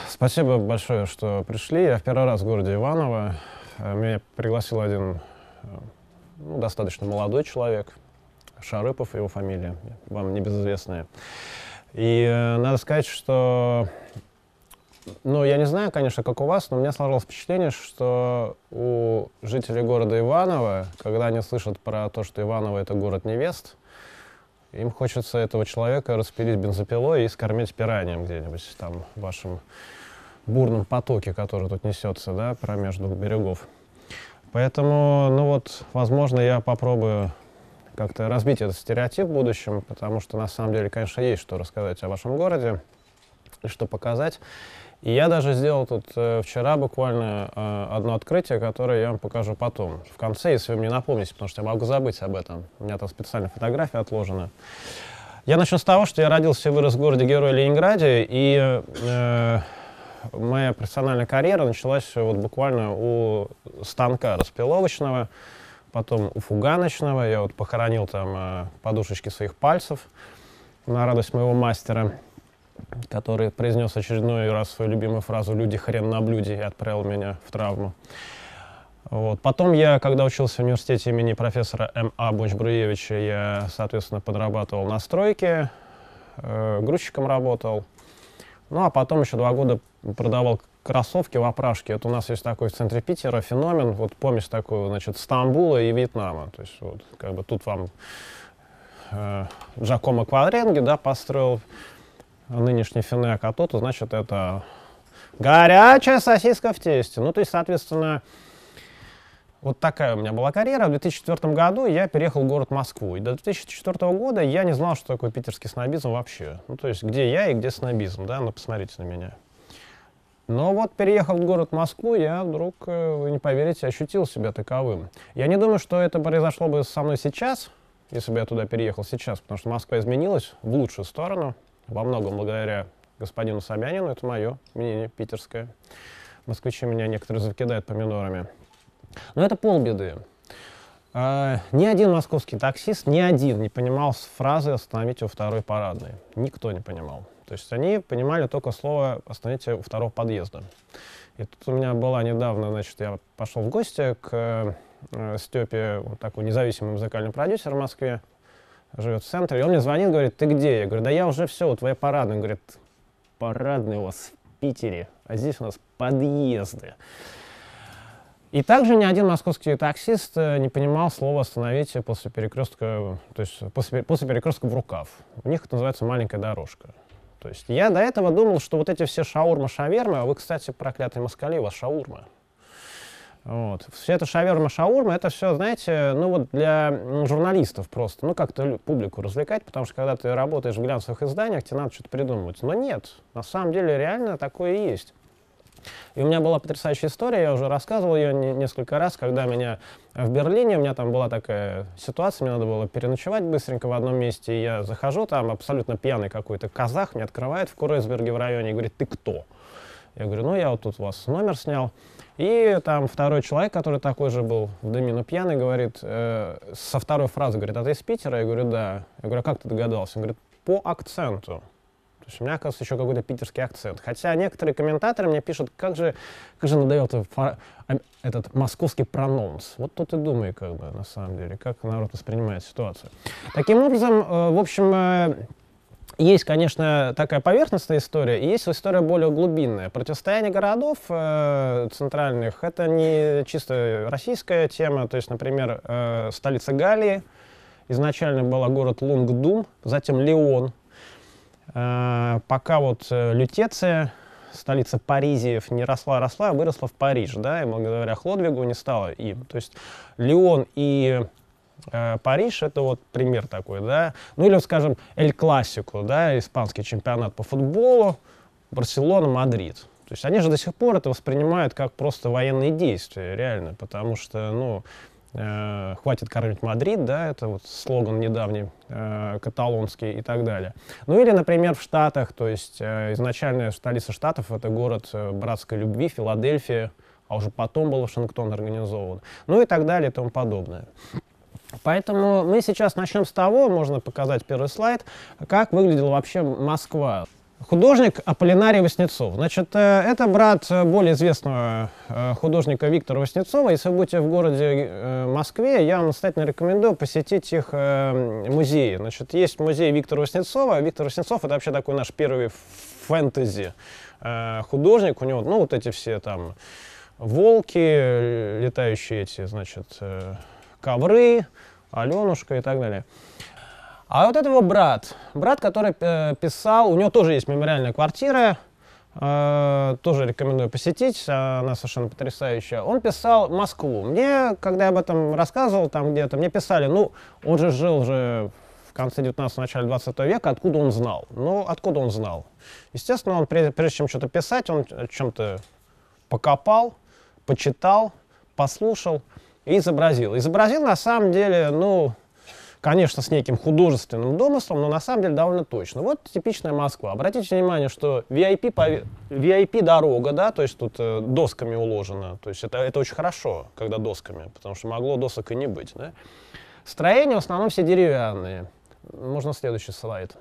Спасибо большое, что пришли. Я в первый раз в городе Иваново. Меня пригласил один достаточно молодой человек, Шарыпов его фамилия, вам небезызвестная. И надо сказать, что, я не знаю, конечно, как у вас, но у меня сложилось впечатление, что у жителей города Иваново, когда они слышат про то, что Иваново — это город невест, им хочется этого человека распилить бензопилой и скормить пиранием где-нибудь там в вашем бурном потоке, который тут несется, да, промеж двух берегов. Поэтому, возможно, я попробую как-то разбить этот стереотип в будущем, потому что, на самом деле, конечно, есть что рассказать о вашем городе и что показать. И я даже сделал тут вчера буквально одно открытие, которое я вам покажу потом, в конце, если вы мне напомните, потому что я могу забыть об этом. У меня там специальная фотография отложена. Я начну с того, что я родился и вырос в городе-герое Ленинграде, и моя профессиональная карьера началась вот буквально у станка распиловочного, потом у фуганочного. Я вот похоронил там подушечки своих пальцев на радость моего мастера, который произнес очередной раз свою любимую фразу «люди хрен на блюде» и отправил меня в травму. Вот. Потом я, когда учился в университете имени профессора М.А. Бонч-Бруевича, я, соответственно, подрабатывал на стройке, грузчиком работал. Ну, а потом еще 2 года продавал кроссовки в опрашке. Это у нас есть такой в центре Питера феномен, вот помесь такой, значит, Стамбула и Вьетнама. То есть вот, как бы тут вам Джакомо Квадренги, да, построил нынешний Финек, а тут, значит, это горячая сосиска в тесте. Ну, то есть, соответственно, вот такая у меня была карьера. В 2004 году я переехал в город Москву. И до 2004 года я не знал, что такое питерский снобизм вообще. Ну, то есть, где я и где снобизм, да, ну, посмотрите на меня. Но вот, переехал в город Москву, я вдруг, вы не поверите, ощутил себя таковым. Я не думаю, что это произошло бы со мной сейчас, если бы я туда переехал сейчас, потому что Москва изменилась в лучшую сторону, во многом благодаря господину Собянину, это мое мнение питерское. Москвичи меня некоторые закидают помидорами. Но это полбеды. Ни один московский таксист, ни один не понимал фразы «остановите у второй парадной». Никто не понимал. То есть они понимали только слово «остановите у второго подъезда». И тут у меня была недавно, значит, я пошел в гости к Степе, вот такой независимый музыкальный продюсер в Москве, живет в центре, и он мне звонит, говорит: ты где? Я говорю: да я уже все, у твоей парадной. Он говорит: парадные у вас в Питере, а здесь у нас подъезды. И также ни один московский таксист не понимал слова «остановите» после перекрестка, то есть после перекрестка в рукав. У них это называется маленькая дорожка. То есть я до этого думал, что вот эти все шаурма-шавермы, а вы, кстати, проклятые москали, у вас шаурма. Вот. Все это шаверма-шаурма, это все, знаете, ну вот для журналистов просто, ну как-то публику развлекать, потому что когда ты работаешь в глянцевых изданиях, тебе надо что-то придумывать. Но нет, на самом деле реально такое и есть. И у меня была потрясающая история, я уже рассказывал ее несколько раз, когда меня в Берлине, у меня там была такая ситуация, мне надо было переночевать быстренько в одном месте, и я захожу, там абсолютно пьяный какой-то казах мне открывает в Кройсберге в районе и говорит: ты кто? Я говорю: ну я вот тут у вас номер снял. И там второй человек, который такой же был в дыме, но пьяный, говорит, со второй фразы, говорит: а ты из Питера? Я говорю: да. Я говорю: а как ты догадался? Он говорит: по акценту. То есть у меня, оказывается, еще какой-то питерский акцент. Хотя некоторые комментаторы мне пишут, как же надоел этот московский прононс. Вот тут и думай, как бы, на самом деле, как народ воспринимает ситуацию. Таким образом, в общем, есть, конечно, такая поверхностная история, и есть история более глубинная. Противостояние городов центральных — это не чисто российская тема. То есть, например, столица Галлии изначально была город Лунгдум, затем Леон. Пока вот Лютеция, столица Паризиев, не росла, а выросла в Париж, да, и благодаря Хлодвигу не стала им. То есть Леон и Париж — это вот пример такой, да. Ну или, скажем, Эль Классико, да, испанский чемпионат по футболу, Барселона, Мадрид. То есть они же до сих пор это воспринимают как просто военные действия, реально, потому что, ну, хватит кормить Мадрид, да, это вот слоган недавний, каталонский и так далее. Ну или, например, в Штатах, то есть изначально столица Штатов — это город братской любви, Филадельфия, а уже потом был Вашингтон организован, ну и так далее и тому подобное. Поэтому мы сейчас начнем с того, можно показать первый слайд, как выглядела вообще Москва. Художник Аполлинарий Васнецов. Значит, это брат более известного художника Виктора Васнецова. Если вы будете в городе Москве, я вам настоятельно рекомендую посетить их музеи. Значит, есть музей Виктора Васнецова. Виктор Васнецов — это вообще такой наш первый фэнтези художник. У него, ну, вот эти все там волки, летающие эти, значит, ковры, Аленушка и так далее. А вот это его брат, который писал, у него тоже есть мемориальная квартира, тоже рекомендую посетить, она совершенно потрясающая. Он писал Москву. Мне, когда я об этом рассказывал там где-то, мне писали, ну, он же жил в конце 19-го, начале 20 века, откуда он знал? Ну, откуда он знал? Естественно, он, прежде чем что-то писать, он о чем-то покопал, почитал, послушал и изобразил. Изобразил, на самом деле, ну, конечно, с неким художественным домыслом, но на самом деле довольно точно. Вот типичная Москва. Обратите внимание, что VIP дорога, да, то есть тут досками уложено. То есть это очень хорошо, когда досками, потому что могло досок и не быть. Да? Строения в основном все деревянные. Можно следующий слайд.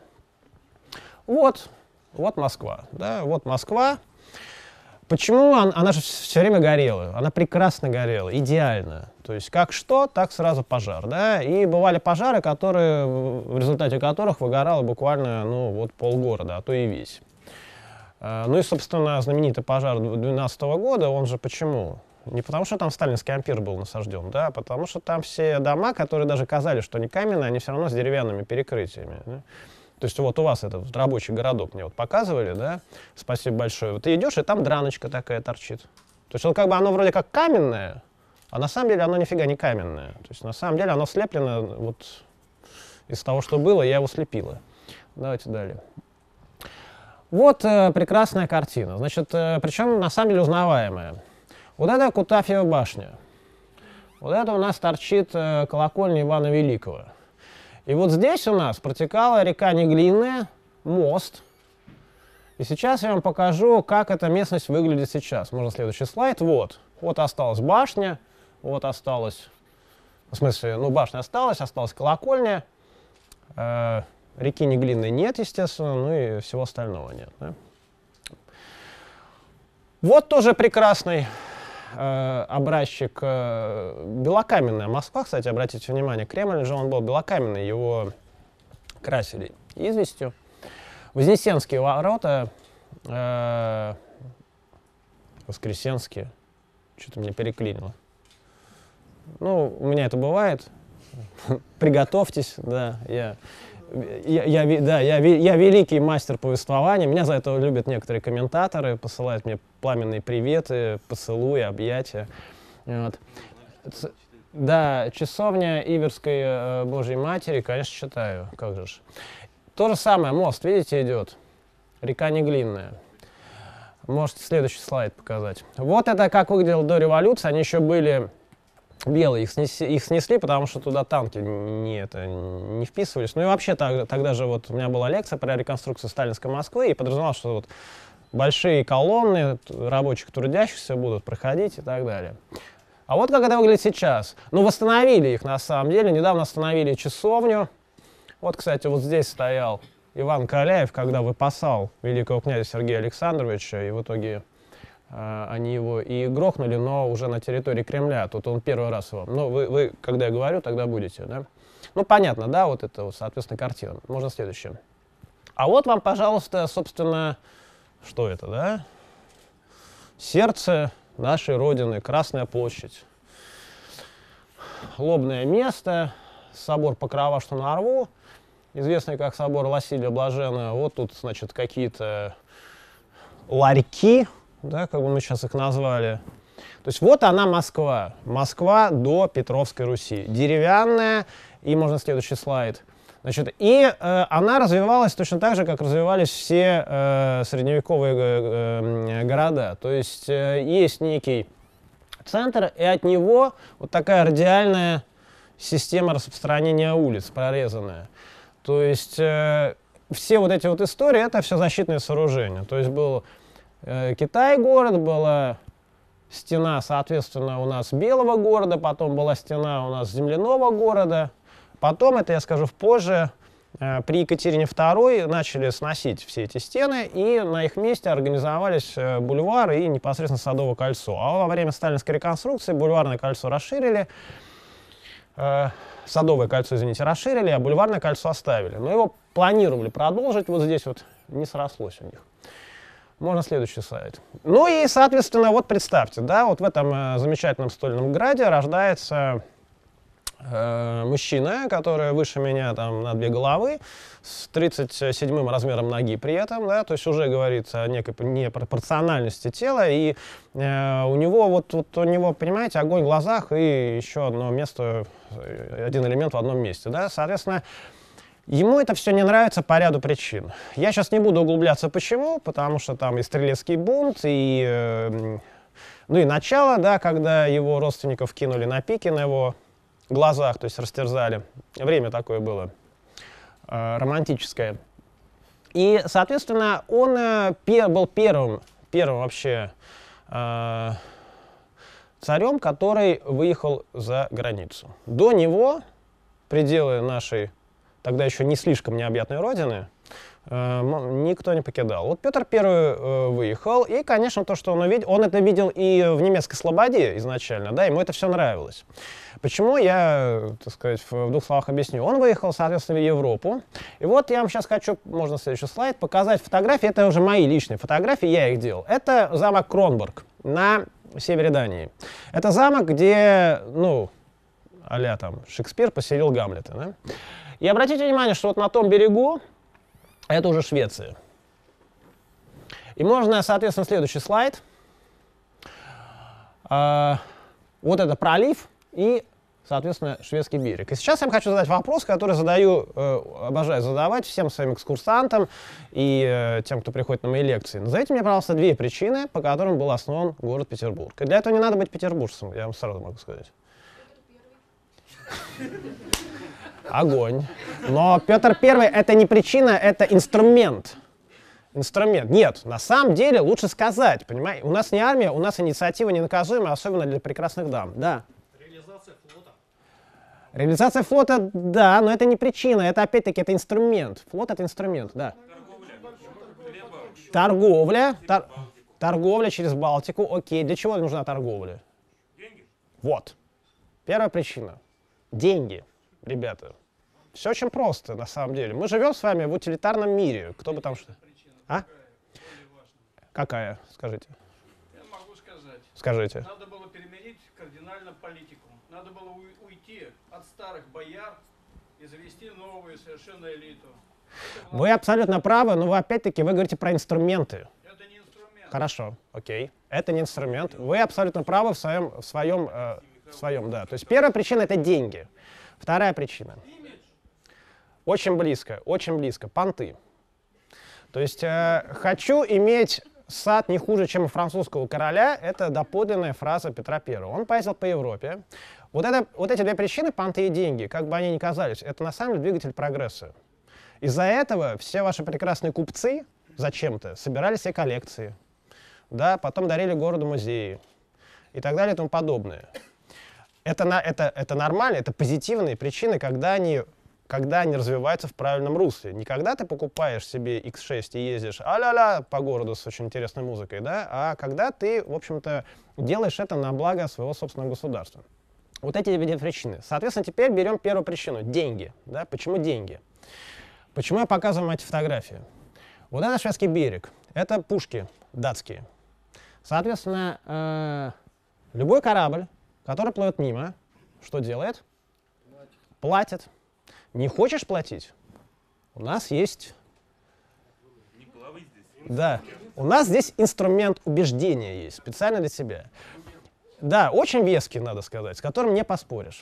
Вот Москва. Да, вот Москва. Почему она же все время горела? Она прекрасно горела, идеально. То есть как что, так сразу пожар. Да? И бывали пожары, в результате которых выгорало буквально вот полгорода, а то и весь. Ну и, собственно, знаменитый пожар 2012 года, он же почему? Не потому, что там сталинский ампир был насажден, да, а потому что там все дома, которые даже казались, что не каменные, они все равно с деревянными перекрытиями. Да? То есть вот у вас этот рабочий городок мне вот показывали, да, спасибо большое. Вот ты идешь, и там драночка такая торчит. То есть как бы оно вроде как каменное, а на самом деле оно нифига не каменное. То есть на самом деле оно слеплено вот из того, что было, я его слепила. Давайте далее. Вот прекрасная картина. Значит, причем на самом деле узнаваемая. Вот это Кутафьева башня. Вот это у нас торчит колокольня Ивана Великого. И вот здесь у нас протекала река Неглинная, мост. И сейчас я вам покажу, как эта местность выглядит сейчас. Можно следующий слайд. Вот осталась башня, вот осталась, в смысле, башня осталась колокольня. Реки Неглинной нет, естественно, ну и всего остального нет. Да? Вот тоже прекрасный образчик, белокаменная Москва, кстати, обратите внимание, Кремль же он был белокаменный, его красили известью. Вознесенские ворота, Воскресенские, что-то меня переклинило. Ну, у меня это бывает, приготовьтесь, да, я великий мастер повествования. Меня за это любят некоторые комментаторы, посылают мне пламенные приветы, поцелуи, объятия. Вот. Да, часовня Иверской Божьей Матери, конечно, читаю. Как же ж. То же самое, мост, видите, идет. Река Неглинная. Можете следующий слайд показать. Вот это как выглядело до революции. Они еще были белые, их снесли, потому что туда танки не вписывались. Ну и вообще тогда же вот у меня была лекция про реконструкцию сталинской Москвы, и подразумевалось, что вот большие колонны рабочих трудящихся будут проходить и так далее. А вот как это выглядит сейчас. Ну, восстановили их на самом деле. Недавно остановили часовню. Вот, кстати, вот здесь стоял Иван Каляев, когда выпасал великого князя Сергея Александровича, и в итоге они его и грохнули, но уже на территории Кремля. Тут он первый раз его. Ну, вы когда я говорю, тогда будете, да? Ну, понятно, да, вот это, вот, соответственно, картина. Можно следующее. А вот вам, пожалуйста, собственно, что это, да? Сердце нашей Родины, Красная площадь. Лобное место, собор Покрова, что на Орву, известный как собор Василия Блаженного. Вот тут, значит, какие-то ларьки, да, как бы мы сейчас их назвали. То есть вот она Москва. Москва до Петровской Руси. Деревянная, и можно следующий слайд. Значит, и она развивалась точно так же, как развивались все средневековые города. То есть есть некий центр, и от него вот такая радиальная система распространения улиц, прорезанная. То есть все вот эти вот истории, это все защитные сооружения. То есть был Китай-город, была стена, соответственно, у нас Белого города, потом была стена у нас Земляного города, потом, это я скажу позже, при Екатерине II начали сносить все эти стены, и на их месте организовались бульвары и непосредственно Садовое кольцо. А во время сталинской реконструкции бульварное кольцо расширили, Садовое кольцо, извините, расширили, а бульварное кольцо оставили. Но его планировали продолжить, вот здесь вот не срослось у них. Можно следующий слайд. Ну и, соответственно, вот представьте, да, вот в этом замечательном Стольном Граде рождается мужчина, который выше меня там на 2 головы, с 37-м размером ноги при этом, да, то есть уже говорится о некой непропорциональности тела, и у него, вот у него, понимаете, огонь в глазах и еще одно место, один элемент в одном месте, да, соответственно, ему это все не нравится по ряду причин. Я сейчас не буду углубляться почему, потому что там и стрелецкий бунт, и, ну и начало, да, когда его родственников кинули на пике на его глазах, то есть растерзали. Время такое было романтическое. И, соответственно, он был первым вообще царем, который выехал за границу. До него пределы нашей тогда еще не слишком необъятной родины никто не покидал. Вот Петр I выехал, и, конечно, то, что он увидел, он это видел и в немецкой слободе изначально, да, ему это все нравилось. Почему, я, так сказать, в 2 словах объясню. Он выехал, соответственно, в Европу, и вот я вам сейчас хочу, можно следующий слайд, показать фотографии, это уже мои личные фотографии, я их делал. Это замок Кронбург на севере Дании. Это замок, где, ну, а-ля там Шекспир поселил Гамлета, да? И обратите внимание, что вот на том берегу это уже Швеция. И можно, соответственно, следующий слайд. Вот это пролив и, соответственно, шведский берег. И сейчас я вам хочу задать вопрос, который обожаю задавать всем своим экскурсантам и тем, кто приходит на мои лекции. Назовите мне, пожалуйста, 2 причины, по которым был основан город Петербург. И для этого не надо быть петербуржцем, я вам сразу могу сказать. Огонь. Но Петр I это не причина, это инструмент. Инструмент. Нет, на самом деле лучше сказать, понимаете? У нас не армия, у нас инициатива ненаказуемая, особенно для прекрасных дам. Да. Реализация флота. Реализация флота, да, но это не причина, это опять-таки это инструмент. Флот это инструмент, да. Торговля через Балтику. Окей, для чего нужна торговля? Деньги. Вот. Первая причина. Деньги. Ребята, все очень просто, на самом деле. Мы живем с вами в утилитарном мире. Кто бы там что... А? Какая? Скажите. Я могу сказать. Скажите. Надо было переменить кардинально политику. Надо было уйти от старых бояр и завести новую совершенно элиту. Вы абсолютно правы, но вы опять-таки вы говорите про инструменты. Это не инструмент. Хорошо, окей. Это не инструмент. Вы абсолютно правы в своем, да. То есть первая причина — это деньги. Вторая причина. Очень близко, понты. То есть хочу иметь сад не хуже, чем у французского короля, это доподлинная фраза Петра I. Он поездил по Европе. Вот эти 2 причины, понты и деньги, как бы они ни казались, это на самом деле двигатель прогресса. Из-за этого все ваши прекрасные купцы зачем-то собирали себе коллекции, да, потом дарили городу музеи и так далее и тому подобное. Это нормально, это позитивные причины, когда они развиваются в правильном русле. Не когда ты покупаешь себе X6 и ездишь а-ля-ля по городу с очень интересной музыкой, да, а когда ты, в общем-то, делаешь это на благо своего собственного государства. Вот эти 2 причины. Соответственно, теперь берем первую причину — деньги. Да? Почему деньги? Почему я показываю вам эти фотографии? Вот это шведский берег, это пушки датские. Соответственно, любой корабль, который плывет мимо, что делает? Платит. Не хочешь платить? У нас есть... Не плавай здесь. Да, у нас здесь инструмент убеждения есть, специально для тебя. Да, очень веский, надо сказать, с которым не поспоришь.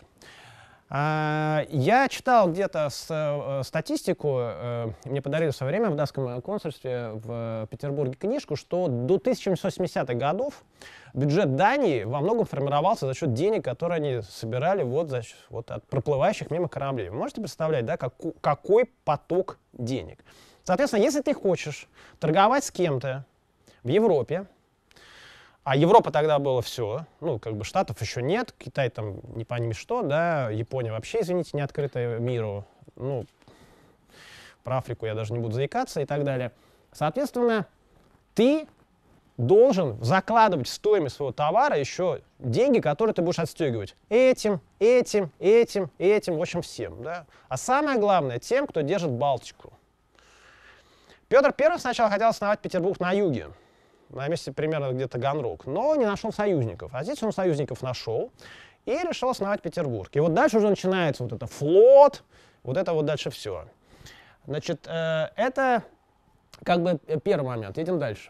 Я читал где-то статистику, мне подарили в свое время в датском консульстве в Петербурге книжку, что до 1780-х годов бюджет Дании во многом формировался за счет денег, которые они собирали вот от проплывающих мимо кораблей. Вы можете представлять, да, какой поток денег? Соответственно, если ты хочешь торговать с кем-то в Европе, а Европа тогда было все, ну, как бы Штатов еще нет, Китай там не пойми что, да, Япония вообще, извините, не открытая миру, ну, про Африку я даже не буду заикаться и так далее. Соответственно, ты должен закладывать в стоимость своего товара еще деньги, которые ты будешь отстегивать этим, в общем, всем. Да? А самое главное, тем, кто держит Балтику. Петр I сначала хотел основать Петербург на юге, на месте примерно где-то Ганрок, но не нашел союзников. А здесь он союзников нашел и решил основать Петербург. И вот дальше уже начинается вот это флот, вот это вот дальше все. Значит, это как бы первый момент. Едем дальше.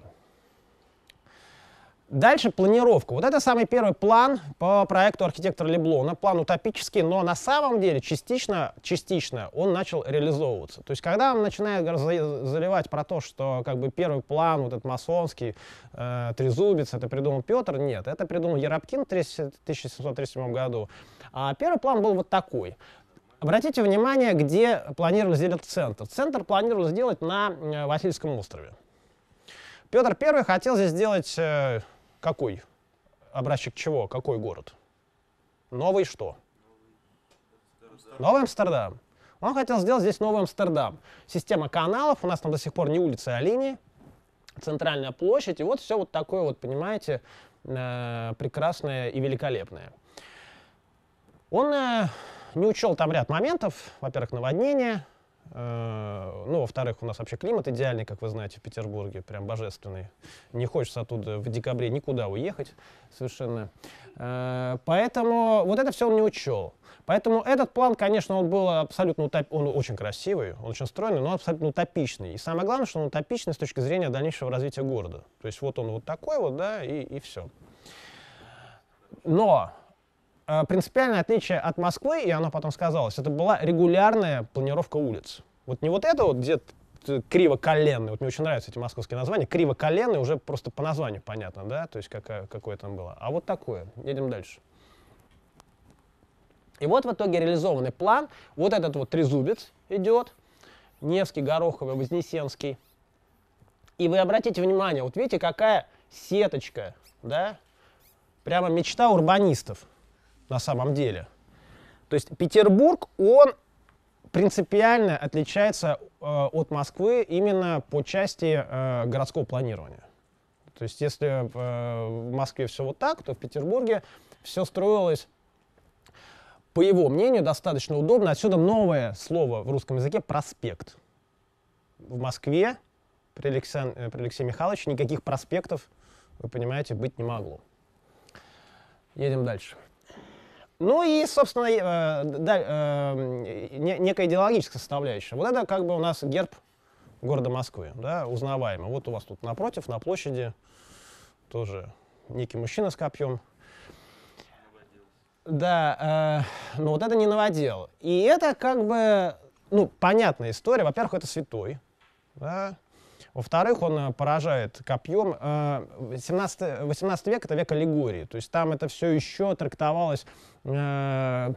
Дальше планировка. Вот это самый первый план по проекту архитектора Леблона. План утопический, но на самом деле частично он начал реализовываться. То есть когда он начинает заливать про то, что как бы первый план, вот этот масонский, трезубец, это придумал Петр, нет, это придумал Еропкин в 1737 году. А первый план был вот такой. Обратите внимание, где планировали сделать центр. Центр планировали сделать на Васильевском острове. Петр I хотел здесь сделать какой? Образчик чего? Какой город? Новый что? Новый Амстердам. Он хотел сделать здесь Новый Амстердам. Система каналов, у нас там до сих пор не улицы, а линии. Центральная площадь, и вот все вот такое вот, понимаете, прекрасное и великолепное. Он не учел там ряд моментов. Во-первых, наводнение. Ну, во-вторых, у нас вообще климат идеальный, как вы знаете, в Петербурге, прям божественный. Не хочется оттуда в декабре никуда уехать совершенно. Поэтому вот это все он не учел. Поэтому этот план, конечно, он был абсолютно он очень красивый, он очень стройный, но абсолютно утопичный. И самое главное, что он утопичный с точки зрения дальнейшего развития города. То есть вот он вот такой вот, да, и все. Но принципиальное отличие от Москвы, и оно потом сказалось, это была регулярная планировка улиц. Вот не вот это вот, где кривоколенный, вот мне очень нравятся эти московские названия, кривоколенный уже просто по названию понятно, да, то есть какое там было. А вот такое. Едем дальше. И вот в итоге реализованный план, вот этот вот трезубец идет, Невский, Гороховый, Вознесенский. И вы обратите внимание, вот видите, какая сеточка, да, прямо мечта урбанистов. На самом деле. То есть Петербург, он принципиально отличается от Москвы именно по части городского планирования. То есть если в Москве все вот так, то в Петербурге все строилось, по его мнению, достаточно удобно. Отсюда новое слово в русском языке — проспект. В Москве при Алексее Михайловиче никаких проспектов, вы понимаете, быть не могло. Едем дальше. Ну и, собственно, некая идеологическая составляющая. Вот это как бы у нас герб города Москвы, да, узнаваемый. Вот у вас тут напротив, на площади, тоже некий мужчина с копьем. Да, но вот это не новодел. И это как бы, ну, понятная история. Во-первых, это святой, да. Во-вторых, он поражает копьем. 18 век — это век аллегории. То есть там это все еще трактовалось в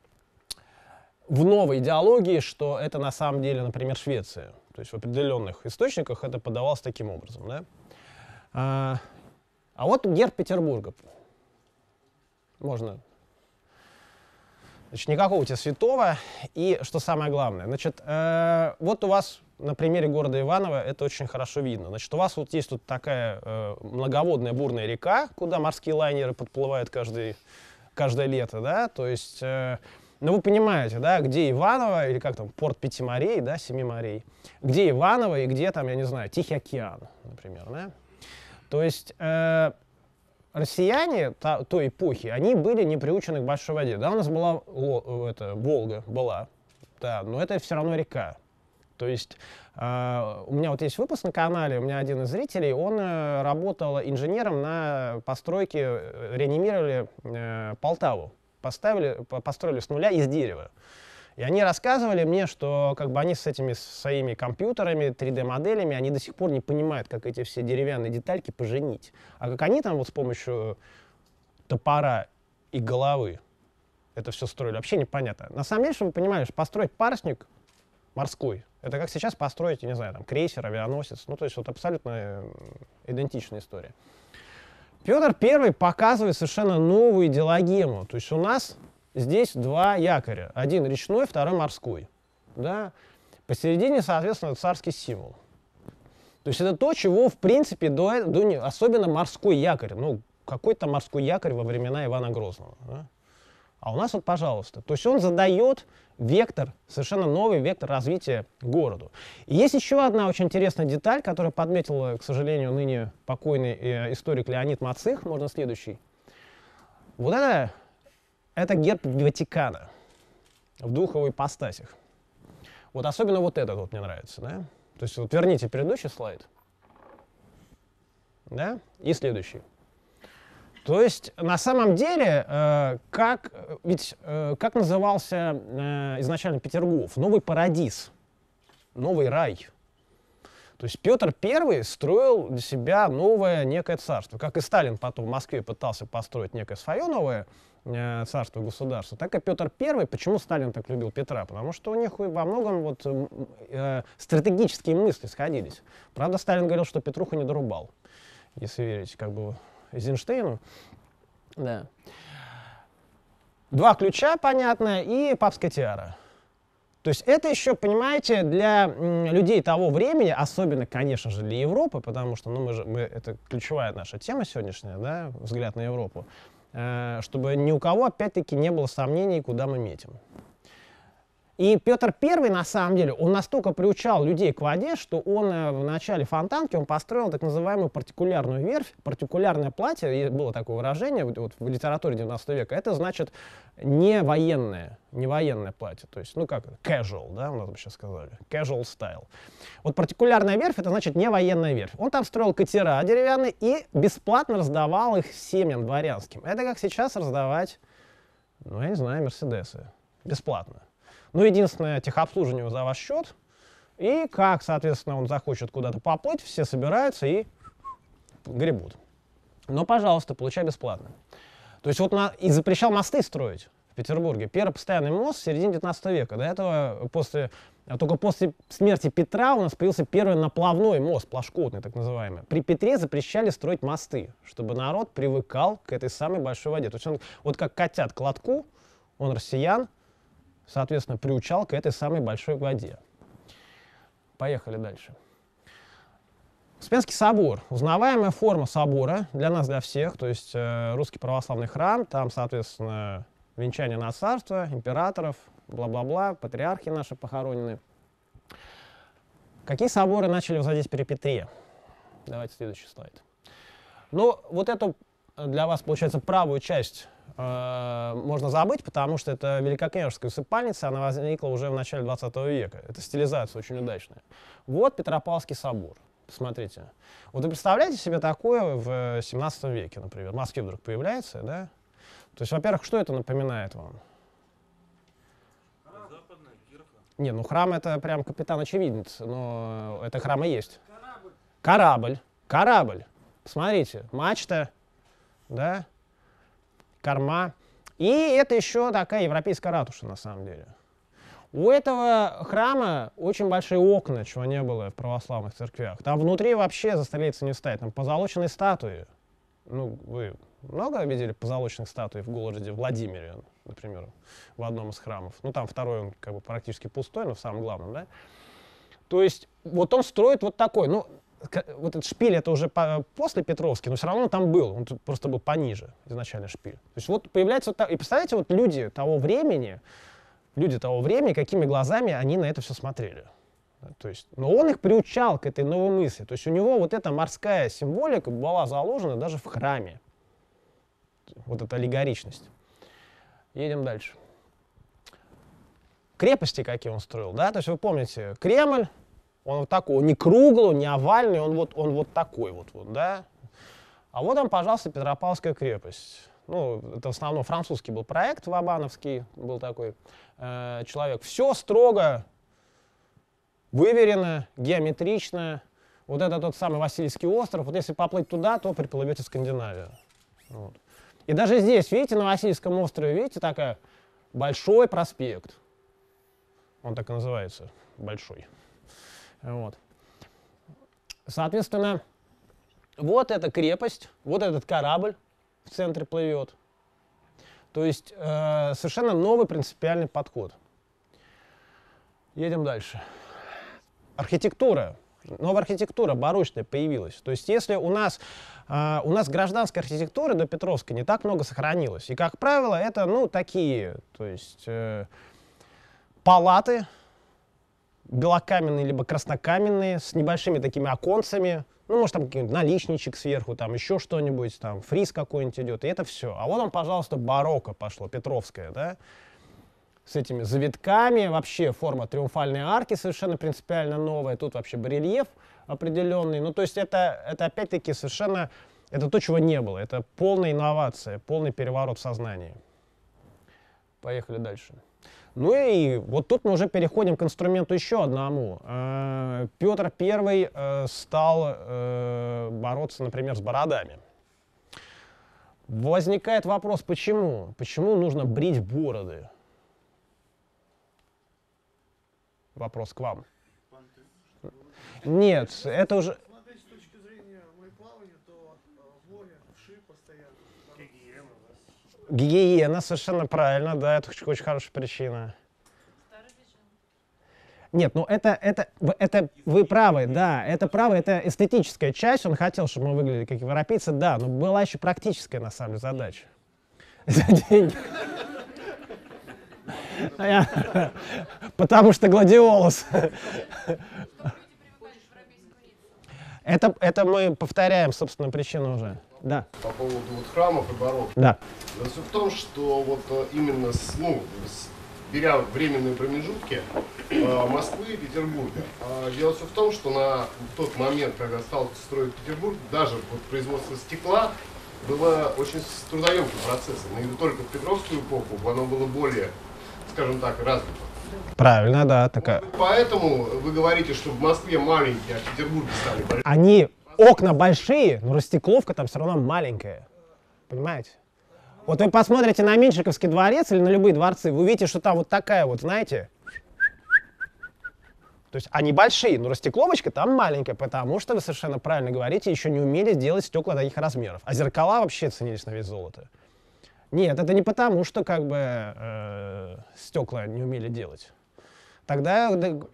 новой идеологии, что это на самом деле, например, Швеция. То есть в определенных источниках это подавалось таким образом. Да? А вот герб Петербурга. Можно. Значит, никакого у тебя святого. И что самое главное, значит, вот у вас на примере города Иваново это очень хорошо видно. Значит, у вас вот есть тут такая многоводная бурная река, куда морские лайнеры подплывают каждое лето, да, то есть, ну вы понимаете, да, где Иваново, или как там, порт Пяти морей, да, Семи морей, где Иваново и где там, я не знаю, Тихий океан, например, да. То есть россияне той эпохи, они были не приучены к большой воде. Да, у нас была Волга, была, да, но это все равно река. То есть у меня вот есть выпуск на канале, у меня один из зрителей, он работал инженером на постройке, реанимировали Полтаву, построили с нуля из дерева. И они рассказывали мне, что как бы они с этими своими компьютерами, 3D-моделями, они до сих пор не понимают, как эти все деревянные детальки поженить. А как они там вот с помощью топора и головы это все строили, вообще непонятно. На самом деле, чтобы вы понимали, что построить парусник морской, это как сейчас построить, не знаю, там, крейсер, авианосец. Ну, то есть вот абсолютно идентичная история. Петр I показывает совершенно новую идеологему. То есть у нас здесь два якоря. Один речной, второй морской. Да? посередине, соответственно, царский символ. То есть это то, чего, в принципе, особенно морской якорь. Ну, какой-то морской якорь во времена Ивана Грозного. Да? А у нас вот, пожалуйста. То есть он задает вектор, совершенно новый вектор развития городу. И есть еще одна очень интересная деталь, которую подметил, к сожалению, ныне покойный историк Леонид Мацих, можно следующий. Вот это герб Ватикана в двух его ипостасях. Вот особенно вот этот вот мне нравится, да? То есть вот верните предыдущий слайд, да, и следующий. То есть на самом деле, как назывался изначально Петергоф? Новый парадиз, новый рай. То есть Петр I строил для себя новое некое царство. Как и Сталин потом в Москве пытался построить некое свое новое царство и государство, так и Петр I. Почему Сталин так любил Петра? Потому что у них во многом вот, стратегические мысли сходились. Правда, Сталин говорил, что Петруха не дорубал, если верить как бы Эйзенштейну. Да. Два ключа, понятно, и папская тиара. То есть это еще, понимаете, для людей того времени, особенно, конечно же, для Европы, потому что это ключевая наша тема сегодняшняя, да, взгляд на Европу, чтобы ни у кого, опять-таки, не было сомнений, куда мы метим. И Петр I, на самом деле, он настолько приучал людей к воде, что он в начале Фонтанки он построил так называемую партикулярную верфь. Партикулярное платье, было такое выражение вот в литературе 19 века, это значит не военное платье. То есть, ну как, casual, да, у нас бы сейчас сказали, casual style. Вот партикулярная верфь, это значит не военная верфь. Он там строил катера деревянные и бесплатно раздавал их семьям дворянским. Это как сейчас раздавать, ну я не знаю, мерседесы. Бесплатно. Ну, единственное, техобслуживание за ваш счет. И как, соответственно, он захочет куда-то поплыть, все собираются и гребут. Но, пожалуйста, получай бесплатно. То есть вот и запрещал мосты строить в Петербурге. Первый постоянный мост в середине 19 века. До этого, только после смерти Петра у нас появился первый наплавной мост, плашкотный так называемый. При Петре запрещали строить мосты, чтобы народ привыкал к этой самой большой воде. То есть он, вот как котят к лотку, он россиян, соответственно, приучал к этой самой большой воде. Поехали дальше. Успенский собор. Узнаваемая форма собора для нас, для всех. То есть русский православный храм, там, соответственно, венчание на царство, императоров, бла-бла-бла, патриархи наши похоронены. Какие соборы начали возводить при Петре? Давайте следующий слайд. Ну, вот эту для вас, получается, правую часть можно забыть, потому что это Великокняжеская усыпальница, она возникла уже в начале 20 века. Это стилизация очень удачная. Вот Петропавловский собор. Посмотрите. Вот вы представляете себе такое в 17 веке, например, в Москве вдруг появляется, да? То есть, во-первых, что это напоминает вам? Западная кирха. Не, ну храм это прям капитан-очевидец, но это храм и есть. Корабль. Посмотрите, мачта, да? Корма. И это еще такая европейская ратуша, на самом деле. У этого храма очень большие окна, чего не было в православных церквях. Там внутри вообще за столицей не стоит. Там позолоченные статуи. Ну, вы много видели позолоченных статуй в городе Владимире, например, в одном из храмов? Ну, там второй, он как бы практически пустой, но в самом главном, да? То есть вот он строит вот такой, ну, вот этот шпиль, это уже после Петровский, но все равно он там был, он тут просто был пониже, изначально шпиль. То есть вот появляется вот так, и представляете, вот люди того времени, какими глазами они на это все смотрели. То есть, но он их приучал к этой новой мысли. То есть у него вот эта морская символика была заложена даже в храме. Вот эта аллегоричность. Едем дальше. Крепости какие он строил, да? То есть вы помните, Кремль, он вот такой, не круглый, не овальный, он вот такой вот, да? А вот он, пожалуйста, Петропавловская крепость. Ну, это в основном французский был проект, вабановский был такой человек. Все строго выверено, геометрично. Вот это тот самый Васильевский остров. Вот если поплыть туда, то приплывете в Скандинавию. Вот. И даже здесь, видите, на Васильевском острове, видите, такой большой проспект. Он так и называется, большой. Вот. Соответственно, вот эта крепость, вот этот корабль в центре плывет. То есть совершенно новый принципиальный подход. Едем дальше. архитектура, новая архитектура барочная появилась. То есть если у нас гражданской архитектуры до Петровской не так много сохранилось. И, как правило, это, ну, такие, то есть палаты белокаменные либо краснокаменные с небольшими такими оконцами. Ну, может, там какой-нибудь наличничек сверху, там еще что-нибудь, там фриз какой-нибудь идет, и это все. А вот он, пожалуйста, барокко пошло, Петровская, да, с этими завитками, вообще форма триумфальной арки совершенно принципиально новая, тут вообще барельеф определенный. Ну, то есть это опять-таки совершенно, это то, чего не было, это полная инновация, полный переворот в сознании. Поехали дальше. Ну и вот тут мы уже переходим к инструменту еще одному. Петр I стал бороться, например, с бородами. Возникает вопрос, почему? Почему нужно брить бороды? Вопрос к вам. Нет, это уже... Смотреть с точки зрения мореплавания, то в море вши постоянно. Гигиена, совершенно правильно, да, это очень хорошая причина. Нет, ну это вы правы, да, это правы, это эстетическая часть, он хотел, чтобы мы выглядели как европейцы, да, но была еще практическая, на самом деле, задача. За деньги. Потому что гладиолус. Это мы повторяем, собственно, причину уже. Да. По поводу вот храмов и барокко. Да. Но суть в том, что вот именно беря временные промежутки Москвы и Петербурга. Дело все в том, что на тот момент, когда стал строить Петербург, даже вот производство стекла было очень трудоемким процессом. И только в Петровскую эпоху оно было более, скажем так, развито. Правильно, да. Такая. Поэтому вы говорите, что в Москве маленькие, а в Петербурге стали большие. Они окна большие, но растекловка там все равно маленькая. Понимаете? Вот вы посмотрите на Меньшиковский дворец или на любые дворцы, вы увидите, что там вот такая вот, знаете, то есть они большие, но растекловочка там маленькая, потому что, вы совершенно правильно говорите, еще не умели делать стекла таких размеров. А зеркала вообще ценились на вес золота. Нет, это не потому, что как бы стекла не умели делать. Тогда...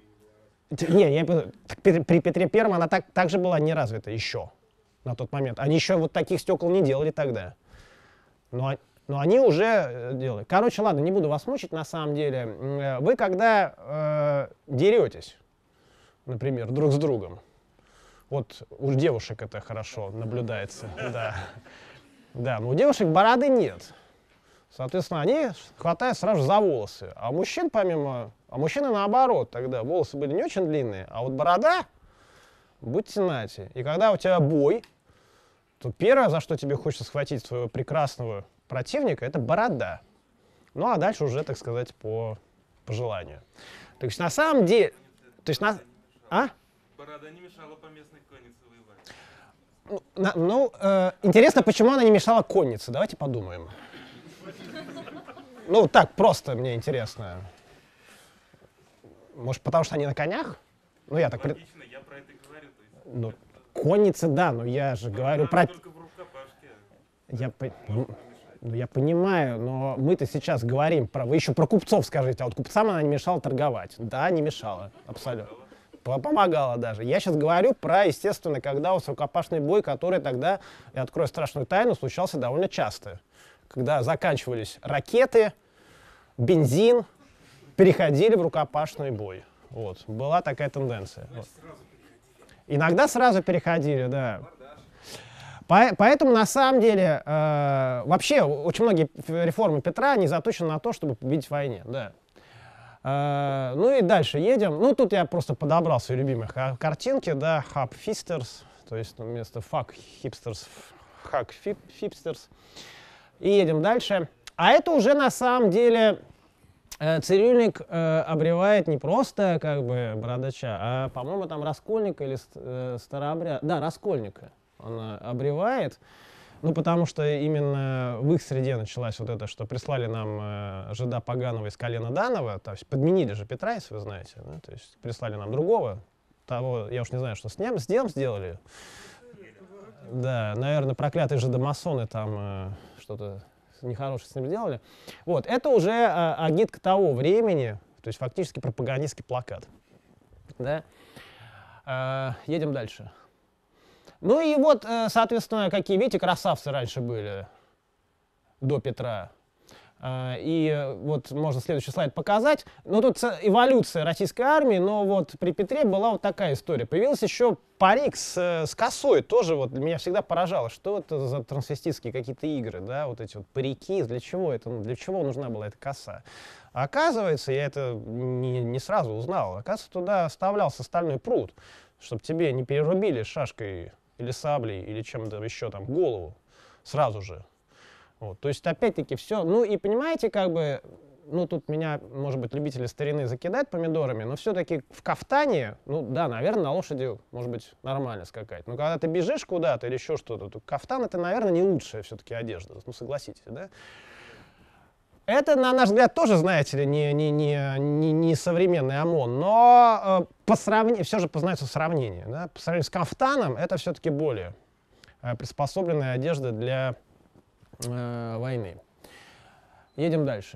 при Петре Первом она также была не развита еще на тот момент. Они еще вот таких стекол не делали тогда. Но они уже делали. Короче, ладно, не буду вас мучить на самом деле. Вы когда деретесь, например, друг с другом, вот у девушек это хорошо наблюдается, да. Да, но у девушек бороды нет. Соответственно, они хватают сразу за волосы. А у мужчин мужчины наоборот тогда. Волосы были не очень длинные, а вот борода, будьте нати. И когда у тебя бой, то первое, за что тебе хочется схватить своего прекрасного противника, это борода. Ну, а дальше уже, так сказать, по желанию. То есть, на самом деле... То есть, Борода не мешала по местной коннице воевать. Интересно, почему она не мешала коннице? Давайте подумаем. Ну, так, просто мне интересно. Может, потому что они на конях? Ну, я так... Логично, я про это и говорю. То есть, Ну, конницы, да, но я же говорю про... только в рукопашке. Я понимаю, но мы-то сейчас говорим про... Вы еще про купцов скажите, а вот купцам она не мешала торговать. Да, не мешала, абсолютно. Помогала даже. Я сейчас говорю про, естественно, когда у вас рукопашный бой, который тогда, я открою страшную тайну, случался довольно часто. Когда заканчивались ракеты, бензин, переходили в рукопашный бой. Вот. Была такая тенденция. Вот. Иногда сразу переходили, да. Поэтому, на самом деле, вообще, очень многие реформы Петра, они заточены на то, чтобы победить в войне, да. Ну и дальше едем. Ну, тут я просто подобрал свои любимые картинки, да, Hub Fisters, то есть вместо Fuck Hipsters, Hack Fipsters. И едем дальше. А это уже, на самом деле, цирюльник обревает не просто, как бы, бородача, а, по-моему, там Раскольника или Старообряда. Да, Раскольника он обревает. Ну, потому что именно в их среде началась вот это, что прислали нам жида Поганова из колена Данова, то есть подменили же Петра, если вы знаете, да? То есть прислали нам другого, того, я уж не знаю, что с ним сделали. Да, наверное, проклятые жидомасоны там что-то нехорошее с ним сделали. Вот, это уже агитка того времени, то есть фактически пропагандистский плакат. Да? Едем дальше. Ну и вот, соответственно, какие, видите, красавцы раньше были до Петра. И вот можно следующий слайд показать. Ну тут эволюция российской армии, но вот при Петре была вот такая история. Появился еще парик с косой, тоже вот меня всегда поражало, что это за трансвеститские какие-то игры, да, вот эти вот парики, для чего это, для чего нужна была эта коса. А оказывается, я это не сразу узнал, оказывается, туда вставлялся стальной прут, чтобы тебе не перерубили шашкой или саблей, или чем-то еще там голову сразу же. Вот, то есть, опять-таки, все. Ну и понимаете, как бы, ну тут меня, может быть, любители старины закидают помидорами, но все-таки в кафтане, ну да, наверное, на лошади, может быть, нормально скакать. Но когда ты бежишь куда-то или еще что-то, то кафтан — это, наверное, не лучшая все-таки одежда. Ну, согласитесь, да? Это, на наш взгляд, тоже, знаете ли, не современный ОМОН, но по сравнению, все же познается сравнение. Да? По сравнению с кафтаном, это все-таки более приспособленная одежда для войны. Едем дальше.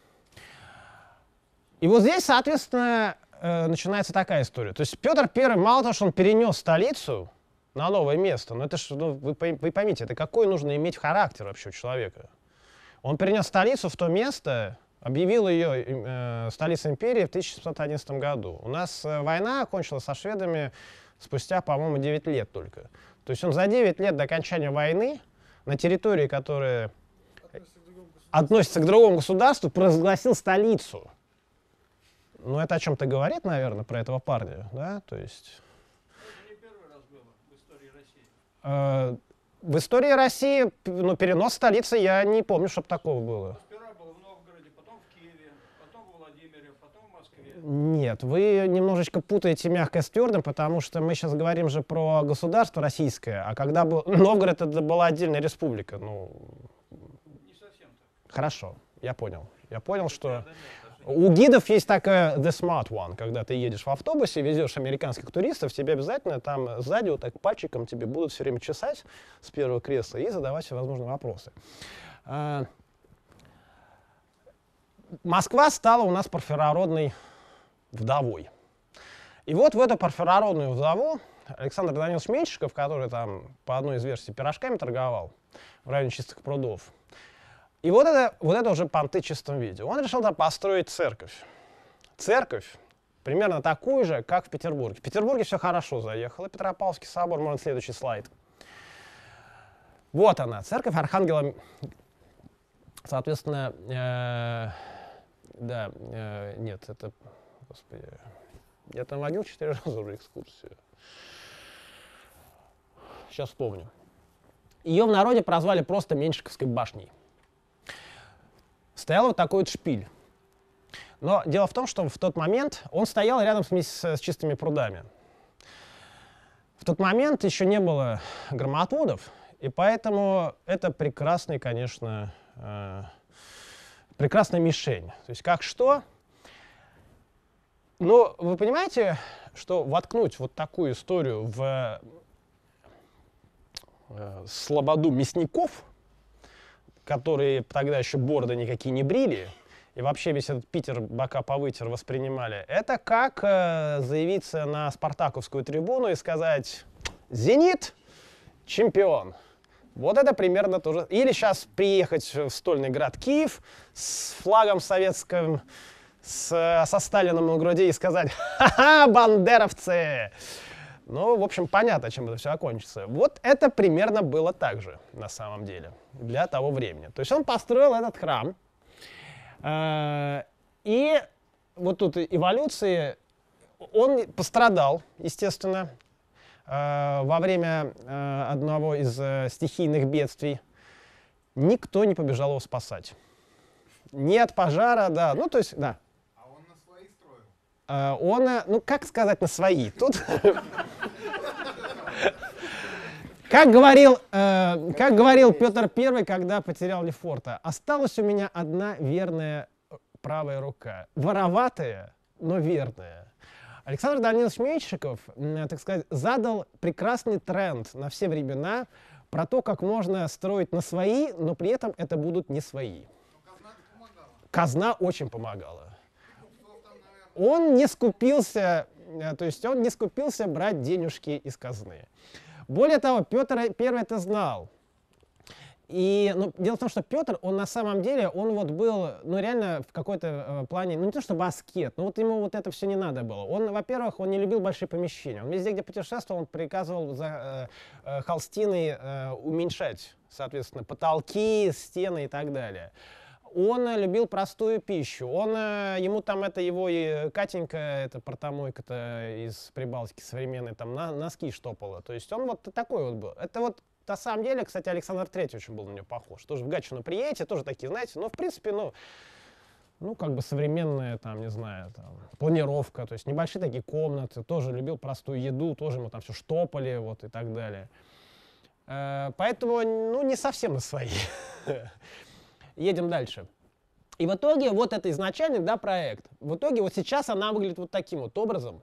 И вот здесь, соответственно, начинается такая история. То есть Петр I, мало того, что он перенес столицу на новое место, но это ж, ну, вы поймите, это какой нужно иметь характер вообще у человека. Он перенес столицу в то место, объявил ее столицей империи в 1711 году. У нас война окончилась со шведами спустя, по-моему, 9 лет только. То есть он за 9 лет до окончания войны на территории, которая относится к другому государству, провозгласил столицу. Ну, это о чем-то говорит, наверное, про этого парня, да? То есть... Это не первый раз было в истории России. В истории России, ну, перенос столицы, я не помню, чтобы такого было. Сперва был в Новгороде, потом в Киеве, потом в Владимире, потом в Москве. Нет, вы немножечко путаете мягкое с твердым, потому что мы сейчас говорим же про государство российское, а когда был Новгород, это была отдельная республика. Ну, Не совсем так. хорошо, я понял. Я понял, что у гидов есть такая the smart one, когда ты едешь в автобусе, везешь американских туристов, тебе обязательно там сзади вот так пальчиком тебе будут все время чесать с первого кресла и задавать всевозможные вопросы. Москва стала у нас парфирородной вдовой. И вот в эту парфирородную вдову Александр Данилович Меньшиков, который там по одной из версий пирожками торговал в районе Чистых прудов, и вот это уже понты в чистом виде. Он решил там построить церковь. Церковь примерно такую же, как в Петербурге. В Петербурге все хорошо заехало. Петропавловский собор, можно следующий слайд. Вот она, церковь Архангела. Соответственно, нет, это, господи, я там водил 4 раза уже экскурсию. Сейчас вспомню. Ее в народе прозвали просто Меньшиковской башней. Стоял вот такой вот шпиль. Но дело в том, что в тот момент он стоял рядом с чистыми прудами. В тот момент еще не было громоотводов, и поэтому это прекрасный, конечно, прекрасная мишень. То есть как что? Но вы понимаете, что воткнуть вот такую историю в слободу мясников, которые тогда еще бороды никакие не брили, и вообще весь этот Питер бока повытер воспринимали, это как заявиться на Спартаковскую трибуну и сказать: «Зенит — чемпион». Вот это примерно тоже. Или сейчас приехать в стольный град Киев с флагом советским, со Сталином на груди и сказать: «Ха-ха, бандеровцы!» Ну, в общем, понятно, чем это все окончится. Вот это примерно было так же, на самом деле, для того времени. То есть он построил этот храм, и вот тут эволюции, он пострадал, естественно, во время одного из стихийных бедствий. Никто не побежал его спасать. Ни от пожара, да, ну, то есть, да. Он, ну, как сказать, на свои. Тут, как говорил Петр I, когда потерял Лефорта: осталась у меня одна верная правая рука. Вороватая, но верная. Александр Данилович Меньшиков, так сказать, задал прекрасный тренд на все времена про то, как можно строить на свои, но при этом это будут не свои. Казна очень помогала. Он не скупился То есть он не скупился брать денежки из казны. Более того, Петр I это знал. И дело в том, что Петр, он на самом деле, он вот был, ну реально в какой-то плане, ну не то чтобы аскет, но вот ему вот это все не надо было. Он, во-первых, он не любил большие помещения. Он везде, где путешествовал, он приказывал за холстиной уменьшать, соответственно, потолки, стены и так далее. Он любил простую пищу. Ему там его и Катенька, это портомойка-то из Прибалтики современной, там носки штопала. То есть он вот такой вот был. Это вот на самом деле, кстати, Александр III очень был на него похож. Тоже в Гатчину приедете, тоже такие, знаете, но в принципе, ну как бы современная, там, не знаю, там, планировка, то есть небольшие такие комнаты, тоже любил простую еду, тоже ему там все штопали, вот и так далее. Поэтому, ну, не совсем на свои. Едем дальше. И в итоге вот это изначальный, да, проект. В итоге вот сейчас она выглядит вот таким вот образом.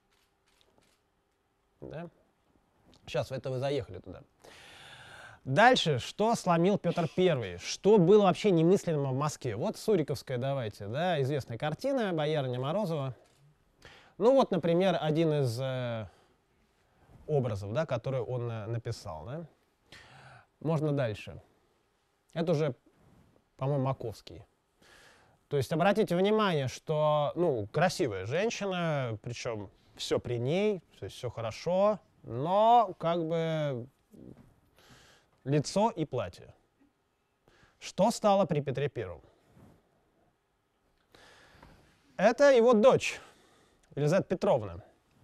Да? Сейчас вы заехали туда. Дальше, что сломил Петр I? Что было вообще немыслимо в Москве? Вот Суриковская, давайте, да, известная картина, боярыня Морозова. Ну вот, например, один из образов, да, который он написал. Да? Можно дальше. Это уже, по-моему, Маковский. То есть обратите внимание, что, ну, красивая женщина, причем все при ней, то есть все хорошо, но как бы лицо и платье. Что стало при Петре I? Это его дочь, Елизавета Петровна.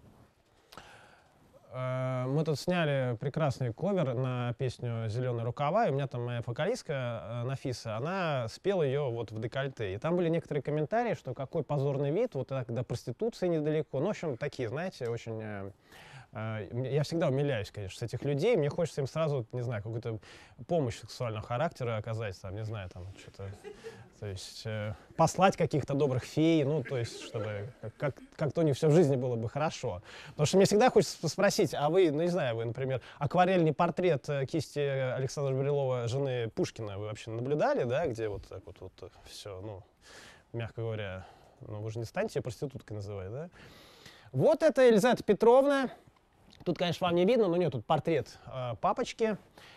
Мы тут сняли прекрасный ковер на песню «Зеленые рукава», и у меня там моя вокалистка Нафиса, она спела ее вот в декольте. И там были некоторые комментарии, что какой позорный вид, вот так до проституции недалеко. Ну, в общем, такие, знаете, очень... Я всегда умиляюсь, конечно, с этих людей. Мне хочется им сразу, не знаю, какую-то помощь сексуального характера оказать, там, не знаю, там, что-то... То есть послать каких-то добрых фей, ну, то есть, чтобы как-то у них все в жизни было бы хорошо. Потому что мне всегда хочется спросить, а вы, ну, не знаю, вы, например, акварельный портрет кисти Александра Брюлова, жены Пушкина, вы вообще наблюдали, да, где вот так вот все, ну, мягко говоря, ну, вы же не станете ее проституткой называть, да? Вот это Елизавета Петровна. Тут, конечно, вам не видно, но у нее тут портрет папочки.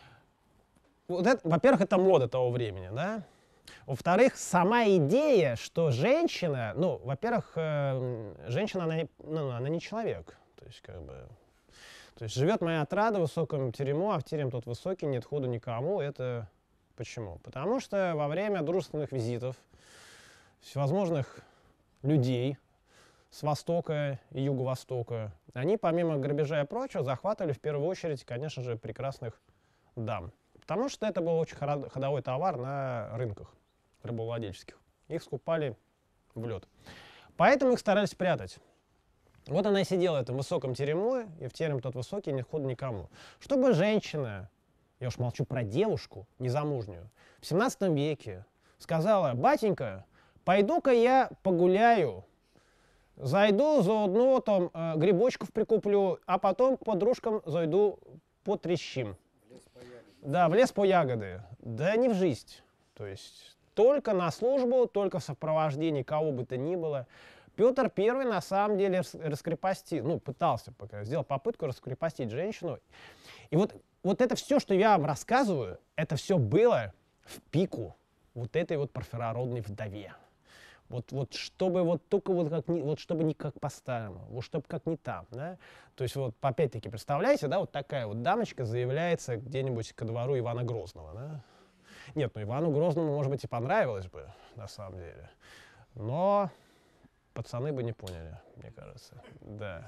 Вот это, во-первых, это мода того времени, да? Во-вторых, сама идея, что женщина, ну, во-первых, женщина, она не человек. То есть, как бы, то есть живет моя отрада в высоком терему, а в терем тот высокий, нет ходу никому. Это почему? Потому что во время дружественных визитов всевозможных людей с востока и юго-востока, они, помимо грабежа и прочего, захватывали в первую очередь, конечно же, прекрасных дам. Потому что это был очень ходовой товар на рынках рабовладельческих. Их скупали в лед. Поэтому их старались прятать. Вот она и сидела в этом высоком терему, и в терем тот высокий, нет хода никому. Чтобы женщина, я уж молчу про девушку незамужнюю, в 17 веке сказала: батенька, пойду-ка я погуляю, зайду заодно там грибочков прикуплю, а потом к подружкам зайду потрещим. Да, в лес по ягоды. Да не в жизнь. То есть только на службу, только в сопровождении кого бы то ни было. Петр I на самом деле раскрепостил, ну, пытался пока, сделал попытку раскрепостить женщину. И вот это все, что я вам рассказываю, это все было в пику вот этой вот парфирородной вдове. Вот чтобы вот только вот как не, вот чтобы не как по-старому, вот чтобы как не там, да. То есть вот опять-таки представляете, да, вот такая вот дамочка заявляется где-нибудь ко двору Ивана Грозного, да. Нет, ну Ивану Грозному, может быть, и понравилось бы, на самом деле, но пацаны бы не поняли, мне кажется, да.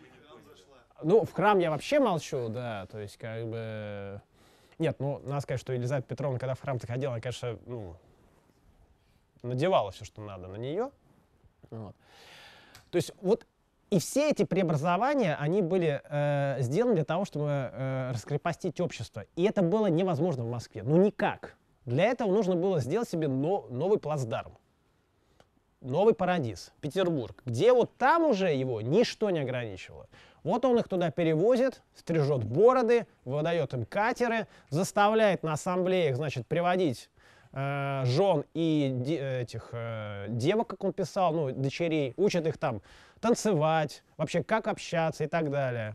Ну, в храм я вообще молчу, да, то есть как бы... Нет, ну, надо сказать, что Елизавета Петровна, когда в храм заходила, она, конечно, ну, надевала все, что надо на нее. Вот. То есть вот и все эти преобразования, они были сделаны для того, чтобы раскрепостить общество. И это было невозможно в Москве. Ну никак. Для этого нужно было сделать себе новый плацдарм. Новый Парадиз, Петербург, где вот там уже его ничто не ограничивало. Вот он их туда перевозит, стрижет бороды, выдает им катеры, заставляет на ассамблеях, значит, приводить жен и этих девок, как он писал, ну, дочерей, учат их там танцевать, вообще как общаться и так далее.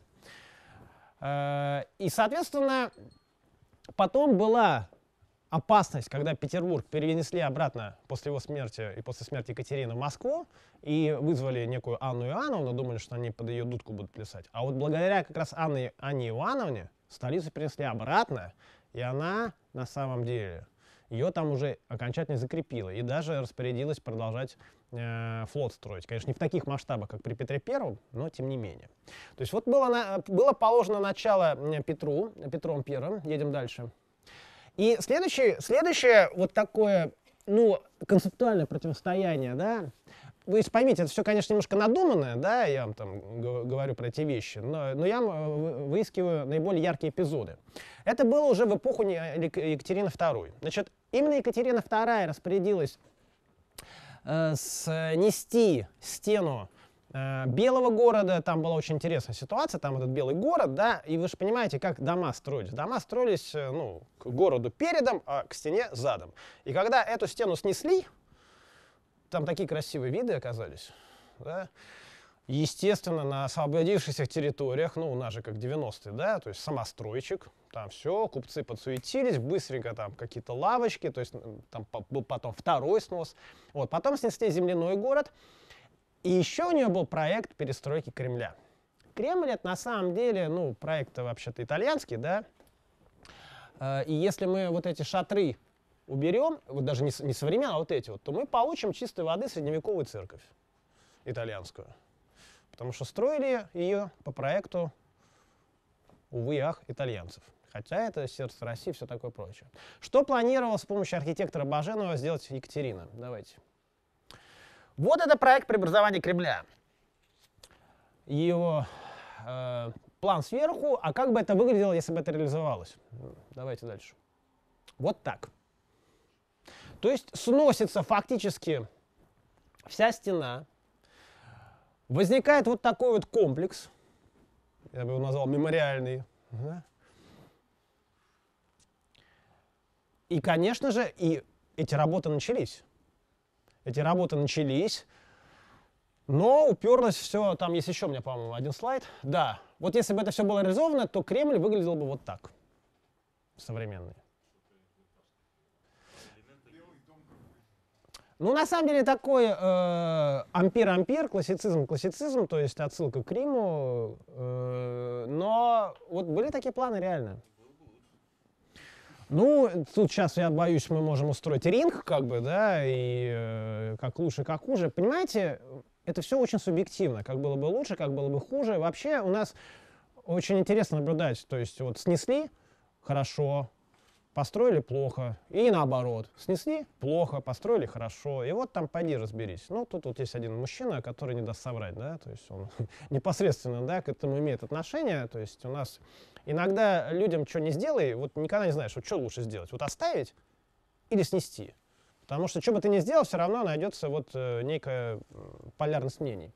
И, соответственно, потом была опасность, когда Петербург перенесли обратно после его смерти и после смерти Екатерины в Москву и вызвали некую Анну Иоанновну, думали, что они под ее дудку будут плясать. А вот благодаря как раз Анне Иоанновне столицу перенесли обратно, и она на самом деле ее там уже окончательно закрепила и даже распорядилась продолжать флот строить. Конечно, не в таких масштабах, как при Петре Первом, но тем не менее. То есть вот было положено начало Петром Первым. Едем дальше. И следующее вот такое, ну, концептуальное противостояние, да, вы поймите, это все, конечно, немножко надуманное, да, я вам там говорю про эти вещи, но я выискиваю наиболее яркие эпизоды. Это было уже в эпоху Екатерины II. Значит, именно Екатерина II распорядилась снести стену Белого города. Там была очень интересная ситуация, там этот Белый город, да, и вы же понимаете, как дома строились. Дома строились, ну, к городу передом, а к стене задом. И когда эту стену снесли, там такие красивые виды оказались, да, естественно, на освободившихся территориях, ну, у нас же как 90-е, да, то есть самостройчик, там все, купцы подсуетились, быстренько там какие-то лавочки, то есть там был потом второй снос. Вот, потом снесли земляной город, и еще у нее был проект перестройки Кремля. Кремль — это на самом деле, ну, проект вообще-то итальянский, да, и если мы вот эти шатры уберем, вот даже не современные, а вот эти вот, то мы получим чистой воды средневековую церковь итальянскую. Потому что строили ее по проекту, увы и ах, итальянцев. Хотя это сердце России и все такое прочее. Что планировала с помощью архитектора Баженова сделать Екатерина? Давайте. Вот это проект преобразования Кремля. Его план сверху, а как бы это выглядело, если бы это реализовалось? Давайте дальше. Вот так. То есть сносится фактически вся стена, возникает вот такой вот комплекс, я бы его назвал мемориальный, да? И, конечно же, и эти работы начались. Но уперлось все, там есть еще у меня, по-моему, один слайд. Да, вот если бы это все было реализовано, то Кремль выглядел бы вот так, современный. Ну, на самом деле, такой ампир-ампир, классицизм, то есть отсылка к Риму, но вот были такие планы реально. Ну, тут сейчас, я боюсь, мы можем устроить ринг, как бы, да, и как лучше, как хуже. Понимаете, это все очень субъективно, как было бы лучше, как было бы хуже. Вообще у нас очень интересно наблюдать, то есть вот снесли — хорошо, построили — плохо, и наоборот. Снесли — плохо, построили — хорошо. И вот там пойди разберись. Ну, тут вот есть один мужчина, который не даст соврать, да, то есть он непосредственно, да, к этому имеет отношение. То есть у нас иногда людям что не сделай, вот никогда не знаешь, вот что лучше сделать, вот оставить или снести. Потому что что бы ты ни сделал, все равно найдется вот некая полярность мнений.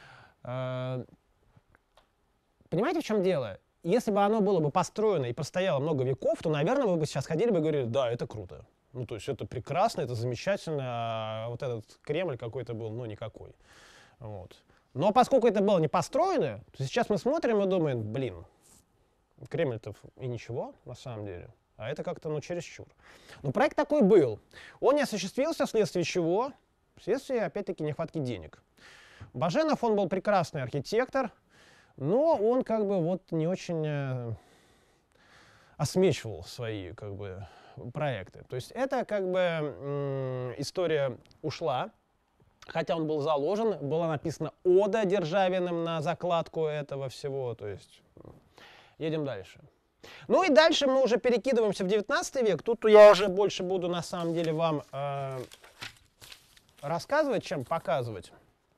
Понимаете, в чем дело? Если бы оно было бы построено и простояло много веков, то, наверное, вы бы сейчас ходили бы и говорили: да, это круто. Ну, то есть это прекрасно, это замечательно, а вот этот Кремль какой-то был, ну, никакой. Вот. Но поскольку это было не построено, то сейчас мы смотрим и думаем: блин, Кремль-то и ничего, на самом деле. А это как-то, ну, чересчур. Но проект такой был. Он не осуществился, вследствие чего? Вследствие, опять-таки, нехватки денег. Баженов, он был прекрасный архитектор, но он как бы вот не очень осмечивал свои как бы проекты. То есть это как бы история ушла, хотя он был заложен, была написана ода Державиным на закладку этого всего. То есть едем дальше. Ну и дальше мы уже перекидываемся в 19 век. Тут я уже больше буду на самом деле вам рассказывать, чем показывать.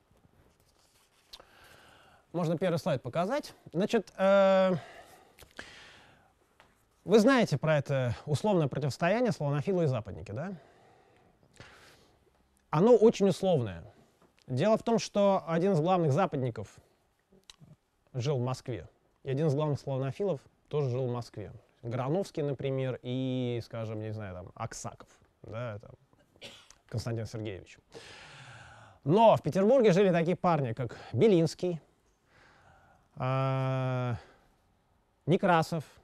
Можно первый слайд показать. Значит, вы знаете про это условное противостояние славянофилы и западники, да? Оно очень условное. Дело в том, что один из главных западников жил в Москве, и один из главных славянофилов тоже жил в Москве. Грановский, например, и, скажем, не знаю, там, Аксаков, да, там, Константин Сергеевич. Но в Петербурге жили такие парни, как Белинский, Некрасов.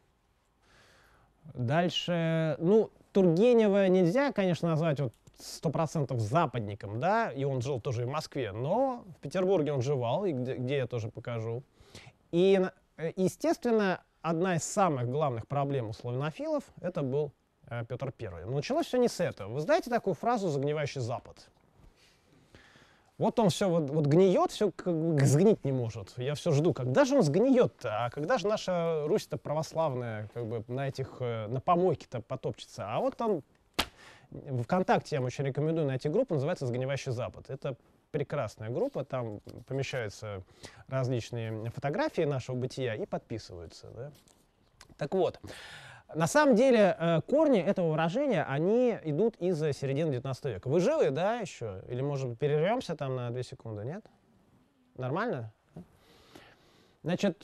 Дальше, ну, Тургенева нельзя, конечно, назвать вот 100% западником, да, и он жил тоже и в Москве, но в Петербурге он жевал, и где я тоже покажу. И, естественно, одна из самых главных проблем у славянофилов это был Петр I. Но началось все не с этого. Вы знаете такую фразу «загнивающий Запад»? Вот он все вот гниет, все как бы сгнить не может. Я все жду, когда же он сгниет-то, а когда же наша Русь-то православная как бы на помойке-то потопчется. А вот он, ВКонтакте я вам очень рекомендую найти группу, называется «Сгнивающий Запад». Это прекрасная группа, там помещаются различные фотографии нашего бытия и подписываются. Да? Так вот, на самом деле корни этого выражения, они идут из середины 19 века. Вы живы, да, еще? Или, может быть, перервемся там на 2 секунды, нет? Нормально? Значит,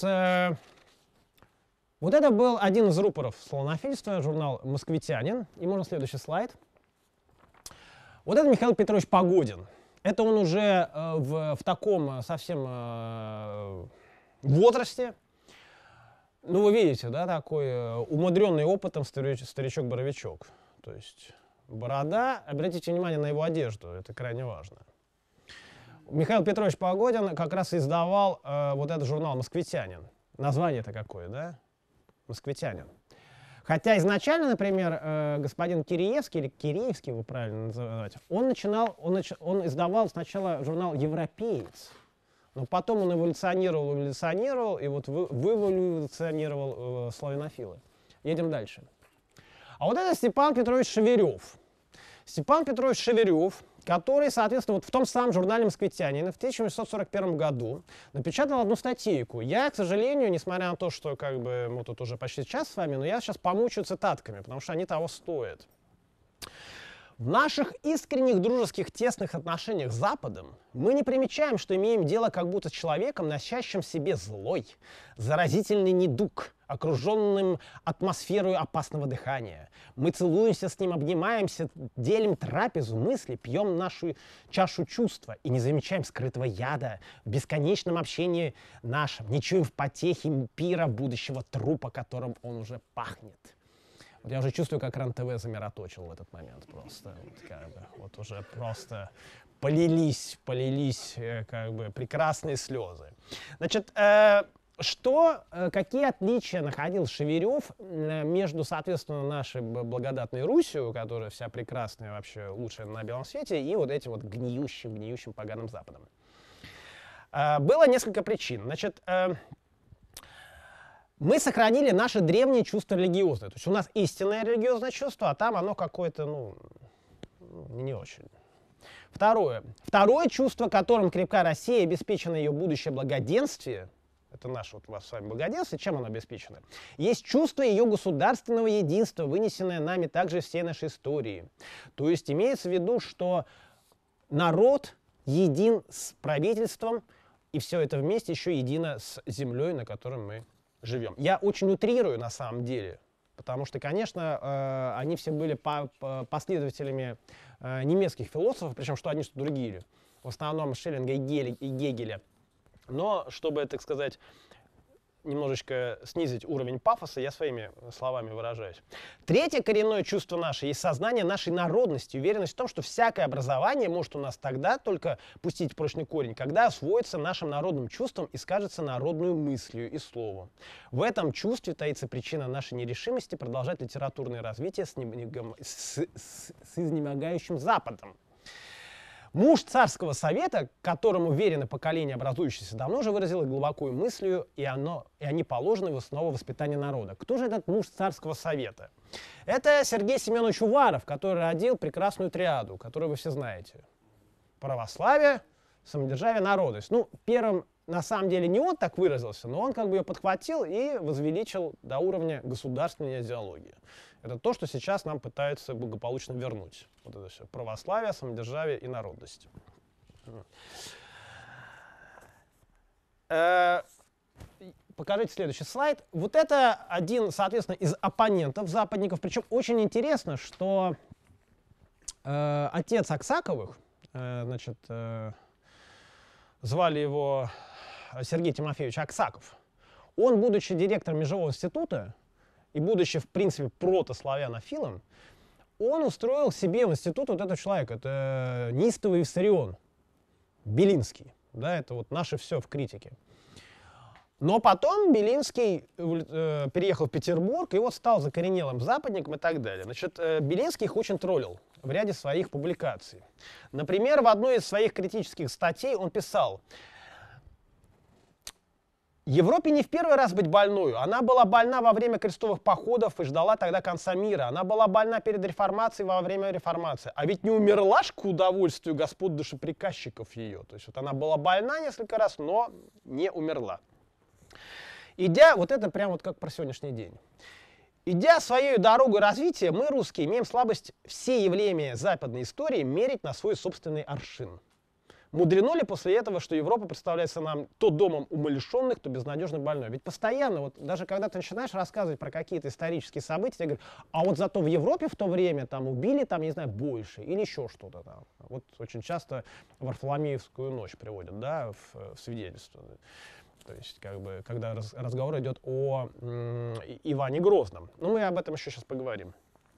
вот это был один из рупоров славянофильства, журнал «Москвитянин». И можно следующий слайд. Вот это Михаил Петрович Погодин. Это он уже в таком совсем возрасте. Ну, вы видите, да, такой умудренный опытом старичок-боровичок. То есть борода, обратите внимание на его одежду, это крайне важно. Михаил Петрович Погодин как раз издавал вот этот журнал «Москвитянин». Название-то какое, да? «Москвитянин». Хотя изначально, например, господин Киреевский, или Киреевский его правильно называть, он издавал сначала журнал «Европеец». Но потом он эволюционировал, и вот выэволюционировал славянофилы. Едем дальше. А вот это Степан Петрович Шеверев. Степан Петрович Шеверев, который, соответственно, вот в том самом журнале «Москвитянин» в 1841 году напечатал одну статейку. Я, к сожалению, несмотря на то, что как бы мы тут уже почти час с вами, но я сейчас помучаю цитатками, потому что они того стоят. В наших искренних дружеских тесных отношениях с Западом мы не примечаем, что имеем дело как будто с человеком, носящим в себе злой, заразительный недуг, окруженным атмосферой опасного дыхания. Мы целуемся с ним, обнимаемся, делим трапезу мысли, пьем нашу чашу чувства и не замечаем скрытого яда в бесконечном общении нашем, не чуем в потехе пира будущего трупа, которым он уже пахнет. Вот я уже чувствую, как РЕН-ТВ замироточил в этот момент просто. Вот уже просто полились как бы прекрасные слезы. Значит, какие отличия находил Шеверев между, соответственно, нашей благодатной Русью, которая вся прекрасная, вообще лучшая на белом свете, и вот этим вот гниющим поганым Западом? Было несколько причин. Значит, мы сохранили наше древнее чувство религиозное. То есть у нас истинное религиозное чувство, а там оно какое-то, не очень. Второе чувство, которым крепка Россия, обеспечено ее будущее благоденствие, это наше вот у вас с вами благоденствие, чем оно обеспечено? Есть чувство ее государственного единства, вынесенное нами также всей нашей истории. То есть имеется в виду, что народ един с правительством, и все это вместе еще едино с землей, на которой мы живем. Я очень утрирую на самом деле, потому что, конечно, они все были последователями немецких философов, причем что одни, что другие. В основном Шеллинга и Гегеля. Но, чтобы, так сказать, немножечко снизить уровень пафоса, я своими словами выражаюсь. Третье коренное чувство наше есть сознание нашей народности, уверенность в том, что всякое образование может у нас тогда только пустить прочный корень, когда освоится нашим народным чувством и скажется народную мыслью и словом. В этом чувстве таится причина нашей нерешимости продолжать литературное развитие с изнемогающим Западом. Муж царского совета, которому верено поколение образующееся, давно уже выразил их глубокую мыслью, и они положены в основу воспитания народа. Кто же этот муж царского совета? Это Сергей Семенович Уваров, который родил прекрасную триаду, которую вы все знаете. Православие, самодержавие, народность. Первым, на самом деле, не он так выразился, но он как бы ее подхватил и возвеличил до уровня государственной идеологии. Это то, что сейчас нам пытаются благополучно вернуть. Вот это все. Православие, самодержавие и народность. Покажите следующий слайд. Вот это один, соответственно, из оппонентов западников. Причем очень интересно, что отец Аксаковых, значит, звали его Сергей Тимофеевич Аксаков. Он, будучи директором Межевого института и будучи, в принципе, протославянофилом, он устроил себе в институт вот этого человека. Это неистовый Виссарион, Белинский. Да, это вот наше все в критике. Но потом Белинский переехал в Петербург и вот стал закоренелым западником и так далее. Значит, Белинский их очень троллил в ряде своих публикаций. Например, в одной из своих критических статей он писал: Европе не в первый раз быть больную. Она была больна во время крестовых походов и ждала тогда конца мира. Она была больна перед реформацией, во время реформации. А ведь не умерла ж к удовольствию господ душеприказчиков ее. То есть вот она была больна несколько раз, но не умерла. Идя, вот это прям вот как про сегодняшний день. Идя своей дорогой развития, мы, русские, имеем слабость все явления западной истории мерить на свой собственный аршин. Мудрено ли после этого, что Европа представляется нам то домом умалишенных, то безнадежно больной? Ведь постоянно, вот даже когда ты начинаешь рассказывать про какие-то исторические события, тебе говорят, а вот зато в Европе в то время там убили, там, не знаю, больше, или еще что-то там. Вот очень часто Варфоломеевскую ночь приводят, да, в свидетельство. То есть, как бы, когда разговор идет о Иване Грозном. Но мы об этом еще сейчас поговорим.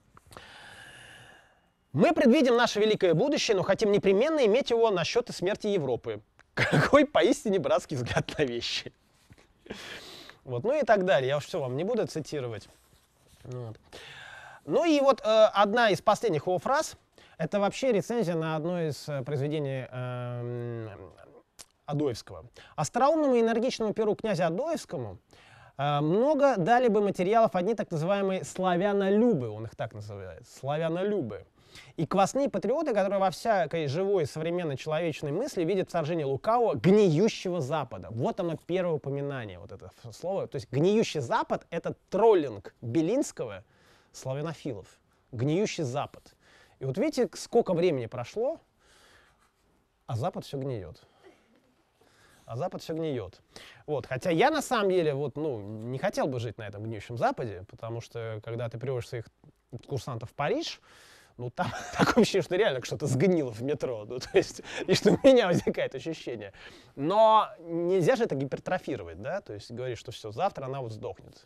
Мы предвидим наше великое будущее, но хотим непременно иметь его на счет смерти Европы. Какой поистине братский взгляд на вещи. Вот, ну и так далее. Я уж все вам не буду цитировать. Вот. Ну и вот одна из последних его фраз, это вообще рецензия на одно из произведений Адоевского. Остроумному и энергичному перу князя Адоевскому много дали бы материалов одни так называемые славянолюбы, он их так называет, славянолюбы. И квасные патриоты, которые во всякой живой современной человечной мысли видят вторжение лукавого гниющего Запада. Вот оно первое упоминание, вот это слово. То есть гниющий Запад — это троллинг Белинского славянофилов. Гниющий Запад. И вот видите, сколько времени прошло, а Запад все гниет. А Запад все гниет. Вот. Хотя я на самом деле вот, ну, не хотел бы жить на этом гниющем Западе, потому что когда ты приводишь своих курсантов в Париж, ну там такое ощущение, что реально что-то сгнило в метро. Ну, то есть, и что у меня возникает ощущение. Но нельзя же это гипертрофировать, да? То есть говорить, что все, завтра она вот сдохнет.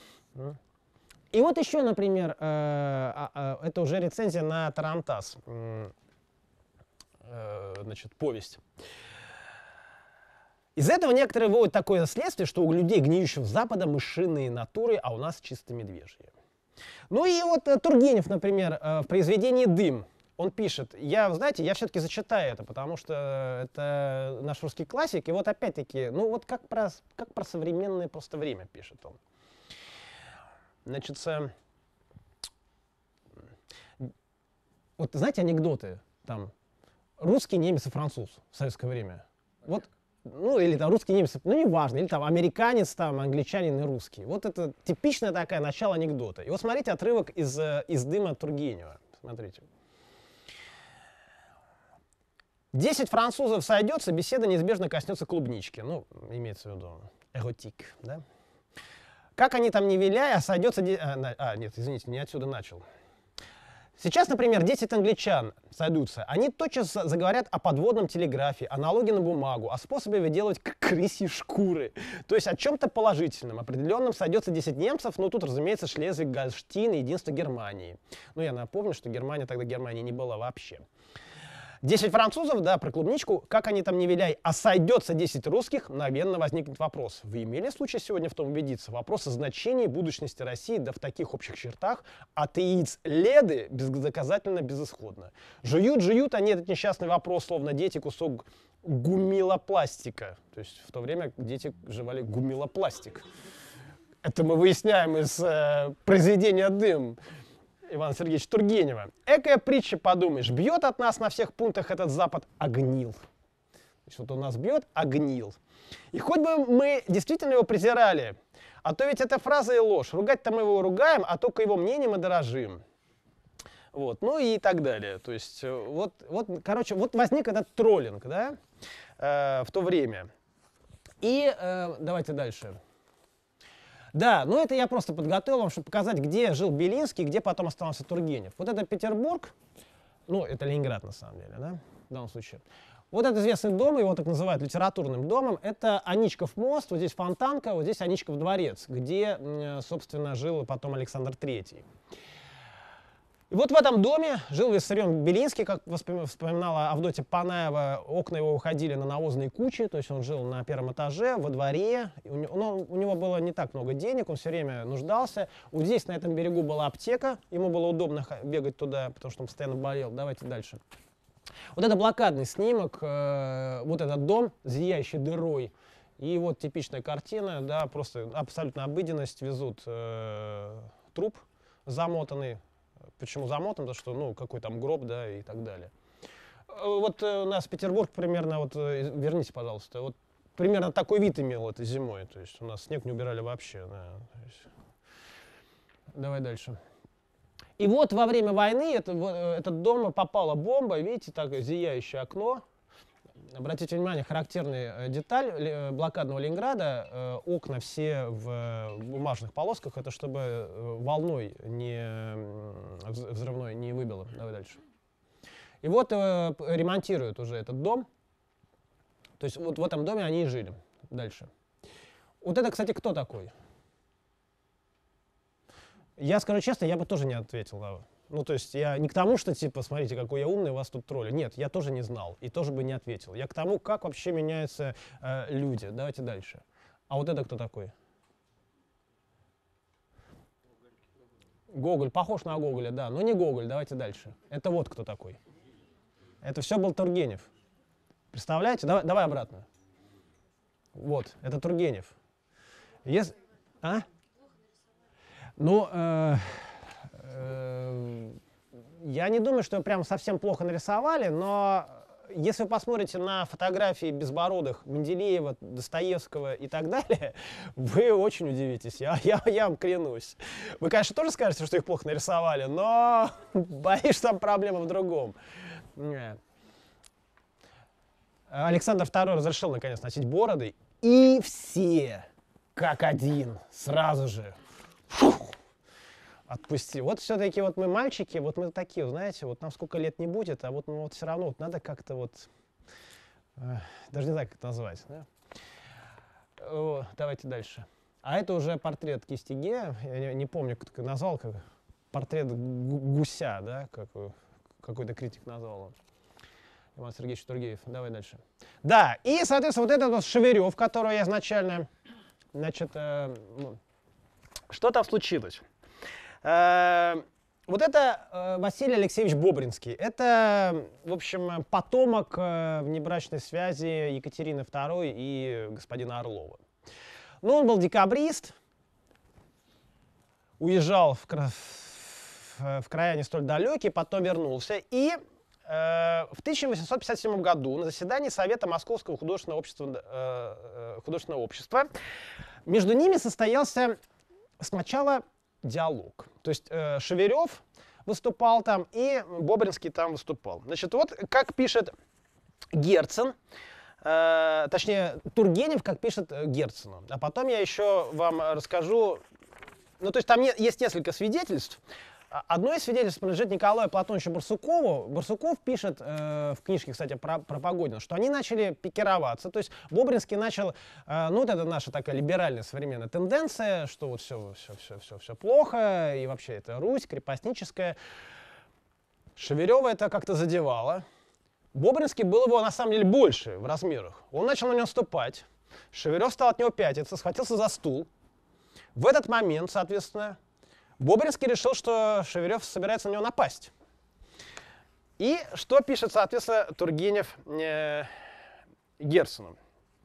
И вот еще, например, это уже рецензия на Тарантас, значит, повесть. Из этого некоторые выводят такое следствие, что у людей гниющего Запада мышиные натуры, а у нас чисто медвежьи. Ну и вот Тургенев, например, в произведении «Дым», он пишет, знаете, я все-таки зачитаю это, потому что это наш русский классик, и вот опять-таки, ну вот как про современное просто время пишет он. Значит, вот знаете анекдоты, там, русский, немец и француз в советское время. Вот. Ну, или там русский, немец, ну, неважно, или там американец, там, англичанин и русский. Вот это типичное такое начало анекдота. И вот смотрите отрывок из «Дыма» Тургенева. Смотрите. 10 французов сойдется, беседа неизбежно коснется клубнички. Ну, имеется в виду эротик, да? Как они там не виляя, сойдется... нет, извините, не отсюда начал. Сейчас, например, 10 англичан сойдутся. Они тотчас заговорят о подводном телеграфе, о налоге на бумагу, о способе выделывать крысьи шкуры. То есть о чем-то положительном, определенном сойдется 10 немцев, но тут, разумеется, Шлезвиг-Гольштейн и единство Германии. Ну, я напомню, что Германия тогда Германии не была вообще. 10 французов, да, про клубничку, как они там не виляй, а сойдется 10 русских, мгновенно возникнет вопрос. Вы имели случай сегодня в том убедиться? Вопрос о значении будущности России, да в таких общих чертах, от яиц леды бездоказательно безысходно. Жуют они этот несчастный вопрос, словно дети, кусок гумилопластика. То есть в то время дети жевали гумилопластик. Это мы выясняем из произведения «Дым» Ивана Сергеевича Тургенева. Экая притча, подумаешь, бьет от нас на всех пунктах этот Запад, а гнил. То есть вот он нас бьет, а гнил. И хоть бы мы действительно его презирали, а то ведь это фраза и ложь. Ругать-то мы его ругаем, а только его мнением мы дорожим. Вот, ну и так далее. То есть короче, вот возник этот троллинг, да, в то время. И давайте дальше. Да, ну это я просто подготовил вам, чтобы показать, где жил Белинский, где потом оставался Тургенев. Вот это Петербург, ну это Ленинград на самом деле, да, в данном случае. Вот этот известный дом, его так называют литературным домом, это Аничков мост, вот здесь Фонтанка, вот здесь Аничков дворец, где, собственно, жил потом Александр III. И вот в этом доме жил Виссарион Белинский, как вспоминала Авдотья Панаева, окна его уходили на навозные кучи, то есть он жил на первом этаже, во дворе, у него было не так много денег, он все время нуждался. Вот здесь, на этом берегу, была аптека, ему было удобно бегать туда, потому что он постоянно болел. Давайте дальше. Вот это блокадный снимок, вот этот дом, зияющий дырой, и вот типичная картина, да, просто абсолютно обыденность, везут труп замотанный. Почему замотан? Потому что, ну, какой там гроб, да, и так далее. Вот у нас Петербург примерно, вот, верните, пожалуйста, вот примерно такой вид имел этой зимой. То есть у нас снег не убирали вообще. Да. Давай дальше. И вот во время войны этот дом попала бомба, видите, так зияющее окно. Обратите внимание, характерная деталь блокадного Ленинграда, окна все в бумажных полосках, это чтобы волной взрывной не выбило. Давай дальше. И вот ремонтируют уже этот дом, то есть вот в этом доме они и жили. Дальше. Вот это, кстати, кто такой? Я скажу честно, я бы тоже не ответил. Ну, то есть я не к тому, что, типа, смотрите, какой я умный, вас тут тролли. Нет, я тоже не знал и тоже бы не ответил. Я к тому, как вообще меняются люди. Давайте дальше. А вот это кто такой? Гоголь. Похож на Гоголя, да, но не Гоголь. Давайте дальше. Это вот кто такой. Это все был Тургенев. Представляете? Давай обратно. Вот, это Тургенев. А? Ну, я не думаю, что прям совсем плохо нарисовали, но если вы посмотрите на фотографии безбородых Менделеева, Достоевского и так далее, вы очень удивитесь, я вам клянусь. Вы, конечно, тоже скажете, что их плохо нарисовали, но боюсь, что там проблема в другом. Александр II разрешил, наконец, носить бороды, и все, как один, сразу же, отпусти. Вот все-таки вот мы мальчики, вот мы такие, знаете, вот нам сколько лет не будет, а вот, ну, вот все равно вот надо как-то вот, даже не знаю, как это назвать. Да? Давайте дальше. А это уже портрет кисти Ге, я не помню, как назвал, как портрет гуся, да, какой-то критик назвал он. Иван Сергеевич Тургенев. Давай дальше. Да, и, соответственно, вот этот вот Шеверев, которого я изначально, значит, что там случилось? Вот это Василий Алексеевич Бобринский. Это, в общем, потомок внебрачной связи Екатерины II и господина Орлова. Ну, он был декабрист, уезжал в края не столь далекие, потом вернулся. И в 1857 году на заседании Совета Московского художественного общества между ними состоялся сначала диалог. То есть Шеверев выступал там, и Бобринский там выступал. Значит, вот как пишет Герцен, точнее, Тургенев, как пишет Герцену. А потом я еще вам расскажу, ну, то есть там есть несколько свидетельств. Одно из свидетельств принадлежит Николаю Платоновичу Барсукову. Барсуков пишет в книжке, кстати, про Погодина, что они начали пикироваться. То есть Бобринский начал, ну, вот это наша такая либеральная современная тенденция, что вот все плохо, и вообще это Русь крепостническая. Шеверева это как-то задевало. Бобринский был его, на самом деле, больше в размерах. Он начал на него наступать. Шеверев стал от него пятиться, схватился за стул. В этот момент, соответственно, Бобринский решил, что Шеверев собирается на него напасть. И что пишет, соответственно, Тургенев Герцену.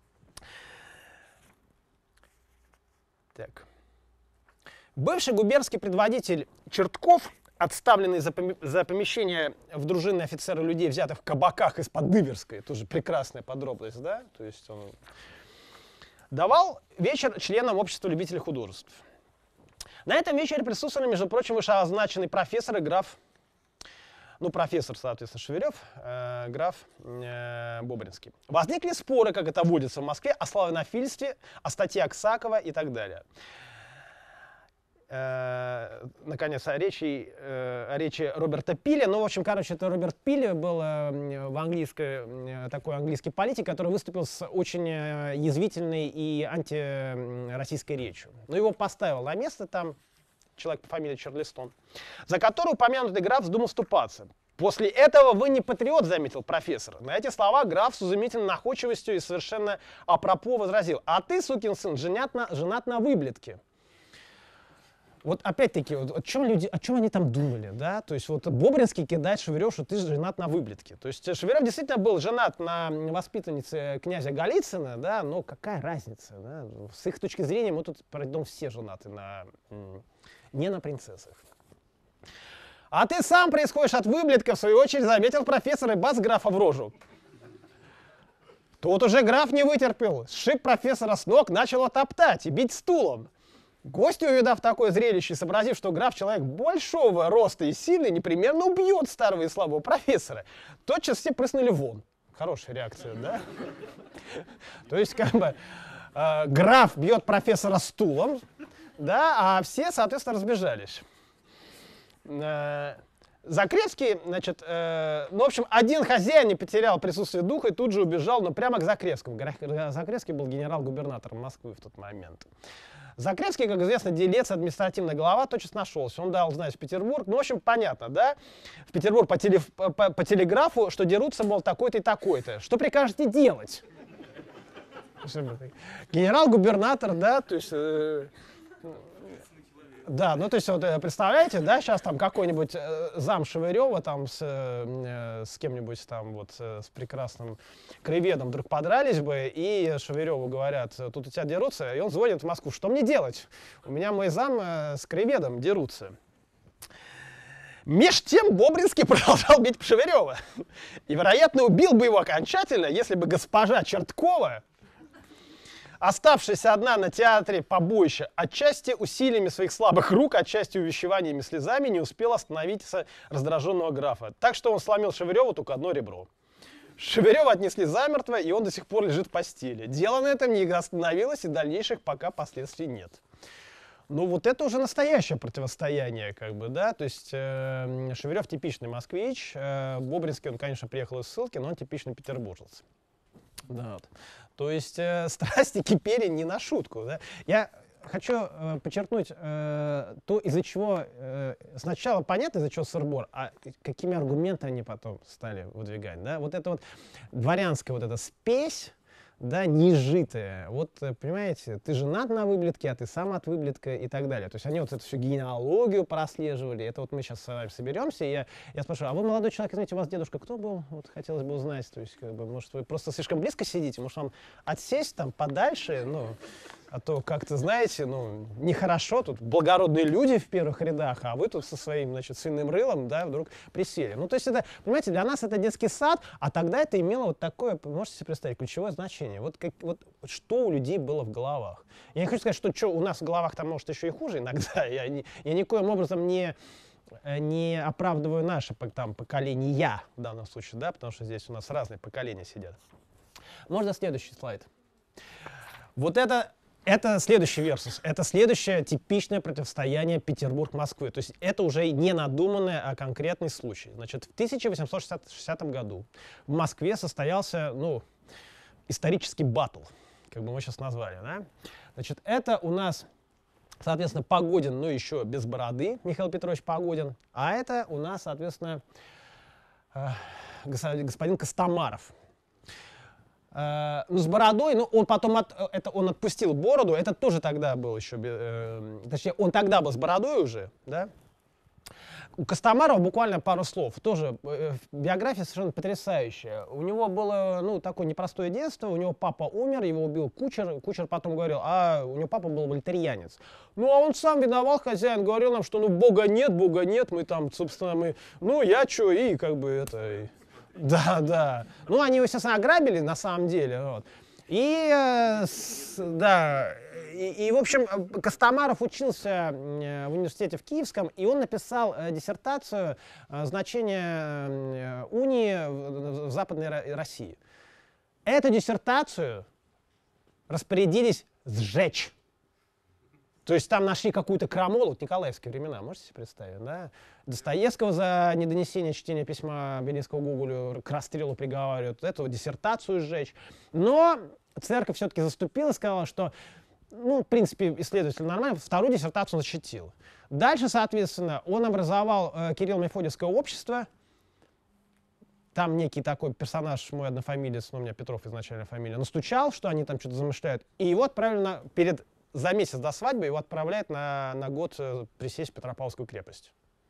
Так. Бывший губернский предводитель Чертков, отставленный за помещение в дружинные офицеры людей, взятых в кабаках из-под Иверской, тоже прекрасная подробность, да? То есть он давал вечер членам общества любителей художеств. На этом вечере присутствовали, между прочим, вышеозначенный профессор и граф, ну, профессор, соответственно, Шеверев, граф Бобринский. Возникли споры, как это водится в Москве, о славянофильстве, о статье Аксакова и так далее. наконец, о речи Роберта Пилли. Ну, в общем, короче, это Роберт Пилли был такой английский политик, который выступил с очень язвительной и антироссийской речью. Но его поставил на место там человек по фамилии Чарлистон, за которого упомянутый граф вздумал вступаться. После этого вы не патриот, заметил профессор. На эти слова граф с изумительной находчивостью и совершенно апропо возразил: а ты, сукин сын, женат на выблядке. Вот опять-таки, вот, о чем они там думали, да? То есть вот Бобринский кидает Шевырев, что ты женат на выблядке. То есть Шевырев действительно был женат на воспитаннице князя Голицына, да, но какая разница, да? С их точки зрения мы тут, пройдем, все женаты не на принцессах. А ты сам происходишь от выблядка, в свою очередь, заметил профессор и бац графа в рожу. Тут уже граф не вытерпел, сшиб профессора с ног, начал его топтать и бить стулом. Гости, увидав такое зрелище и сообразив, что граф человек большого роста и сильный, непременно убьет старого и слабого профессора, тотчас все прыснули вон. Хорошая реакция, да? То есть, как бы, граф бьет профессора стулом, да, а все, соответственно, разбежались. Закревский, значит, ну, в общем, один хозяин не потерял присутствие духа и тут же убежал, но прямо к Закревскому. Закревский был генерал-губернатором Москвы в тот момент. Закревский, как известно, делец, административная глава, тотчас нашелся. Он дал знать в Петербург. Ну, в общем, понятно, да? В Петербург по телеграфу, что дерутся, мол, такой-то и такой-то. Что прикажете делать? Генерал-губернатор, да, то есть... Да, ну то есть, вот, представляете, да, сейчас там какой-нибудь зам Шевырева там с кем-нибудь там вот с прекрасным краеведом вдруг подрались бы, и Шевыреву говорят: тут у тебя дерутся, и он звонит в Москву: что мне делать? У меня мой зам с краеведом дерутся. Меж тем Бобринский продолжал бить Шевырева. И, вероятно, убил бы его окончательно, если бы госпожа Черткова, оставшаяся одна на театре побоища, отчасти усилиями своих слабых рук, отчасти увещеваниями и слезами, не успела остановиться раздраженного графа. Так что он сломил Шевыреву только одно ребро. Шевырева отнесли замертво, и он до сих пор лежит в постели. Дело на этом не остановилось, и дальнейших пока последствий нет. Ну вот это уже настоящее противостояние, как бы, да, то есть Шевырев типичный москвич, Бобринский, он, конечно, приехал из ссылки, но он типичный петербуржец. Да, вот. То есть страсти кипели не на шутку. Да? Я хочу подчеркнуть то, из-за чего сначала понятно, из-за чего сыр-бор, а какими аргументами они потом стали выдвигать. Да? Вот это вот дворянская вот эта спесь, да, неизжитая. Вот, понимаете, ты женат на выблядке, а ты сам от выблядка и так далее. То есть они вот эту всю генеалогию прослеживали. Это вот мы сейчас с вами соберемся, и я спрашиваю: а вы, молодой человек, знаете, у вас дедушка кто был? Вот хотелось бы узнать. То есть, как бы, может, вы просто слишком близко сидите, может, вам отсесть там подальше, ну, а то как-то, знаете, ну, нехорошо, тут благородные люди в первых рядах, а вы тут со своим, значит, свиным рылом, да, вдруг присели. Ну, то есть это, понимаете, для нас это детский сад, а тогда это имело вот такое, можете себе представить, ключевое значение. Вот что у людей было в головах. Я не хочу сказать, что у нас в головах там может еще и хуже иногда. Я никоим образом не оправдываю наше там поколение в данном случае, да, потому что здесь у нас разные поколения сидят. Можно следующий слайд. Вот это следующий версус. Это следующее типичное противостояние Петербург-Москвы. То есть это уже не надуманное, а конкретный случай. Значит, в 1860 году в Москве состоялся, ну, исторический баттл, как бы мы сейчас назвали, да? Значит, это у нас, соответственно, Погодин, но еще без бороды, Михаил Петрович Погодин, а это у нас, соответственно, господин Костомаров. Ну, с бородой, ну, он потом он отпустил бороду, это тоже тогда был еще, точнее, он тогда был с бородой уже, да. У Костомарова буквально пару слов, тоже биография совершенно потрясающая. У него было, ну, такое непростое детство, у него папа умер, его убил кучер потом говорил, а у него папа был вольтерьянец. Ну, а он сам виноват, хозяин говорил нам, что, ну, Бога нет, мы там, собственно, ну, я чё, и как бы это... Да. Ну, они его, естественно, ограбили на самом деле. Вот. И, в общем, Костомаров учился в университете в Киевском, и он написал диссертацию «Значение унии в Западной России». Эту диссертацию распорядились сжечь. То есть там нашли какую-то крамолу, вот николаевские времена, можете себе представить, да? Достоевского за недонесение чтения письма Белинского Гоголю к расстрелу приговаривают, эту диссертацию сжечь. Но церковь все-таки заступила и сказала, что, ну, в принципе, исследователь нормально, вторую диссертацию он защитил. Дальше, соответственно, он образовал Кирилл-Мефодиевское общество. Там некий такой персонаж, мой однофамилец, ну, у меня Петров изначально фамилия, настучал, что они там что-то замышляют, и его отправили за месяц до свадьбы его отправляют на год присесть в Петропавловскую крепость.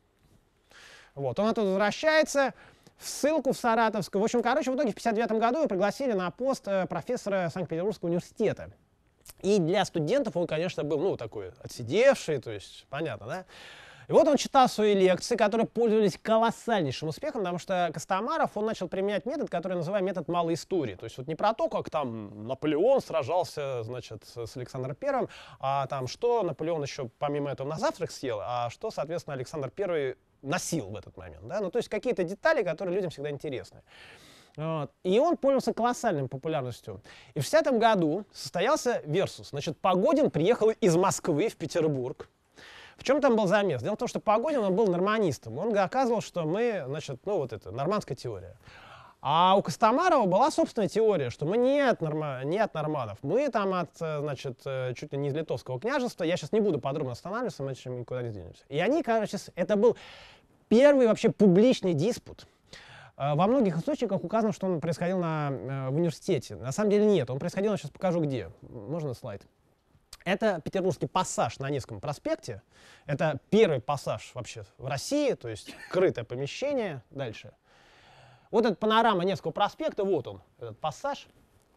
Вот. Он оттуда возвращается в ссылку в Саратовскую. В общем, короче, в итоге в 1959 году его пригласили на пост профессора Санкт-Петербургского университета. И для студентов он, конечно, был, ну, такой отсидевший, то есть, понятно, да? И вот он читал свои лекции, которые пользовались колоссальнейшим успехом, потому что Костомаров, он начал применять метод, который называем метод малой истории. То есть вот не про то, как там Наполеон сражался, значит, с Александром Первым, а там что Наполеон еще помимо этого на завтрак съел, а что, соответственно, Александр Первый носил в этот момент. Да? Ну, то есть какие-то детали, которые людям всегда интересны. Вот. И он пользовался колоссальной популярностью. И в 60-м году состоялся версус. Значит, Погодин приехал из Москвы в Петербург. В чем там был замес? Дело в том, что Погодин, он был норманистом. Он доказывал, что мы, значит, ну вот это, нормандская теория. А у Костомарова была собственная теория, что мы не от норманов. Мы там от, значит, чуть ли не из Литовского княжества. Я сейчас не буду подробно останавливаться, мы никуда не сдвинемся. И они, короче, это был первый вообще публичный диспут. Во многих источниках указано, что он происходил в университете. На самом деле нет, он происходил, я сейчас покажу где. Можно слайд? Это Петербургский пассаж на Невском проспекте. Это первый пассаж вообще в России, то есть крытое помещение. Дальше. Вот эта панорама Невского проспекта, вот он, этот пассаж.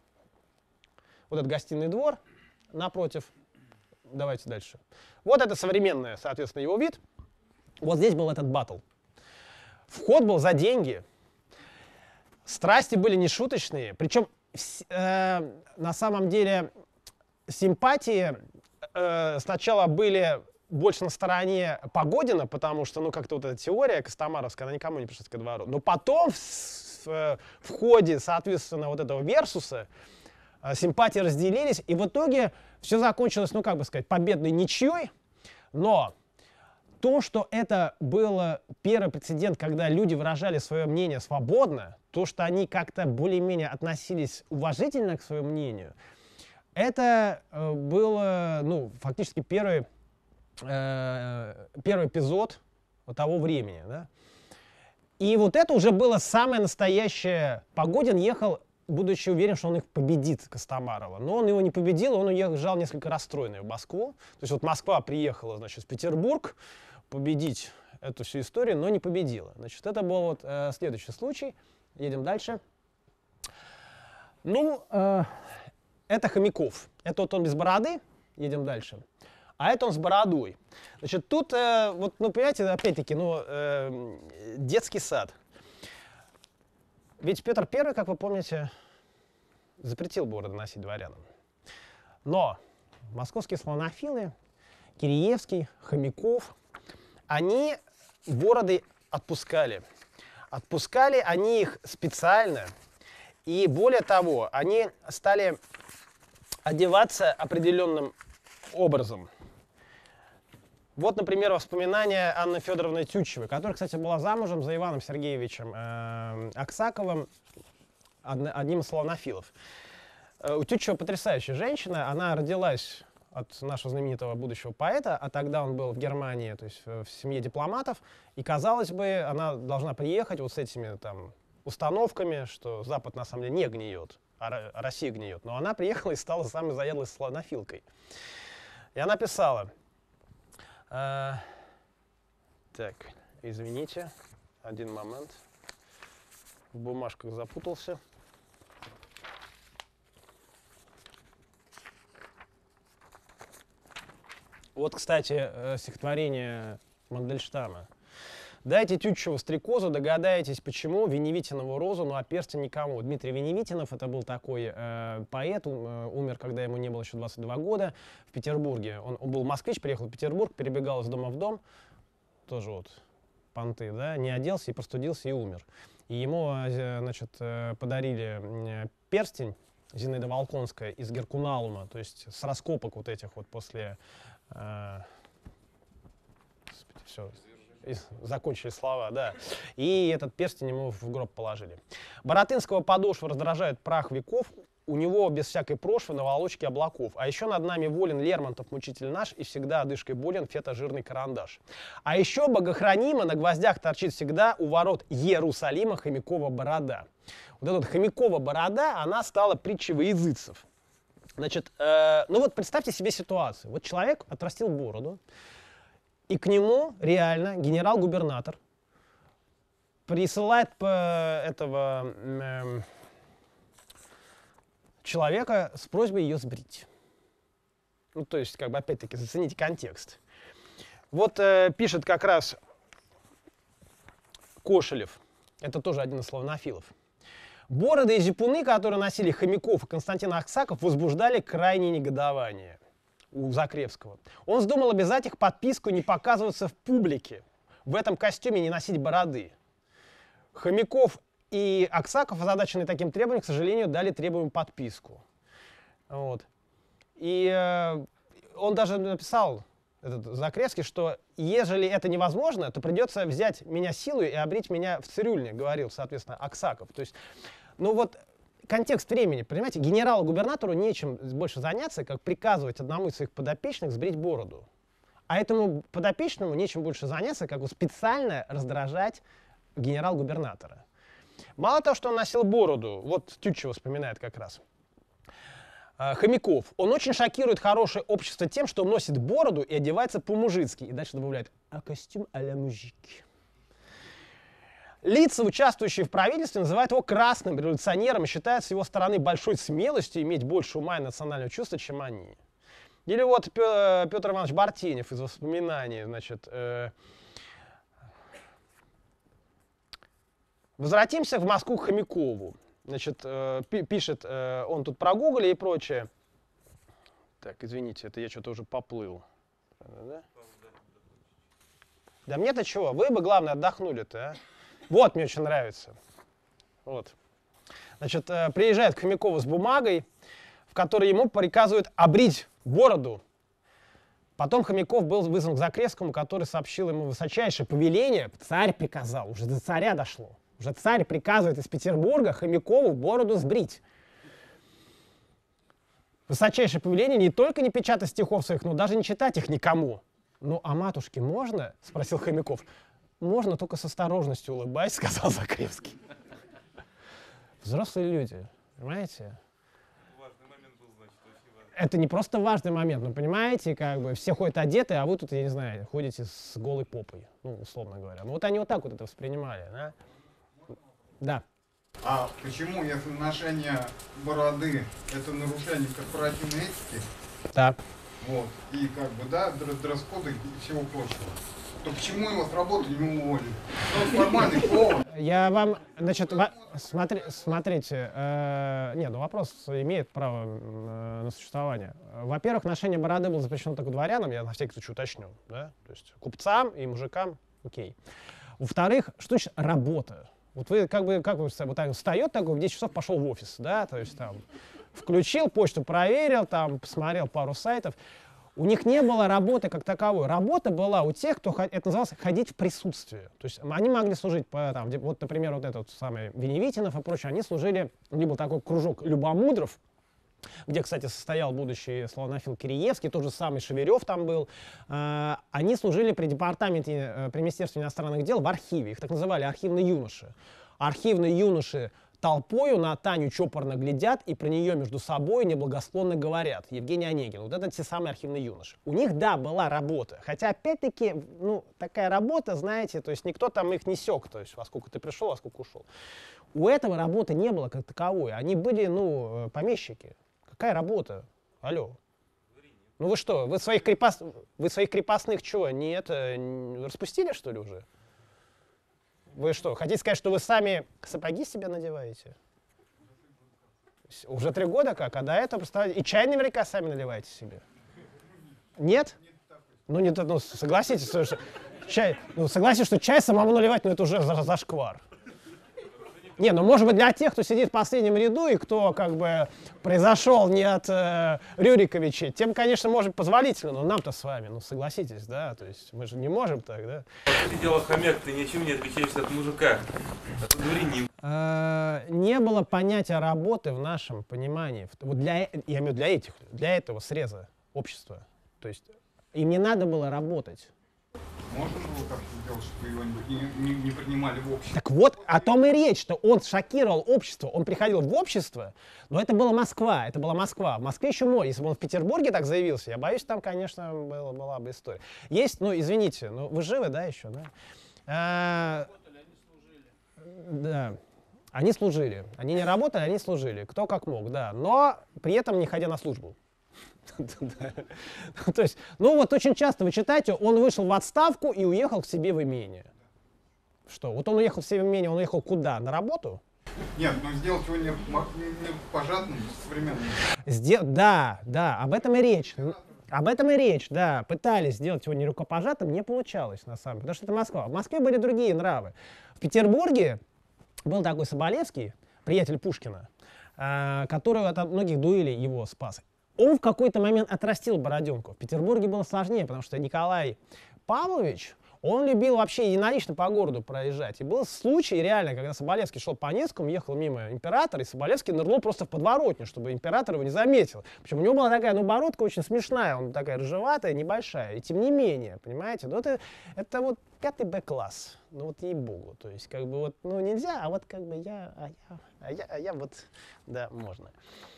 Вот этот гостиный двор напротив. Давайте дальше. Вот это современный, соответственно, его вид. Вот здесь был этот баттл. Вход был за деньги. Страсти были нешуточные. Причем на самом деле симпатии сначала были больше на стороне Погодина, потому что, ну, как-то вот эта теория костомаровская, она никому не пришлась ко двору. Но потом в ходе, соответственно, вот этого версуса симпатии разделились, и в итоге все закончилось, ну, как бы сказать, победной ничьей. Но то, что это был первый прецедент, когда люди выражали свое мнение свободно, то, что они как-то более-менее относились уважительно к своему мнению, это был, ну, фактически первый эпизод того времени. Да? И вот это уже было самое настоящее. Погодин ехал, будучи уверен, что он их победит, Костомарова. Но он его не победил, он уезжал несколько расстроенный в Москву. То есть вот Москва приехала, значит, в Петербург победить эту всю историю, но не победила. Значит, это был вот следующий случай. Едем дальше. Ну, это Хомяков. Это вот он без бороды. Едем дальше. А это он с бородой. Значит, тут, вот, ну, понимаете, опять-таки, ну, детский сад. Ведь Петр I, как вы помните, запретил бороды носить дворянам. Но московские славянофилы, Киреевский, Хомяков, они бороды отпускали. Отпускали они их специально. И более того, они стали одеваться определенным образом. Вот, например, воспоминания Анны Федоровны Тютчевой, которая, кстати, была замужем за Иваном Сергеевичем Аксаковым, одним из славянофилов. У Тютчева потрясающая женщина, она родилась от нашего знаменитого будущего поэта, а тогда он был в Германии, то есть в семье дипломатов, и, казалось бы, она должна приехать вот с этими там установками, что Запад на самом деле не гниет, а Россия гниет. Но она приехала и стала самой заядлой славянофилкой. И она писала: так, извините, один момент, в бумажках запутался. Вот, кстати, стихотворение Мандельштама. «Дайте Тютчеву стрекозу, догадаетесь, почему, Веневитинову розу, ну а перстень никому». Дмитрий Веневитинов, это был такой поэт, умер, когда ему не было еще 22 года, в Петербурге. Он был москвич, приехал в Петербург, перебегал из дома в дом, тоже вот понты, да, не оделся и простудился и умер. И ему, значит, подарили перстень Зинаида Волконская из Геркуналума, то есть с раскопок вот этих вот после Все, закончили слова, да. И этот перстень ему в гроб положили. Баратынского подошва раздражает прах веков, у него без всякой прошвы наволочки облаков. А еще над нами волен Лермонтов, мучитель наш, и всегда одышкой болен фето-жирный карандаш. А еще богохранимо на гвоздях торчит всегда у ворот Иерусалима хомякова борода. Вот эта вот хомякова борода, она стала притчей во языцев. Значит, ну вот представьте себе ситуацию. Вот человек отрастил бороду, и к нему реально генерал-губернатор присылает этого человека с просьбой ее сбрить. Ну, то есть, как бы, опять-таки, зацените контекст. Вот пишет как раз Кошелев, это тоже один из славянофилов. Бороды и зипуны, которые носили Хомяков и Константин Аксаков, возбуждали крайнее негодование у Закревского. Он вздумал обязать их подписку не показываться в публике, в этом костюме не носить бороды. Хомяков и Аксаков, озадаченные таким требованием, к сожалению, дали требуемую подписку. Вот. И он даже написал, этот Закревский, что ежели это невозможно, то придется взять меня силой и обрить меня в цирюльне, говорил, соответственно, Аксаков. То есть, ну вот, контекст времени, понимаете, генералу-губернатору нечем больше заняться, как приказывать одному из своих подопечных сбрить бороду. А этому подопечному нечем больше заняться, как специально раздражать генерал-губернатора. Мало того, что он носил бороду, вот Тютчева вспоминает как раз, Хомяков, он очень шокирует хорошее общество тем, что он носит бороду и одевается по-мужицки. И дальше добавляет, а костюм а-ля мужики. Лица, участвующие в правительстве, называют его красным революционером и считают с его стороны большой смелостью иметь больше ума и национального чувства, чем они. Или вот Петр Иванович Бартенев из воспоминаний, значит, возвратимся в Москву к Хомякову. Значит, пишет он тут про Гоголя и прочее. Так, извините, это я что-то уже поплыл. Да мне-то чего? Вы бы, главное, отдохнули-то, а? Вот, мне очень нравится. Вот. Значит, приезжает к Хомякову с бумагой, в которой ему приказывают обрить бороду. Потом Хомяков был вызван к Закревскому, который сообщил ему высочайшее повеление. Царь приказал, уже до царя дошло. Уже царь приказывает из Петербурга Хомякову бороду сбрить. Высочайшее повеление не только не печатать стихов своих, но даже не читать их никому. Ну, а матушке можно? — спросил Хомяков. Можно, только с осторожностью улыбаясь, — сказал Закревский. Взрослые люди, понимаете? Важный момент был, значит, очень важный. Это не просто важный момент, но понимаете, как бы все ходят одеты, а вы тут, я не знаю, ходите с голой попой, ну, условно говоря. Ну, вот они вот так вот это воспринимали, да? Да. А почему, если ношение бороды — это нарушение корпоративной этики, Да. вот, и как бы, да, дресс-кода и всего прочего, то почему его с работы не уволили? Ну, формальный повод. Я вам, значит, смотрите, нет, ну вопрос имеет право на существование. Во-первых, ношение бороды было запрещено только дворянам, я на всякий случай уточню, да, то есть купцам и мужикам, окей. Во-вторых, что значит работа? Вот вы как вы вот так встает такой, в 10 часов пошел в офис, да, то есть там включил, почту проверил, там посмотрел пару сайтов. У них не было работы как таковой. Работа была у тех, кто, это называлось, ходить в присутствие. То есть они могли служить, там, вот, например, вот этот самый Веневитинов и прочее, они служили, либо такой кружок любомудров, где, кстати, состоял будущий славянофил Киреевский, тот же самый Шеверев там был. Они служили при департаменте, при Министерстве иностранных дел в архиве. Их так называли архивные юноши. Архивные юноши толпою на Таню чопорно глядят и про нее между собой неблагосклонно говорят. Евгений Онегин. Вот это те самые архивные юноши. У них, да, была работа. Хотя, опять-таки, ну, такая работа, знаете, то есть никто там их не сек, то есть во сколько ты пришел, во сколько ушел. У этого работы не было как таковой. Они были, ну, помещики. Какая работа? Алло. Ну вы что, вы своих крепостных чего, нет, распустили, что ли, уже? Вы что, хотите сказать, что вы сами сапоги себе надеваете? Уже 3 года как? А до этого, представляете, и чай наверняка сами наливаете себе? Нет? Ну, не, ну согласитесь, что чай, ну, согласитесь, что чай самому наливать, ну это уже зашквар. Не, ну может быть для тех, кто сидит в последнем ряду и кто как бы произошел не от Рюриковича, тем, конечно, может быть позволительно, но нам-то с вами, ну согласитесь, да, то есть мы же не можем так, да. По сути дела, хомяк, ты ничем не отличаешься от мужика. А тут дворянин. Не было понятия работы в нашем понимании, вот я имею в виду для этого среза общества, то есть им не надо было работать. Можно было как-то сделать, чтобы его не принимали в общество? Так вот, о том и речь, что он шокировал общество, он приходил в общество, но это была Москва, это была Москва. В Москве еще море. Если бы он в Петербурге так заявился, я боюсь, там, конечно, была бы история. Есть, ну, извините, ну, вы живы, да, еще, да? Да, они служили. Они не работали, они служили. Кто как мог, да. Но при этом не ходя на службу. То есть, ну вот очень часто вы читаете, он вышел в отставку и уехал к себе в имение. Что? Вот он уехал к себе в имение, он уехал куда? На работу? Нет, но сделать его не пожатным, современным. Да, об этом и речь. Об этом и речь, да. Пытались сделать его не рукопожатым, не получалось, на самом деле. Потому что это Москва. В Москве были другие нравы. В Петербурге был такой Соболевский, приятель Пушкина, который от многих дуэлей его спас. Он в какой-то момент отрастил бороденку. В Петербурге было сложнее, потому что Николай Павлович, он любил вообще единолично по городу проезжать. И был случай реально, когда Соболевский шел по Невскому, ехал мимо императора, и Соболевский нырнул просто в подворотню, чтобы император его не заметил. Причем у него была такая, ну, бородка очень смешная, он такая рыжеватая, небольшая. И тем не менее, понимаете, ну, это вот 5 Б-класс. Ну, вот ей-богу. То есть, как бы вот, ну, нельзя, а вот как бы я вот, да, можно.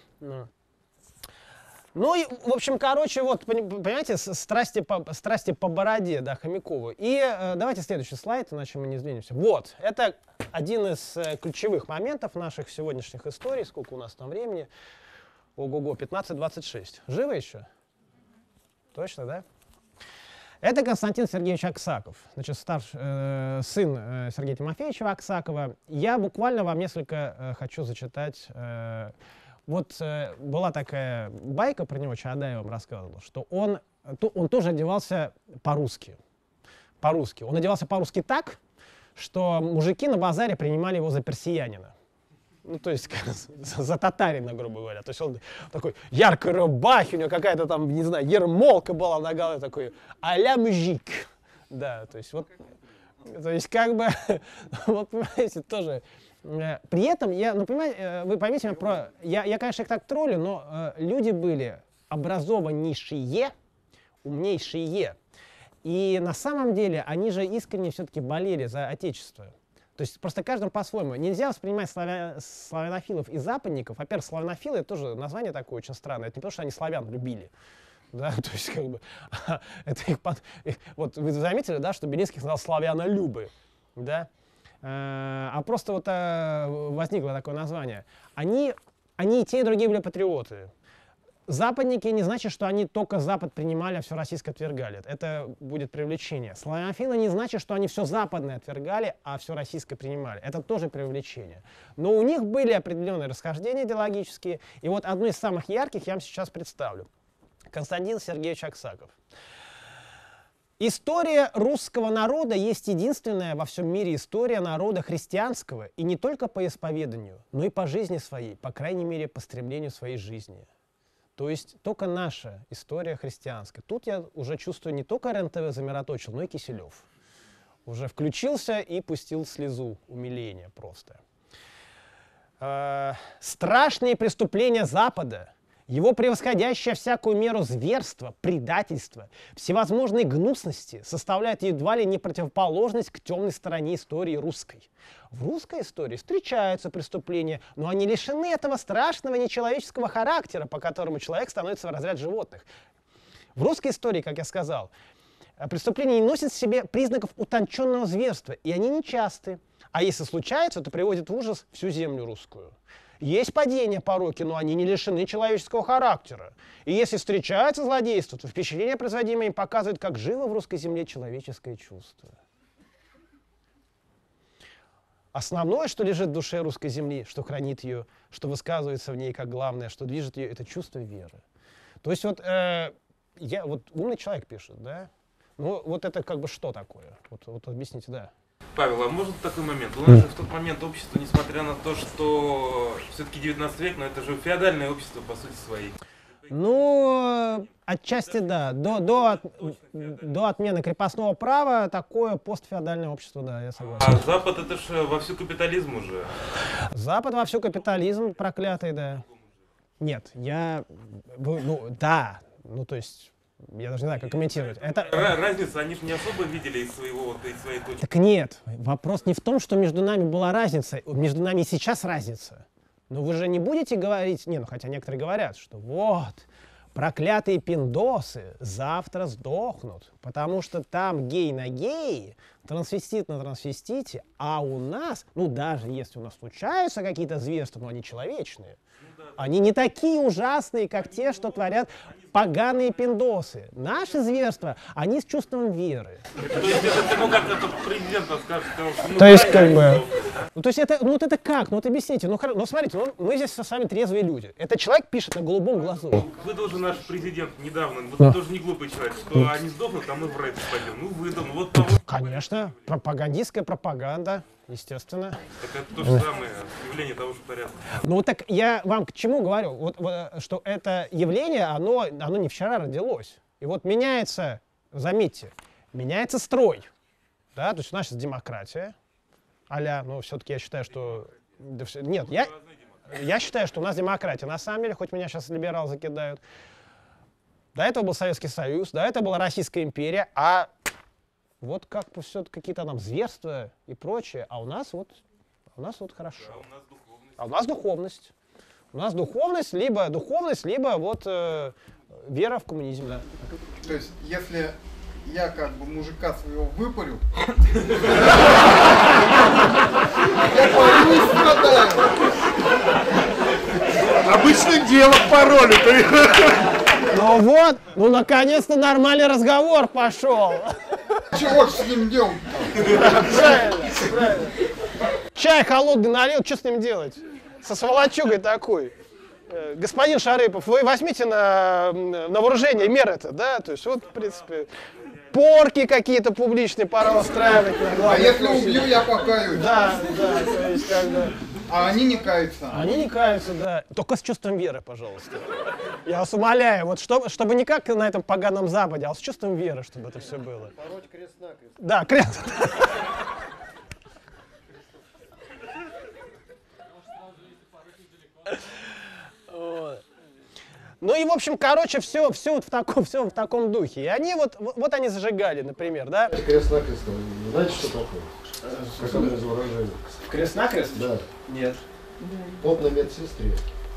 Ну и, в общем, короче, вот, понимаете, страсти по бороде, да, Хомякову. И давайте следующий слайд, иначе мы не сдвинемся. Вот, это один из ключевых моментов наших сегодняшних историй. Сколько у нас там времени? Ого-го, 15:26. Живы еще? Точно, да? Это Константин Сергеевич Аксаков, значит, сын Сергея Тимофеевича Аксакова. Я буквально вам несколько хочу зачитать. Вот была такая байка про него, Чаадаев вам рассказывал, что он тоже одевался по-русски. По-русски. Он одевался по-русски так, что мужики на базаре принимали его за персиянина. Ну, то есть за татарина, грубо говоря. То есть он такой яркой рубахи, у него какая-то там, не знаю, ермолка была на голове, такой а-ля мужик. Да, то есть вот, то есть как бы, вот понимаете, тоже... При этом, вы поймите меня, я, конечно, их так троллю, но люди были образованнейшие, умнейшие. И на самом деле они же искренне все-таки болели за Отечество. То есть просто каждому по-своему. Нельзя воспринимать славянофилов и западников. Во-первых, славянофилы — это тоже название такое очень странное. Это не потому, что они славян любили. Да, то есть как бы, это вот вы заметили, да, что Белинский сказал славянолюбы, да? А просто вот возникло такое название. Они и те, и другие были патриоты. Западники не значит, что они только Запад принимали, а все российское отвергали. Это будет привлечение. Славянофилы не значит, что они все западное отвергали, а все российское принимали. Это тоже привлечение. Но у них были определенные расхождения идеологические. И вот одно из самых ярких я вам сейчас представлю. Константин Сергеевич Аксаков. История русского народа есть единственная во всем мире история народа христианского, и не только по исповеданию, но и по жизни своей, по крайней мере, по стремлению своей жизни. То есть только наша история христианская. Тут я уже чувствую, не только РЕН-ТВ замироточил, но и Киселев. Уже включился и пустил слезу умиления просто. Страшные преступления Запада, его превосходящее всякую меру зверство, предательство, всевозможные гнусности составляют едва ли не противоположность к темной стороне истории русской. В русской истории встречаются преступления, но они лишены этого страшного нечеловеческого характера, по которому человек становится в разряд животных. В русской истории, как я сказал, преступления не носят в себе признаков утонченного зверства, и они нечасты. А если случаются, то приводят в ужас всю землю русскую. Есть падения, пороки, но они не лишены человеческого характера. И если встречаются злодейства, то впечатление, производимое им, показывает, как живо в русской земле человеческое чувство. Основное, что лежит в душе русской земли, что хранит ее, что высказывается в ней как главное, что движет ее, это чувство веры. То есть вот, вот умный человек пишет, да? Ну вот это как бы что такое? Вот объясните, да. Павел, а может такой момент? У нас же в тот момент общество, несмотря на то, что все-таки 19 век, но это же феодальное общество по сути своей. Ну, отчасти да. До отмены крепостного права такое постфеодальное общество, да, я согласен. А Запад это же вовсю капитализм уже. Запад вовсю капитализм проклятый, да. Нет, да, ну то есть, я даже не знаю, как комментировать. Это... Разница, они же не особо видели из своей точки. Так нет, вопрос не в том, что между нами была разница, между нами и сейчас разница. Но вы же не будете говорить, ну хотя некоторые говорят, что вот, проклятые пиндосы завтра сдохнут, потому что там гей на гее, трансвестит на трансвестите, а у нас, ну даже если у нас случаются какие-то зверства, но они человечные, они не такие ужасные, как те, что творят поганые пиндосы. Наши зверства, они с чувством веры. То есть это, ну как это президент скажет, что... То есть как бы... Ну, то есть это, ну вот это как? Ну вот объясните. Ну смотрите, мы здесь с вами трезвые люди. Этот человек пишет на голубом глазу. Выдал же наш президент недавно, вот он тоже не глупый человек, что они сдохнут, а мы в рай пойдем. Ну выдал, ну вот того. Конечно, пропагандистская пропаганда, естественно. Так это то же самое явление того же порядка. Ну так я вам к чему говорю? Вот, что это явление, оно не вчера родилось. И вот меняется, заметьте, меняется строй. Да, то есть у нас сейчас демократия. Ну все-таки я считаю, что... Нет, я считаю, что у нас демократия. На самом деле, хоть меня сейчас либерал закидают. До этого был Советский Союз, до этого была Российская империя, а вот как-то все какие-то там зверства и прочее, а у нас вот хорошо. А у нас духовность. У нас духовность, либо вот вера в коммунизм, да. То есть, если я как бы мужика своего выпарю, я парю и страдаю. Обычное дело пароли. Ну вот, ну наконец-то нормальный разговор пошел. Чего ж с ним делать? Правильно. Чай холодный налил, что с ним делать? Со сволочугой такой. Господин Шарыпов, вы возьмите на вооружение меры-то, да? То есть вот, в принципе, порки какие-то публичные пора устраивать. А если убью, я покаюсь. Да, то есть как бы... А они не каются. Они не каются, да. Только с чувством веры, пожалуйста. Я вас умоляю, вот чтобы не как на этом поганом Западе, а с чувством веры, чтобы это все было. Пороть крест-накрест. Да, крест. Ну и, в общем, короче, все вот в таком духе. И они вот они зажигали, например, да? Крест-накрест, знаете, что такое? Как одно из выражений. Крест-накрест? Да. Нет. Поп на медсестре.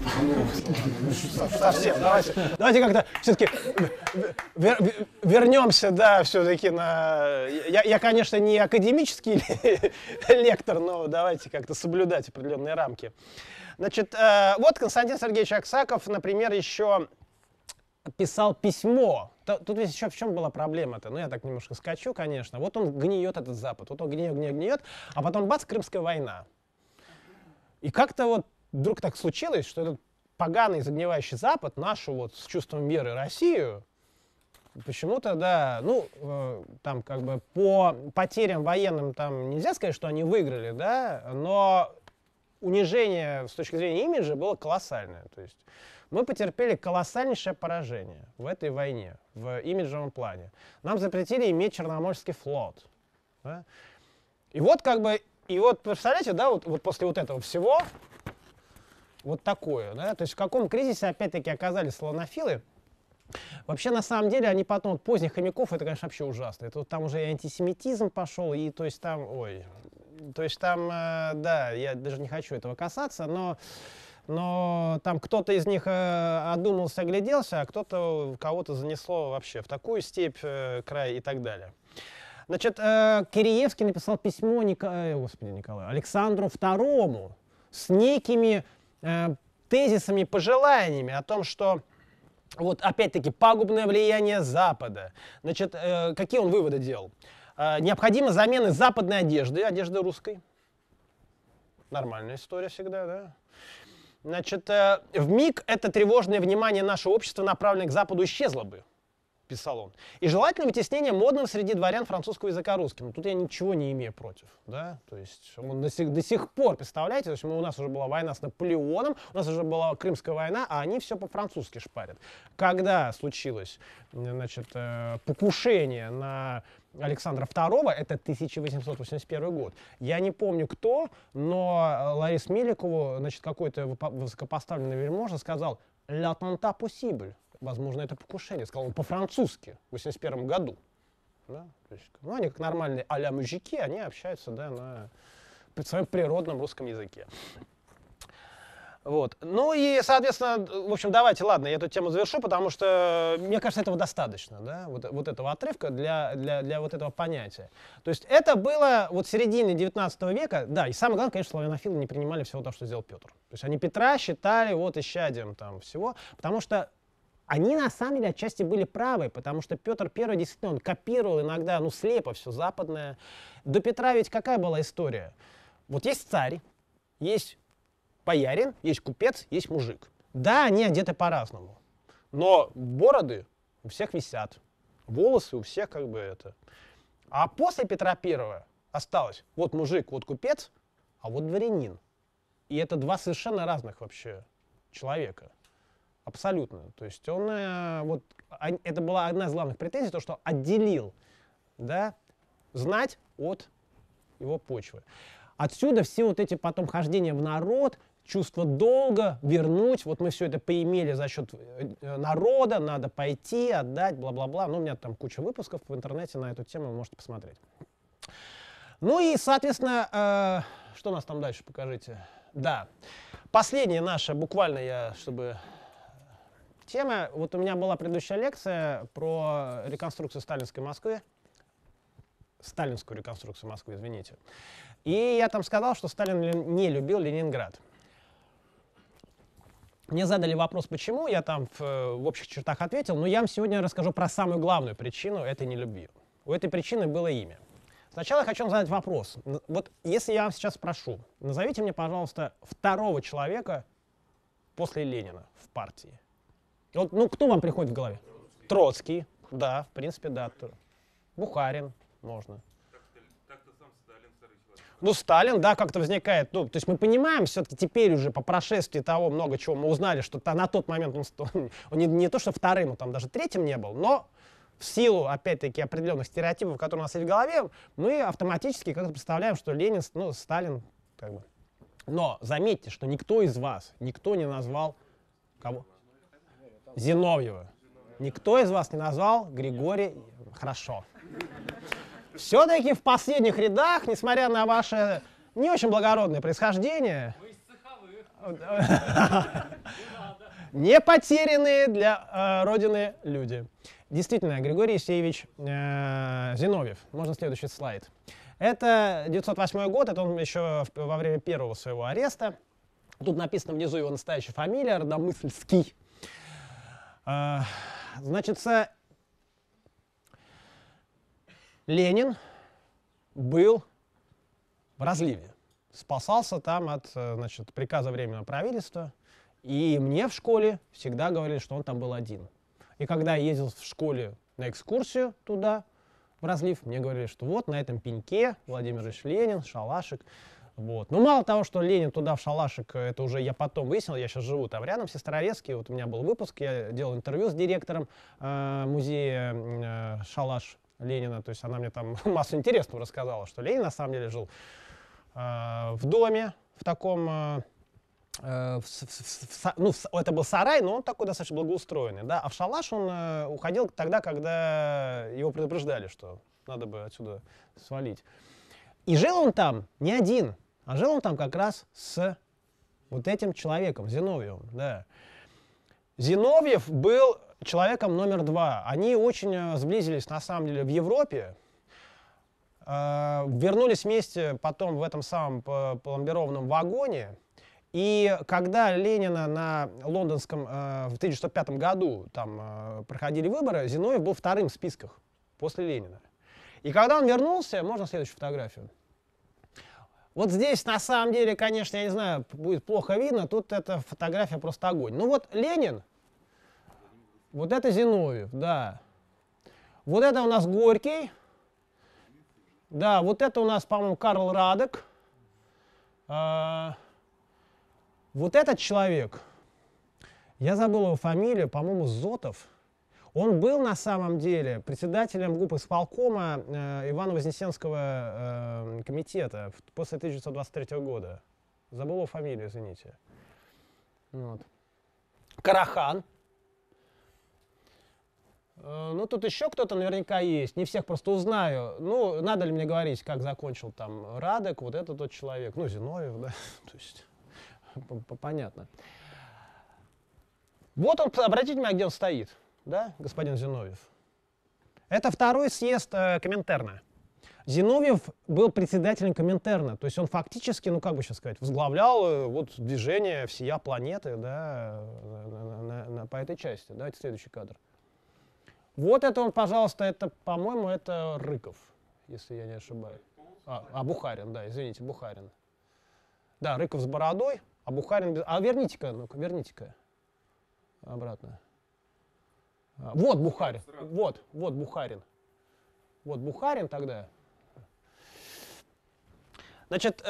Совсем. Давайте как-то все-таки вернемся, да, все-таки на... Я, конечно, не академический лектор, но давайте как-то соблюдать определенные рамки. Значит, вот Константин Сергеевич Аксаков, например, еще писал письмо. Тут ведь еще в чем была проблема-то? Ну, я так немножко скачу, конечно. Вот он гниет, этот Запад. Вот он гниет, а потом бац, Крымская война. И как-то вот вдруг так случилось, что этот поганый загнивающий Запад, нашу вот с чувством веры Россию, почему-то, да, ну, там как бы по потерям военным там нельзя сказать, что они выиграли, да, но унижение с точки зрения имиджа было колоссальное. То есть мы потерпели колоссальнейшее поражение в этой войне, в имиджевом плане. Нам запретили иметь Черноморский флот. Да? И вот как бы, представляете, да, вот после вот этого всего, вот такое, да, то есть в каком кризисе опять-таки оказались славянофилы. Вообще, на самом деле, они потом, вот, поздних хомяков, это, конечно, вообще ужасно. Это вот там уже и антисемитизм пошел, и то есть там, да, я даже не хочу этого касаться, но там кто-то из них одумался, огляделся, а кого-то занесло вообще в такую степь, край и так далее. Значит, Киреевский написал письмо Александру II с некими тезисами, пожеланиями о том, что вот опять-таки пагубное влияние Запада. Значит, какие он выводы делал? Необходима замена западной одежды русской. Нормальная история всегда, да? Значит, вмиг это тревожное внимание нашего общества, направленное к Западу, исчезло бы, писал он. И желательно вытеснение модного среди дворян французского языка русским. Ну, тут я ничего не имею против. Да? То есть он до сих пор, представляете, то есть у нас уже была война с Наполеоном, у нас уже была Крымская война, а они все по-французски шпарят. Когда случилось, значит, покушение на Александра II, это 1881 год. Я не помню кто, но Ларисе Меликову, значит, какой-то высокопоставленный вельможа сказал «l'attentat possible». Возможно, это покушение. Сказал он по-французски в 1881 году. Да? То есть, ну, они как нормальные а-ля мужики, они общаются, да, на своем природном русском языке. Вот. Ну и, соответственно, в общем, давайте, ладно, я эту тему завершу, потому что, мне кажется, этого достаточно, да, вот этого отрывка для вот этого понятия. То есть это было вот в середине 19 века, да, и самое главное, конечно, славянофилы не принимали всего того, что сделал Петр. То есть они Петра считали вот исчадием там всего, потому что они на самом деле отчасти были правы, потому что Петр I действительно он копировал иногда, ну, слепо все западное. До Петра ведь какая была история? Вот есть царь, есть боярин, есть купец, есть мужик. Да, они одеты по-разному, но бороды у всех висят, волосы у всех как бы это. А после Петра I осталось вот мужик, вот купец, а вот дворянин. И это два совершенно разных вообще человека. Абсолютно. То есть он, вот, это была одна из главных претензий, то, что отделил, да, знать от его почвы. Отсюда все вот эти потом хождения в народ, чувство долга, вернуть, вот мы все это поимели за счет народа, надо пойти, отдать, бла-бла-бла. Ну, у меня там куча выпусков в интернете на эту тему, вы можете посмотреть. Ну и, соответственно, что у нас там дальше, покажите. Да, последняя наша, буквально я, чтобы... Тема, вот у меня была предыдущая лекция про реконструкцию сталинской Москвы, сталинскую реконструкцию Москвы, извините. И я там сказал, что Сталин не любил Ленинград. Мне задали вопрос, почему, я там в общих чертах ответил, но я вам сегодня расскажу про самую главную причину этой нелюбви. У этой причины было имя. Сначала я хочу вам задать вопрос. Вот если я вам сейчас спрошу, назовите мне, пожалуйста, второго человека после Ленина в партии. Вот, ну, кто вам приходит в голове? Троцкий, да, в принципе, да. Бухарин, можно. Так-то сам Сталин, второй человек. Ну, Сталин, да, как-то возникает. Ну, то есть мы понимаем, все-таки теперь уже по прошествии того много чего мы узнали, что на тот момент он не то, что вторым, он там даже третьим не был, но в силу, опять-таки, определенных стереотипов, которые у нас есть в голове, мы автоматически как-то представляем, что Ленин, ну, Сталин, как бы. Но заметьте, что никто из вас, никто не назвал кого? Зиновьева. Никто из вас не назвал Григория. Хорошо. Все-таки в последних рядах, несмотря на ваше не очень благородное происхождение, не потерянные для Родины люди. Действительно, Григорий Евсеевич Зиновьев. Можно следующий слайд. Это 1908 год, это он еще во время первого своего ареста. Тут написано внизу его настоящая фамилия, Родомысльский. Значит, Ленин был в разливе, спасался там от, значит, приказа Временного правительства, и мне в школе всегда говорили, что он там был один. И когда я ездил в школе на экскурсию туда, в разлив, мне говорили, что вот на этом пеньке Владимир Ильич Ленин, шалашик. Вот. Ну, мало того, что Ленин туда в шалашик, это уже я потом выяснил, я сейчас живу там рядом, в Сестрорецке, вот у меня был выпуск, я делал интервью с директором музея Шалаш Ленина, то есть она мне там массу интересного рассказала, что Ленин на самом деле жил в доме, в таком, это был сарай, но он такой достаточно благоустроенный, да, а в шалаш он уходил тогда, когда его предупреждали, что надо бы отсюда свалить. И жил он там не один, а жил он там как раз с вот этим человеком, Зиновьевым, да. Зиновьев был человеком номер 2. Они очень сблизились, на самом деле, в Европе. Вернулись вместе потом в этом самом пломбированном вагоне. И когда Ленина на лондонском в 1905 году там проходили выборы, Зиновьев был вторым в списках после Ленина. И когда он вернулся, можно следующую фотографию? Вот здесь, на самом деле, конечно, я не знаю, будет плохо видно, тут эта фотография просто огонь. Ну вот Ленин, вот это Зиновьев, да. Вот это у нас Горький. Да, вот это у нас, по-моему, Карл Радек. Вот этот человек, я забыл его фамилию, по-моему, Зотов. Он был на самом деле председателем ГУП исполкома Ивано-Вознесенского комитета после 1923 года. Забыл его фамилию, извините. Вот. Карахан. Ну, тут еще кто-то наверняка есть. Не всех просто узнаю. Ну, надо ли мне говорить, как закончил там Радек, вот это тот человек. Ну, Зиновьев, да. То есть, понятно. Вот он, обратите внимание, где он стоит, да, господин Зиновьев. Это второй съезд Коминтерна. Зиновьев был председателем Коминтерна, то есть он фактически, ну как бы сейчас сказать, возглавлял вот движение всея планеты, да, по этой части. Давайте следующий кадр. Вот это он, пожалуйста, это, по-моему, это Рыков, если я не ошибаюсь. Бухарин, да, извините, Бухарин. Да, Рыков с бородой, а Бухарин без... А верните-ка, ну-ка, верните-ка обратно. Вот Бухарин, вот Бухарин. Вот Бухарин тогда. Значит,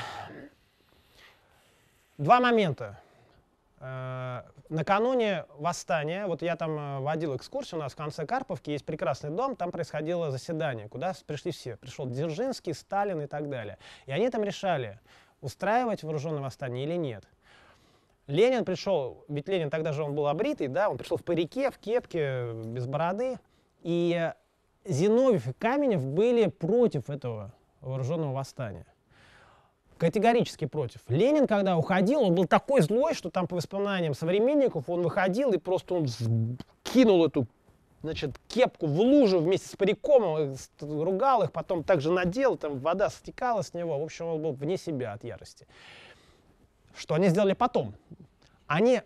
два момента. Накануне восстания, вот я там водил экскурсию, у нас в конце Карповки есть прекрасный дом, там происходило заседание, куда пришли все. Пришел Дзержинский, Сталин и так далее. И они там решали, устраивать вооруженное восстание или нет. Ленин пришел, ведь Ленин тогда же он был обритый, да, он пришел в парике, в кепке, без бороды. И Зиновьев и Каменев были против этого вооруженного восстания. Категорически против. Ленин, когда уходил, он был такой злой, что там по воспоминаниям современников он выходил и просто он кинул эту, значит, кепку в лужу вместе с париком, ругал их, потом также надел, там вода стекала с него. В общем, он был вне себя от ярости. Что они сделали потом? Они...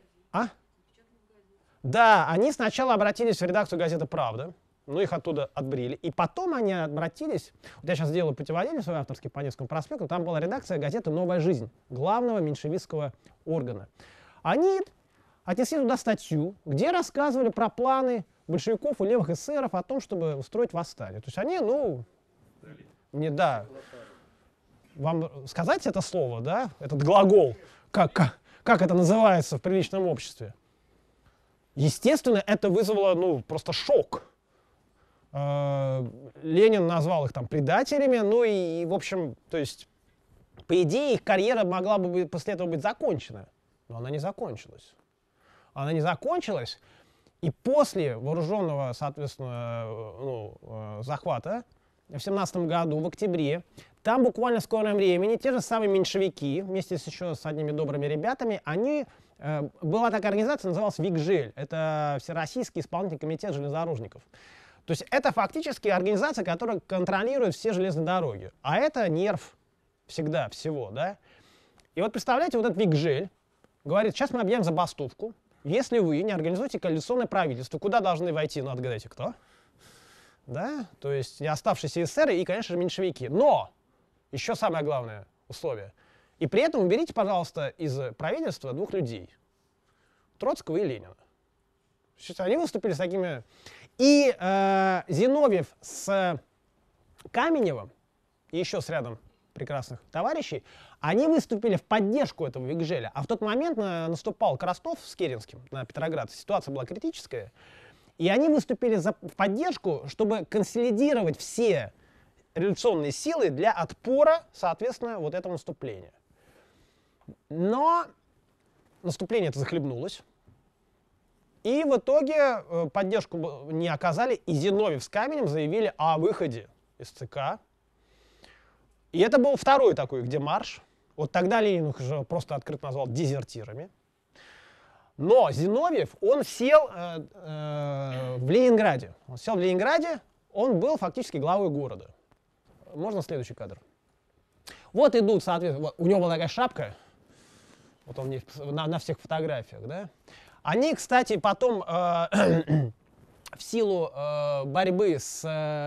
Да, они сначала обратились в редакцию газеты «Правда», ну их оттуда отбрили, и потом они обратились, вот я сейчас сделаю путеводитель свой авторский по Невскому проспекту, там была редакция газеты «Новая жизнь», главного меньшевистского органа. Они отнесли туда статью, где рассказывали про планы большевиков и левых эсеров о том, чтобы устроить восстание. То есть они, ну, не, да, вам сказать это слово, да, этот глагол, как это называется в приличном обществе? Естественно, это вызвало, ну, просто шок. Ленин назвал их там предателями, ну и, в общем, то есть, по идее, их карьера могла бы после этого быть закончена, но она не закончилась. Она не закончилась, и после вооруженного, соответственно, захвата в 1917 году, в октябре, там буквально в скором времени те же самые меньшевики, вместе еще с одними добрыми ребятами, была такая организация, называлась ВИКЖЕЛЬ, это Всероссийский исполнительный комитет железнодорожников. То есть это фактически организация, которая контролирует все железные дороги. А это нерв всегда, всего, да. И вот представляете, вот этот ВИКЖЕЛЬ говорит, сейчас мы объявим забастовку, если вы не организуете коалиционное правительство, куда должны войти, ну отгадайте, кто? Да, то есть и оставшиеся эсеры и, конечно же, меньшевики. Но еще самое главное условие. И при этом уберите, пожалуйста, из правительства двух людей. Троцкого и Ленина. Они выступили с такими... И Зиновьев с Каменевым, и еще с рядом прекрасных товарищей, они выступили в поддержку этого ВИКЖЕЛя. А в тот момент наступал Крастов с Керенским на Петроград. Ситуация была критическая. И они выступили в поддержку, чтобы консолидировать все революционные силы для отпора, соответственно, вот этому наступлению. Но наступление это захлебнулось. И в итоге поддержку не оказали, и Зиновьев с Каменем заявили о выходе из ЦК. И это был второй такой, где марш. Вот тогда Ленин их уже просто открыто назвал дезертирами. Но Зиновьев, он сел в Ленинграде. Он сел в Ленинграде, он был фактически главой города. Можно следующий кадр? Вот идут, соответственно, вот, у него была такая шапка, вот он на всех фотографиях, да. Они, кстати, потом в силу борьбы с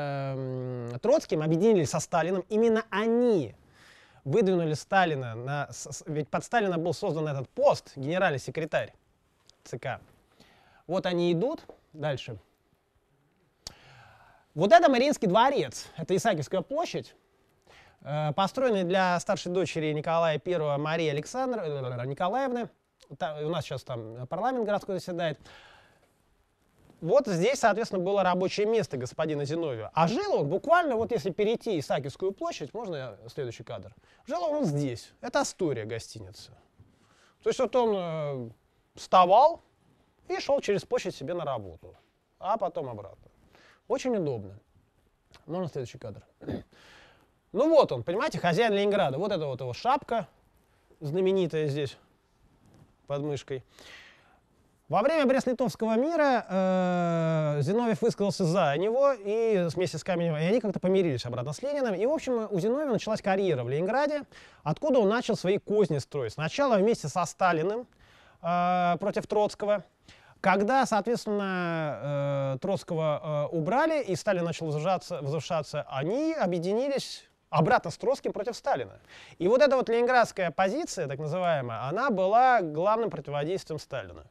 Троцким объединились со Сталиным. Именно они выдвинули Сталина, ведь под Сталина был создан этот пост, генеральный секретарь ЦК. Вот они идут дальше. Вот это Мариинский дворец, это Исаакиевская площадь, построенный для старшей дочери Николая I Марии Николаевны. У нас сейчас там парламент городской заседает. Вот здесь, соответственно, было рабочее место господина Зиновьева. А жил он буквально, вот если перейти Исаакиевскую площадь, можно следующий кадр? Жил он здесь. Это Астория гостиница. То есть вот он вставал и шел через площадь себе на работу, а потом обратно. Очень удобно. Можно следующий кадр? Ну вот он, понимаете, хозяин Ленинграда. Вот это вот его шапка знаменитая здесь под мышкой. Во время Брест-Литовского мира Зиновьев высказался за него и вместе с Каменевым, и они как-то помирились обратно с Лениным. И, в общем, у Зиновьева началась карьера в Ленинграде, откуда он начал свои козни строить. Сначала вместе со Сталиным против Троцкого. Когда, соответственно, Троцкого убрали и Сталин начал возвышаться, они объединились обратно с Троцким против Сталина. И вот эта вот ленинградская позиция, так называемая, она была главным противодействием Сталина.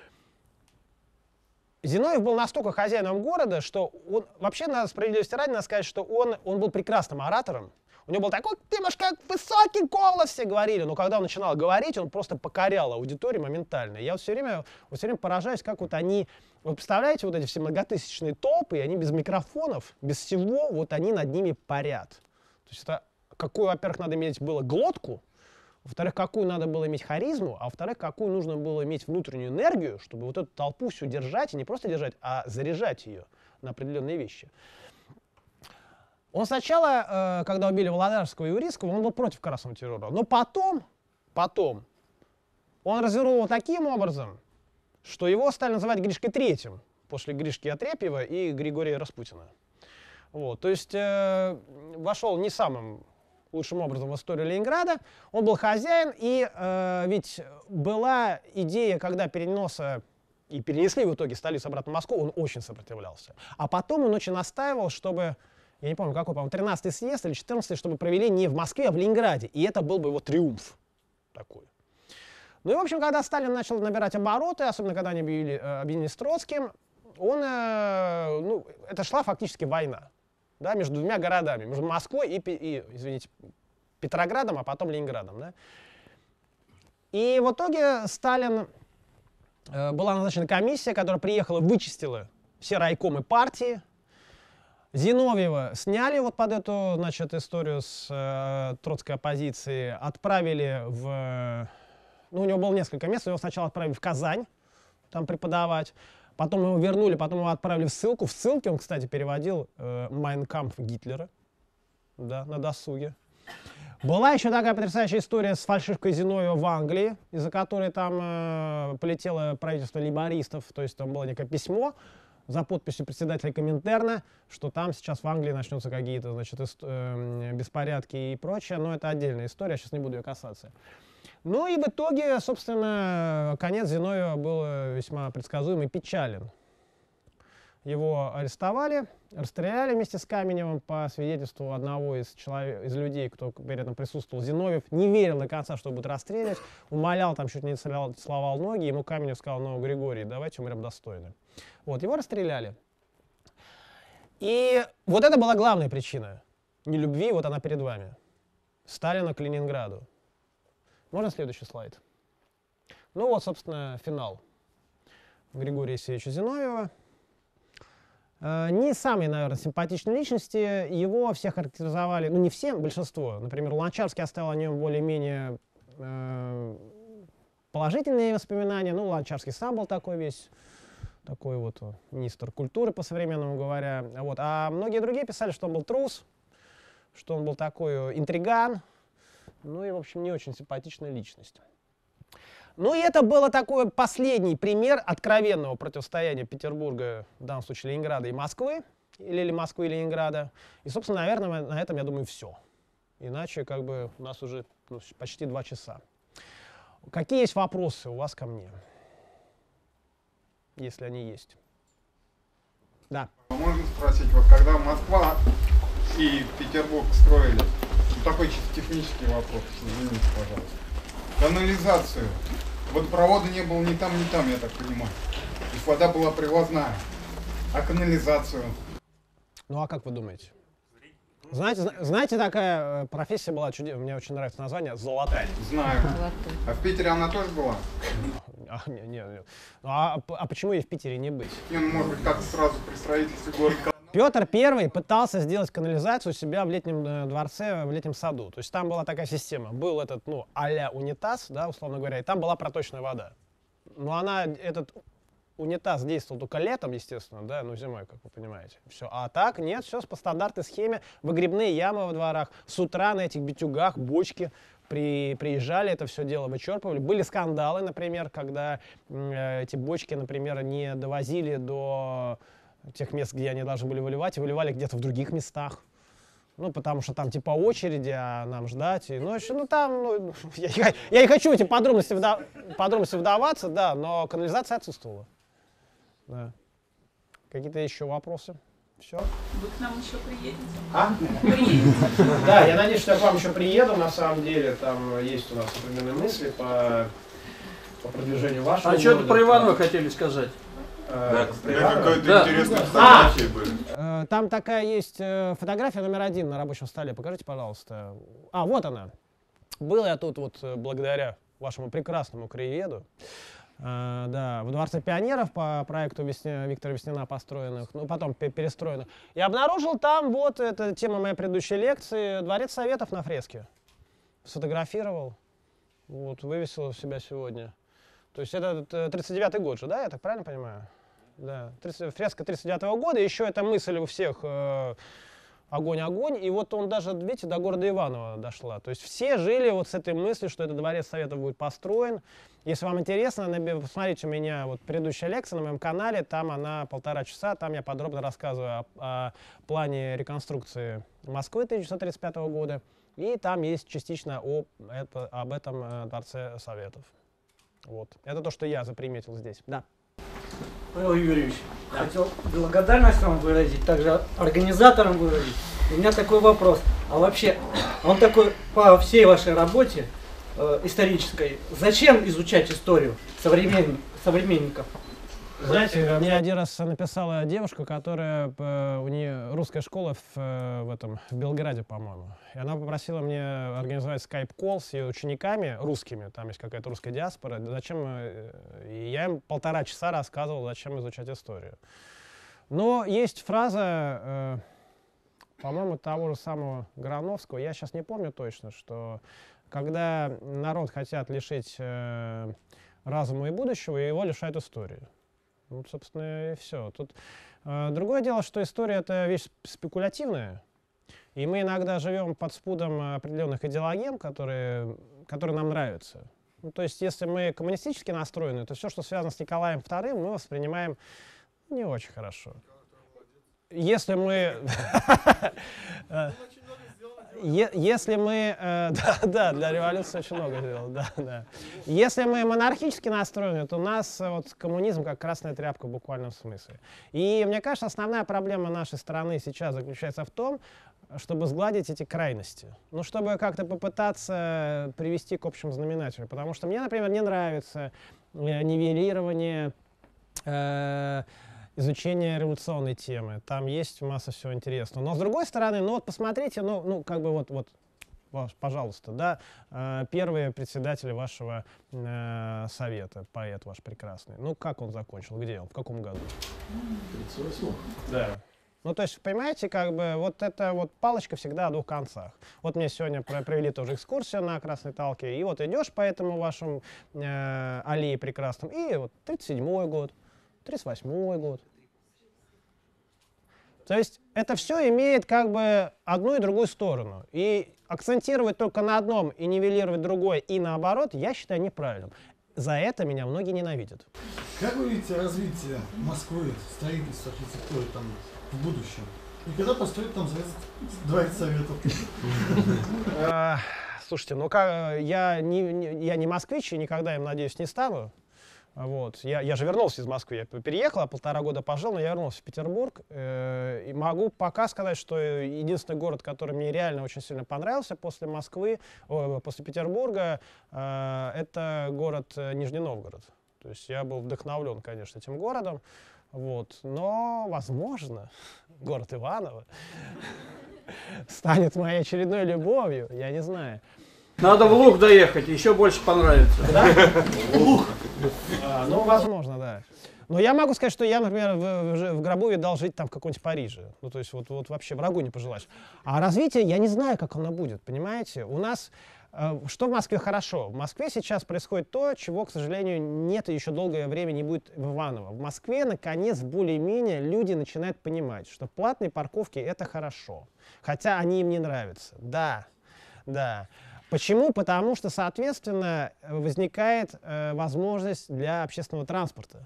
Зиновьев был настолько хозяином города, что он, вообще, на справедливости ради, надо сказать, что он был прекрасным оратором. У него был такой немножко высокий голос, все говорили, но когда он начинал говорить, он просто покорял аудиторию моментально. Я вот все время поражаюсь, как вот они, вы представляете, вот эти все многотысячные толпы, и они без микрофонов, без всего, вот они над ними парят. То есть это, какую, во-первых, надо иметь было глотку, во-вторых, какую надо было иметь харизму, а во-вторых, какую нужно было иметь внутреннюю энергию, чтобы вот эту толпу всю держать, и не просто держать, а заряжать ее на определенные вещи. Он сначала, когда убили Володарского и Урицкого, он был против красного террора, но потом он развернул его таким образом, что его стали называть Гришкой Третьим, после Гришки Отрепьева и Григория Распутина. Вот, то есть вошел не самым лучшим образом в историю Ленинграда. Он был хозяин, и ведь была идея, когда перенесли в итоге столицу обратно в Москву, он очень сопротивлялся. А потом он очень настаивал, чтобы, я не помню какой, по-моему, 13-й съезд или 14-й, чтобы провели не в Москве, а в Ленинграде. И это был бы его триумф такой. Ну и, в общем, когда Сталин начал набирать обороты, особенно когда они объединились с Троцким, это шла фактически война. Да, между двумя городами, между Москвой и Петроградом, а потом Ленинградом. Да? И в итоге была назначена комиссия, которая приехала, вычистила все райкомы партии. Зиновьева сняли вот под эту, значит, историю с троцкой оппозицией, отправили у него было несколько мест, его сначала отправили в Казань, там преподавать. Потом его вернули, потом его отправили в ссылку. В ссылке он, кстати, переводил «Майн кампф» Гитлера, да, на досуге. Была еще такая потрясающая история с фальшивкой Зиновьева в Англии, из-за которой там полетело правительство лейбористов. То есть там было некое письмо за подписью председателя Коминтерна, что там сейчас в Англии начнутся какие-то, значит, беспорядки и прочее. Но это отдельная история, я сейчас не буду ее касаться. Ну и в итоге, собственно, конец Зиновьева был весьма предсказуем и печален. Его арестовали, расстреляли вместе с Каменевым по свидетельству одного из людей, кто при этом присутствовал. Зиновьев не верил до конца, что будет расстреливать, умолял, там чуть не целовал ноги, ему Каменев сказал: ну, Григорий, давайте умрем достойно. Вот, его расстреляли. И вот это была главная причина нелюбви, вот она перед вами, Сталина к Ленинграду. Можно следующий слайд? Ну вот, собственно, финал Григория Евсеевича Зиновьева. Не самые, наверное, симпатичные личности. Его все характеризовали, ну не все, большинство. Например, Луначарский оставил о нем более-менее положительные воспоминания. Ну, Луначарский сам был такой весь, такой вот министр культуры, по-современному говоря. Вот. А многие другие писали, что он был трус, что он был такой интриган. Ну и, в общем, не очень симпатичная личность. Ну и это был такой последний пример откровенного противостояния Петербурга, в данном случае Ленинграда и Москвы, или Москвы и Ленинграда. И, собственно, наверное, на этом, я думаю, все. Иначе, как бы, у нас уже почти 2 часа. Какие есть вопросы у вас ко мне? Если они есть. Да. Можно спросить, вот когда Москва и Петербург строили, такой чисто технический вопрос, извините, пожалуйста. Канализацию. Водопровода не было ни там, я так понимаю. То есть вода была привозная. А канализацию? Ну а как вы думаете? Знаете, такая профессия была, мне очень нравится название, золотарь. Знаю. А в Питере она тоже была? Нет. А почему ей в Питере не быть? Не, ну, может быть, как-то сразу при строительстве города. Петр I пытался сделать канализацию у себя в летнем дворце, в летнем саду. То есть там была такая система. Был этот, ну, а-ля унитаз, да, условно говоря, и там была проточная вода. Но этот унитаз действовал только летом, естественно, да, ну зимой, как вы понимаете. Все. А так нет, все по стандартной схеме. Выгребные ямы во дворах. С утра на этих битюгах бочки приезжали, это все дело вычерпывали. Были скандалы, например, когда эти бочки, например, не довозили до тех мест, где они должны были выливать, и выливали где-то в других местах. Ну, потому что там типа очереди, а нам ждать. Я не хочу в эти подробности вдаваться, да, но канализация отсутствовала. Да. Какие-то еще вопросы? Все? Вы к нам еще приедете? Приедете? Да, я надеюсь, что я к вам еще приеду, на самом деле. Там есть у нас определенные мысли по продвижению вашего. А что-то про Иванова хотели сказать? Какая-то интересная фотография были. Там такая есть фотография номер 1 на рабочем столе. Покажите, пожалуйста. Вот она. Был я тут вот благодаря вашему прекрасному краеведу. Да, в Дворце пионеров по проекту Виктора Веснина построенных, ну потом перестроенных. И обнаружил там, вот, это тема моей предыдущей лекции, Дворец Советов на фреске. Сфотографировал, вот, вывесил у себя сегодня. То есть это 39-й год же, да, я так правильно понимаю? Да, фреска 39-го года, еще эта мысль у всех огонь-огонь, и вот он даже, видите, до города Иваново дошла. То есть все жили вот с этой мыслью, что этот Дворец Советов будет построен. Если вам интересно, посмотрите у меня вот предыдущая лекция на моем канале, там она 1,5 часа, там я подробно рассказываю о плане реконструкции Москвы 1935 года, и там есть частично об этом Дворце Советов. Вот. Это то, что я заприметил здесь. Да. Павел Юрьевич, хотел благодарность вам выразить, также организаторам выразить. У меня такой вопрос. А вообще, он такой по всей вашей работе исторической, зачем изучать историю современников? Знаете, мне один раз написала девушка, которая, у нее русская школа в Белграде, по-моему. И она попросила мне организовать скайп-колл с ее учениками русскими, там есть какая-то русская диаспора. И я им 1,5 часа рассказывал, зачем изучать историю. Но есть фраза, по-моему, того же самого Грановского, я сейчас не помню точно, что когда народ хотят лишить разума и будущего, его лишают истории. Ну, собственно, и все. Тут другое дело, что история — это вещь спекулятивная, и мы иногда живем под спудом определенных идеологем, которые нам нравятся. Ну, то есть, если мы коммунистически настроены, то все, что связано с Николаем II, мы воспринимаем не очень хорошо. Если мы... Если мы, да, для революции очень много сделал, да. Если мы монархически настроены, то у нас вот коммунизм как красная тряпка в буквальном смысле. И мне кажется, основная проблема нашей страны сейчас заключается в том, чтобы сгладить эти крайности. Ну, чтобы как-то попытаться привести к общему знаменателю. Потому что мне, например, не нравится нивелирование, изучение революционной темы. Там есть масса всего интересного. Но с другой стороны, ну вот посмотрите, как бы вот пожалуйста, да, первые председатели вашего совета, поэт ваш прекрасный. Ну как он закончил? Где он? В каком году? 38. Да. Ну, то есть, понимаете, как бы вот эта вот палочка всегда о двух концах. Вот мне сегодня провели тоже экскурсию на Красной Талке, и вот идешь по этому вашему аллее прекрасным, и вот 37-й год, 38-й год. То есть это все имеет как бы одну и другую сторону. И акцентировать только на одном и нивелировать другое и наоборот, я считаю неправильным. За это меня многие ненавидят. Как вы видите развитие Москвы, строительство архитектуры там в будущем? И когда построят там Дворец Советов? Слушайте, ну я не москвич и никогда им, надеюсь, не стану. Вот. Я же вернулся из Москвы, я переехал, 1,5 года пожил, но я вернулся в Петербург. И могу пока сказать, что единственный город, который мне реально очень сильно понравился после Москвы, после Петербурга, это город Нижний Новгород. То есть я был вдохновлен, конечно, этим городом. Вот. Но, возможно, город Иваново станет моей очередной любовью, я не знаю. Надо в Луг доехать, еще больше понравится. Ну, возможно, да. Но я могу сказать, что я, например, в гробу видал жить там в каком-нибудь Париже. Ну, то есть вот вообще врагу не пожелаешь. А развитие, я не знаю, как оно будет, понимаете? У нас, что в Москве хорошо? В Москве сейчас происходит то, чего, к сожалению, нет и еще долгое время не будет в Иваново. В Москве, наконец, более-менее люди начинают понимать, что платные парковки — это хорошо. Хотя они им не нравятся. Да, да. Почему? Потому что, соответственно, возникает возможность для общественного транспорта.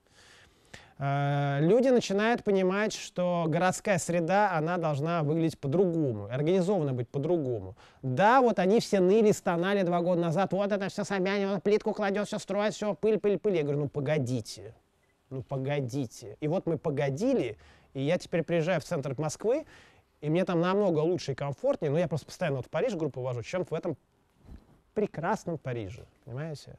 Люди начинают понимать, что городская среда, она должна выглядеть по-другому, организована быть по-другому. Да, вот они все ныли, стонали 2 года назад, вот это все Собянин, плитку кладет, все строит, все, пыль, пыль, пыль. Я говорю, ну погодите, ну погодите. И вот мы погодили, и я теперь приезжаю в центр Москвы, и мне там намного лучше и комфортнее, но я просто постоянно вот в Париж группу вожу, чем в этом прекрасном Париже, понимаете?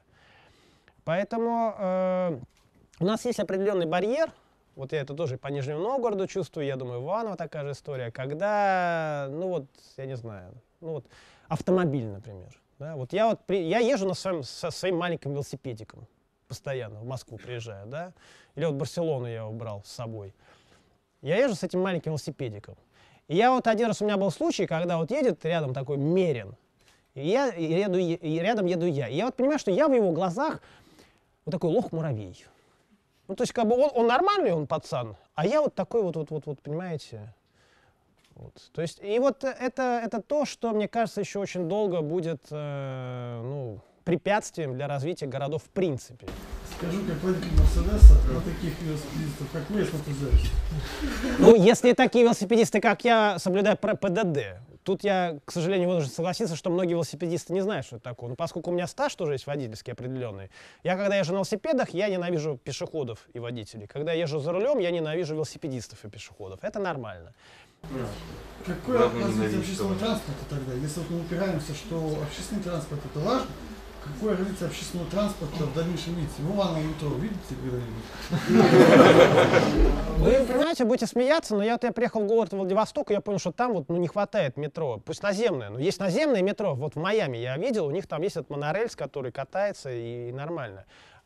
Поэтому у нас есть определенный барьер, вот я это тоже по Нижнему Новгороду чувствую, я думаю, в Иваново такая же история, когда, ну вот, я не знаю, ну вот автомобиль, например. Да? Вот я езжу со своим маленьким велосипедиком постоянно, в Москву приезжаю, да, или вот в Барселону я его брал с собой. Я езжу с этим маленьким велосипедиком. И я вот один раз, у меня был случай, когда вот едет рядом такой Мерин, и рядом еду я. И я вот понимаю, что я в его глазах вот такой лох-муравей. Ну, то есть, как бы он нормальный, он пацан, а я вот такой вот, понимаете? Вот. То есть, и вот это то, что, мне кажется, еще очень долго будет ну, препятствием для развития городов в принципе. Скажу, как водитель Мерседеса, на таких велосипедистов, как вы, я смотрю зависть. Ну, если такие велосипедисты, как я, соблюдают ПДД, тут я, к сожалению, вынужден согласиться, что многие велосипедисты не знают, что это такое. Но поскольку у меня стаж тоже есть водительский определенный, я, когда езжу на велосипедах, я ненавижу пешеходов и водителей. Когда я езжу за рулем, я ненавижу велосипедистов и пешеходов. Это нормально. Какое развитие общественного транспорта тогда? Если вот мы упираемся, что общественный транспорт это важно, какое развитие общественного транспорта в дальнейшем видите? В Иваново метро видите когда-нибудь? Вы понимаете, будете смеяться, но я приехал в город Владивосток, и я понял, что там вот, ну, не хватает метро. Пусть наземное, но есть наземное метро. Вот в Майами я видел, у них там есть этот монорельс, который катается, и нормально.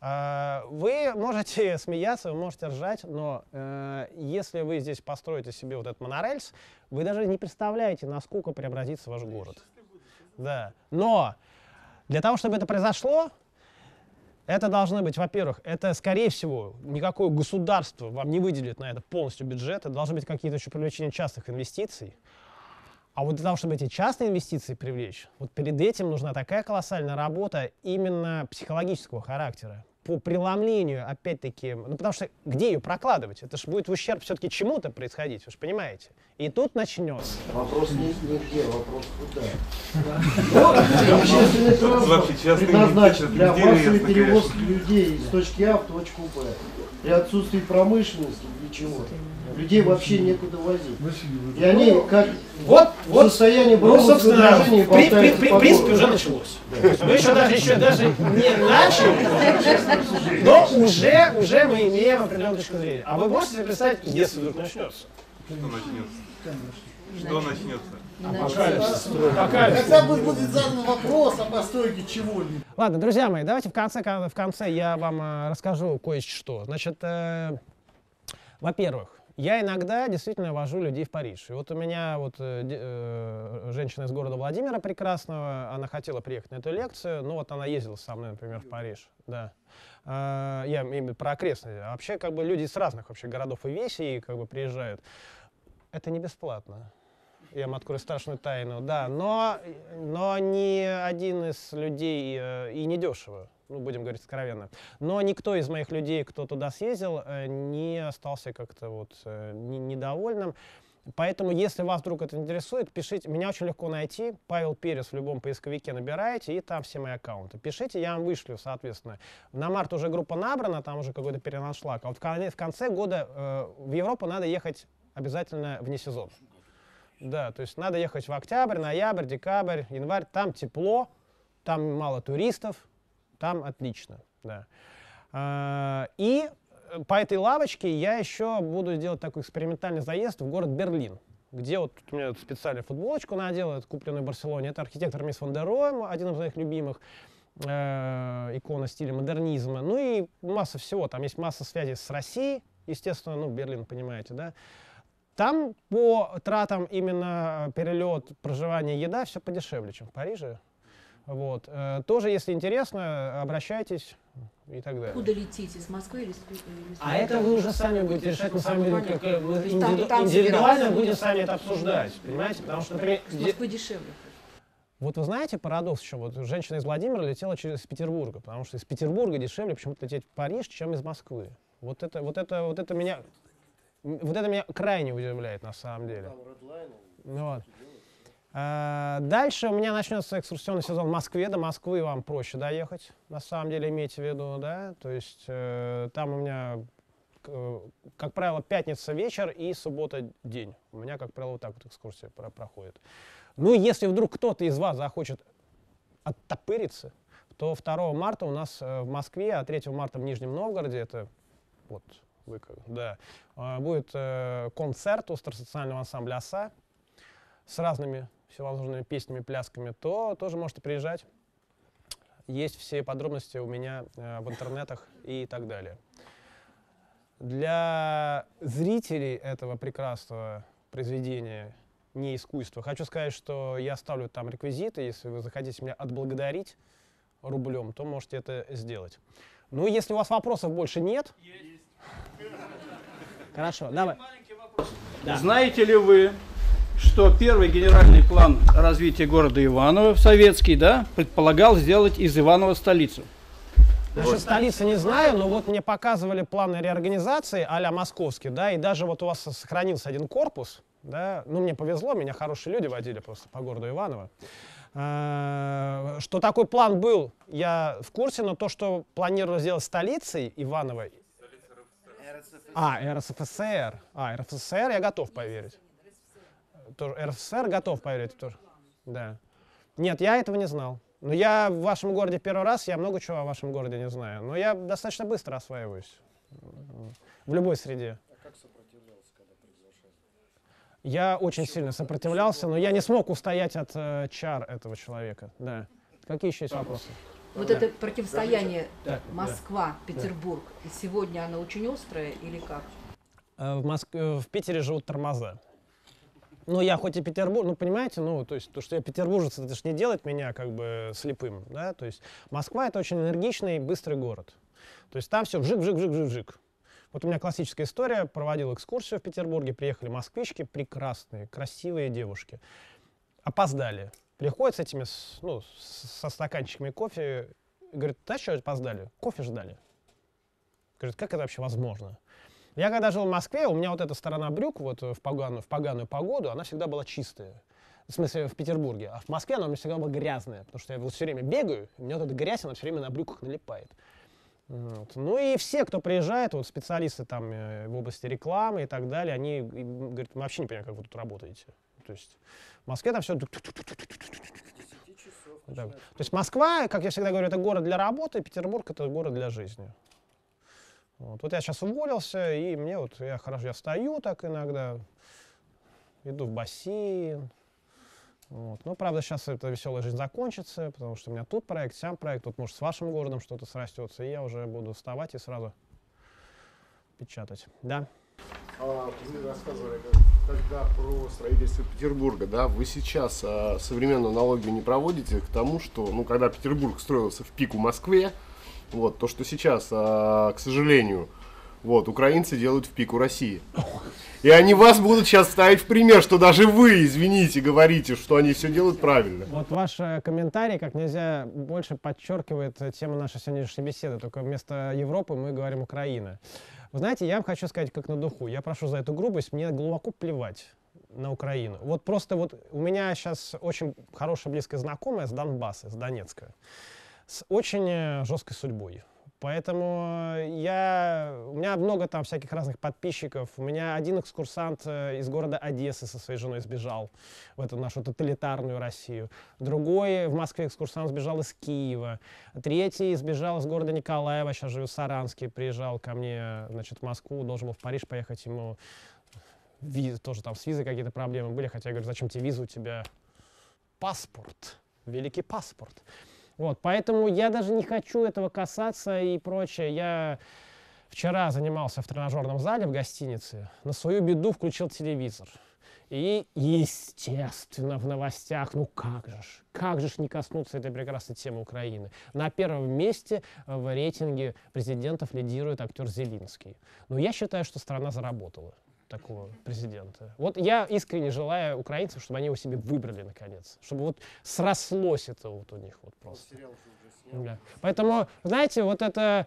Вы можете смеяться, вы можете ржать, но если вы здесь построите себе вот этот монорельс, вы даже не представляете, насколько преобразится ваш город. Да. Но для того, чтобы это произошло, это должны быть, во-первых, это, скорее всего, никакое государство вам не выделит на это полностью бюджет, это должны быть какие-то еще привлечения частных инвестиций. А вот для того, чтобы эти частные инвестиции привлечь, вот перед этим нужна такая колоссальная работа именно психологического характера, по преломлению, опять-таки, ну потому что где ее прокладывать? Это же будет в ущерб все-таки чему-то происходить, вы же понимаете. И тут начнется. Вопрос не где, вопрос куда. Общественный транспорт предназначен для массовой перевозки людей с точки А в точку Б. При отсутствии промышленности для чего? Людей вообще некуда возить. И они как в состоянии боевого движения болтаются по городу. В принципе, уже началось. Мы еще даже не начали, но уже мы имеем определенную точку зрения. А вы можете себе представить, если вдруг начнется? Что начнется? Что начнется? Хотя бы будет задан вопрос о постройке чего-либо. Ладно, друзья мои, давайте в конце я вам расскажу кое-что. Значит, во-первых, я иногда действительно вожу людей в Париж. И вот у меня вот женщина из города Владимира прекрасного, она хотела приехать на эту лекцию, но вот она ездила со мной, например, в Париж. Да. Я именно про окрестности. А вообще, как бы люди с разных вообще городов и весей как бы приезжают. Это не бесплатно. Я вам открою страшную тайну, да, но ни один из людей и не дешево. Ну, будем говорить откровенно. Но никто из моих людей, кто туда съездил, не остался как-то вот недовольным. Поэтому, если вас вдруг это интересует, пишите. Меня очень легко найти. Павел Перес в любом поисковике набираете, и там все мои аккаунты. Пишите, я вам вышлю, соответственно. На март уже группа набрана, там уже какой-то перенашлаг. А вот в конце года в Европу надо ехать обязательно вне сезона. Да, то есть надо ехать в октябрь, ноябрь, декабрь, январь. Там тепло, там мало туристов. Там отлично, да. И по этой лавочке я еще буду делать такой экспериментальный заезд в город Берлин, где вот у меня специальную футболочку надел, купленную в Барселоне. Это архитектор Мисс Ван дер Рой, один из моих любимых, икона стиля модернизма. Ну и масса всего. Там есть масса связей с Россией, естественно, ну, Берлин, понимаете, да. Там по тратам именно перелет, проживание, еда все подешевле, чем в Париже. Вот. Тоже, если интересно, обращайтесь и так далее. Куда летите? Из Москвы или из А это вы уже сами будете решать, мы с вами Понятно. как, мы Там индивидуально будем сами это обсуждать, понимаете? Потому что, например, Из Москвы дешевле. вот вы знаете парадокс еще? Вот женщина из Владимира летела через Петербурга, потому что из Петербурга дешевле почему-то лететь в Париж, чем из Москвы. Вот это меня крайне удивляет на самом деле. Вот. Дальше у меня начнется экскурсионный сезон в Москве. До Москвы вам проще доехать, на самом деле, имейте в виду, да. То есть там у меня, как правило, пятница вечер и суббота день. У меня, как правило, вот так вот экскурсия проходит. Ну, если вдруг кто-то из вас захочет оттопыриться, то 2 марта у нас в Москве, а 3 марта в Нижнем Новгороде, это вот, да, будет концерт Остросоциального ансамбля «Оса» с разными всевозможными песнями, плясками, то тоже можете приезжать. Есть все подробности у меня в интернетах и так далее. Для зрителей этого прекрасного произведения, не искусства, хочу сказать, что я оставлю там реквизиты. Если вы захотите меня отблагодарить рублем, то можете это сделать. Ну, если у вас вопросов больше нет... Есть. Хорошо, давай. Маленький вопрос. Да. Знаете ли вы, что первый генеральный план развития города Иваново, советский, да, предполагал сделать из Иванова столицу? Насчет столицы не знаю, но вот мне показывали планы реорганизации а-ля московский, да, и даже вот у вас сохранился один корпус, да, ну мне повезло, меня хорошие люди водили просто по городу Иваново. Что такой план был, я в курсе, но то, что планировали сделать столицей Иваново... РСФСР. РСФСР я готов поверить. РСФСР готов поверить тоже. Да. Нет, я этого не знал. Но я в вашем городе первый раз, я много чего о вашем городе не знаю. Но я достаточно быстро осваиваюсь. В любой среде. А как сопротивлялся, когда произошел? Я очень сильно сопротивлялся, но я не смог устоять от чар этого человека. Да. Какие еще есть вопросы? Вот это противостояние Да, Москва, Петербург, и сегодня оно очень острое или как? В Питере живут тормоза. Ну, я хоть и Петербург, ну, понимаете, ну, то есть, то, что я петербуржец, это же не делает меня, как бы, слепым, да, то есть, Москва — это очень энергичный, быстрый город. То есть, там все вжик-вжик-вжик-вжик-вжик. Вот у меня классическая история, проводил экскурсию в Петербурге, приехали москвички, прекрасные, красивые девушки, опоздали. Приходят с этими, ну, со стаканчиками кофе, говорят, да что опоздали? Кофе ждали. Говорят, как это вообще возможно? Я когда жил в Москве, у меня вот эта сторона брюк вот в поганую погоду, она всегда была чистая. В смысле, в Петербурге. А в Москве она у меня всегда была грязная, потому что я вот все время бегаю, и у меня вот эта грязь, она все время на брюках налипает. Вот. Ну и все, кто приезжает, вот специалисты там в области рекламы и так далее, они говорят, мы вообще не понимаем, как вы тут работаете. То есть в Москве там все... То есть Москва, как я всегда говорю, это город для работы, Петербург — это город для жизни. Вот я сейчас уволился, и мне вот, я встаю так иногда, иду в бассейн. Вот. Но, правда, сейчас эта веселая жизнь закончится, потому что у меня тут проект, сям проект, тут, может, с вашим городом что-то срастется, и я уже буду вставать и сразу печатать. Да? Вы рассказывали, когда про строительство Петербурга, да, вы сейчас современную аналогию не проводите к тому, что, ну, когда Петербург строился в пику Москве, вот, то, что сейчас, к сожалению, вот, украинцы делают в пику России. И они вас будут сейчас ставить в пример, что даже вы, извините, говорите, что они все делают правильно. Вот ваш комментарий как нельзя больше подчеркивает тему нашей сегодняшней беседы, только вместо Европы мы говорим Украина. Вы знаете, я вам хочу сказать как на духу, я прошу за эту грубость, мне глубоко плевать на Украину. Вот просто вот у меня сейчас очень хорошая близкая знакомая с Донбасса, с Донецка, с очень жесткой судьбой. Поэтому у меня много там всяких разных подписчиков. У меня один экскурсант из города Одессы со своей женой сбежал в эту нашу тоталитарную Россию. Другой в Москве экскурсант сбежал из Киева. Третий сбежал из города Николаева, сейчас живет в Саранске, приезжал ко мне, значит, в Москву, должен был в Париж поехать, ему тоже там с визой какие-то проблемы были, хотя я говорю, зачем тебе виза, у тебя паспорт, великий паспорт. Вот, поэтому я даже не хочу этого касаться и прочее. Я вчера занимался в тренажерном зале в гостинице, на свою беду включил телевизор. И, естественно, в новостях, ну как же не коснуться этой прекрасной темы Украины. На первом месте в рейтинге президентов лидирует актер Зелинский. Но я считаю, что страна заработала такого президента. Вот я искренне желаю украинцам, чтобы они его себе выбрали наконец, чтобы вот срослось это вот у них вот просто. Да. Поэтому, знаете, вот это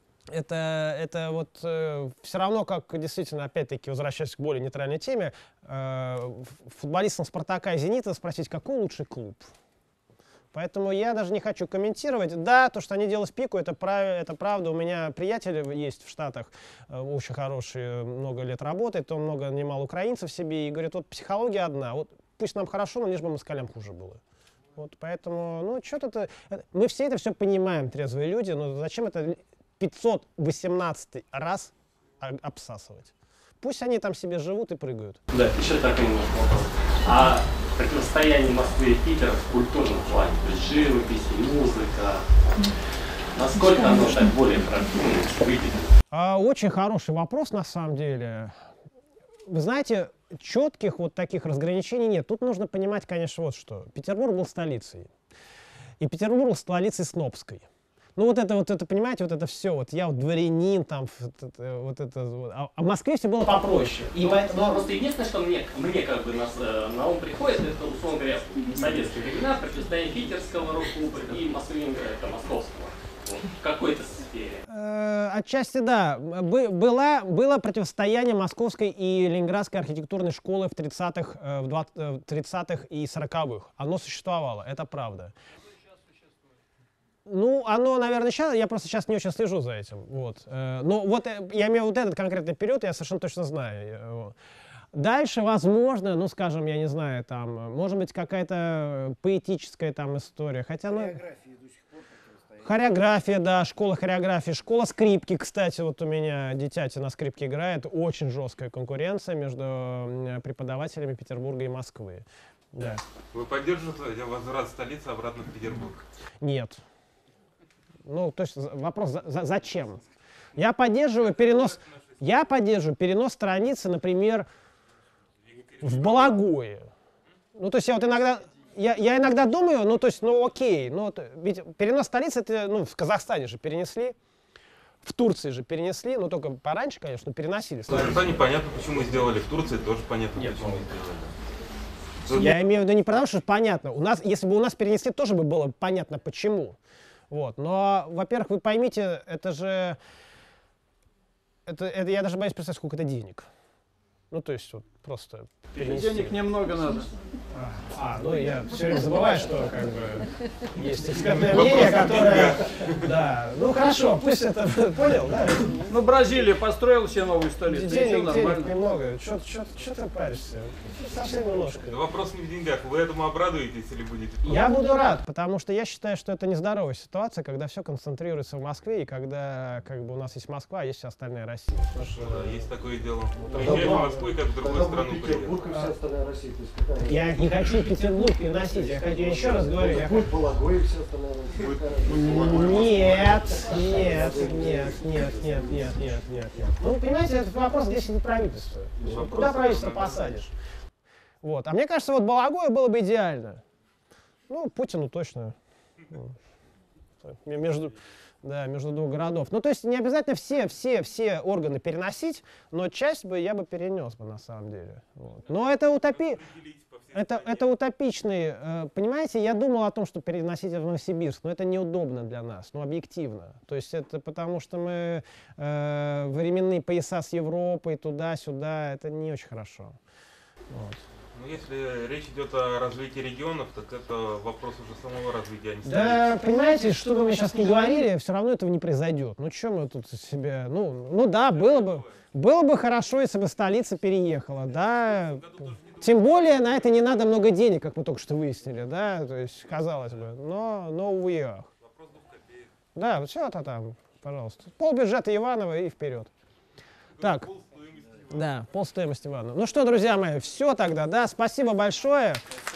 вот все равно, как действительно, опять-таки, возвращаясь к более нейтральной теме, футболистам Спартака и Зенита спросить, какой лучший клуб. Поэтому я даже не хочу комментировать. Да, то, что они делают в пику, это правда. У меня приятель есть в Штатах, очень хороший, много лет работает, он много нанимал украинцев себе и говорит, вот психология одна, вот пусть нам хорошо, но лишь бы москалям хуже было. Вот поэтому, ну, что-то мы все это все понимаем, трезвые люди, но зачем это 518 раз обсасывать? Пусть они там себе живут и прыгают. Да, еще такой немножко вопрос. А противостояние Москвы и Питера в культурном плане, то есть живопись, музыка, насколько оно так более выделено? Очень хороший вопрос на самом деле. Вы знаете, четких вот таких разграничений нет. Тут нужно понимать, конечно, вот что. Петербург был столицей. И Петербург был столицей снобской. Ну вот это, понимаете, вот это все, вот я вот дворянин, там, вот это, а в Москве все было попроще. И поэтому просто единственное, что мне как бы на ум приходит, это, условно говоря, советские времена, противостояние питерского рок-клуба и московского. Вот, в какой-то сфере. Отчасти да. Было противостояние московской и ленинградской архитектурной школы в 30-х и 40-х. Оно существовало, это правда. Ну, оно, наверное, сейчас, я просто сейчас не очень слежу за этим, вот. Но вот я имею вот этот конкретный период, я совершенно точно знаю. Дальше, возможно, ну, скажем, я не знаю, там, может быть, какая-то поэтическая там история, хотя, ну... Хореография, да, школа хореографии, школа скрипки, кстати, вот у меня дитятя на скрипке играет, очень жесткая конкуренция между преподавателями Петербурга и Москвы. Да. Вы поддерживаете возврат столицы обратно в Петербург? Нет. Ну, то есть вопрос, зачем? Я поддерживаю перенос страницы, например, в Балагое. Ну, то есть я вот иногда, я иногда думаю, ну, то есть, ну, окей, ну, ведь перенос столицы, это, ну, в Казахстане же перенесли, в Турции же перенесли, но только пораньше, конечно, переносили. Это непонятно, почему сделали в Турции, тоже понятно, почему сделали. Я имею в виду не потому, что понятно. У нас, если бы у нас перенесли, тоже бы было понятно, почему. Вот. Но, во-первых, вы поймите, это же... Это я даже боюсь представить, сколько это денег. Ну, то есть, вот, просто перенести. Денег немного надо. Ну, я все время забываю, что, как бы, есть экспертное мнение, которое... Да, ну, хорошо, пусть это... Понял, да? Ну, Бразилия построила себе новую столицу. Денег немного. Что ты паришься? Совсем немножко. Вопрос не в деньгах. Вы этому обрадуетесь или будете? Я буду рад, потому что я считаю, что это нездоровая ситуация, когда все концентрируется в Москве, и когда, как бы, у нас есть Москва, а есть вся остальная Россия. Да, есть такое дело. Уезжай в Москву и как в другую страну приехать. Я не хочу Петербург переносить, я еще раз говорю. Будет Балагой и все остальное. Нет. Ну, понимаете, это вопрос, где сидит правительство. Куда правительство посадишь? Вот. А мне кажется, вот Балагое было бы идеально. Ну, Путину точно. Между двух городов. Ну, то есть не обязательно все органы переносить, но часть я бы перенес бы на самом деле. Вот. Но это утопичный, понимаете, я думал о том, что переносить в Новосибирск, но это неудобно для нас, ну, объективно. То есть это потому, что мы временные пояса с Европой, туда-сюда, это не очень хорошо. Вот. Ну, если речь идет о развитии регионов, так это вопрос уже самого развития, а не Да, столицы. понимаете, что бы мы сейчас ни говорили, все равно этого не произойдет. Ну, что мы тут себе... Ну да, было бы хорошо, если бы столица переехала, да. Тем более на это не надо много денег, как мы только что выяснили, да, то есть, казалось бы. Но увы, ах. Вопрос 2 копеек. Да, все-то там, пожалуйста. Полбюджета Иванова и вперед. Так. Полстоимости. Да, полстоимости Иванова. Ну что, друзья мои, все тогда, да, спасибо большое.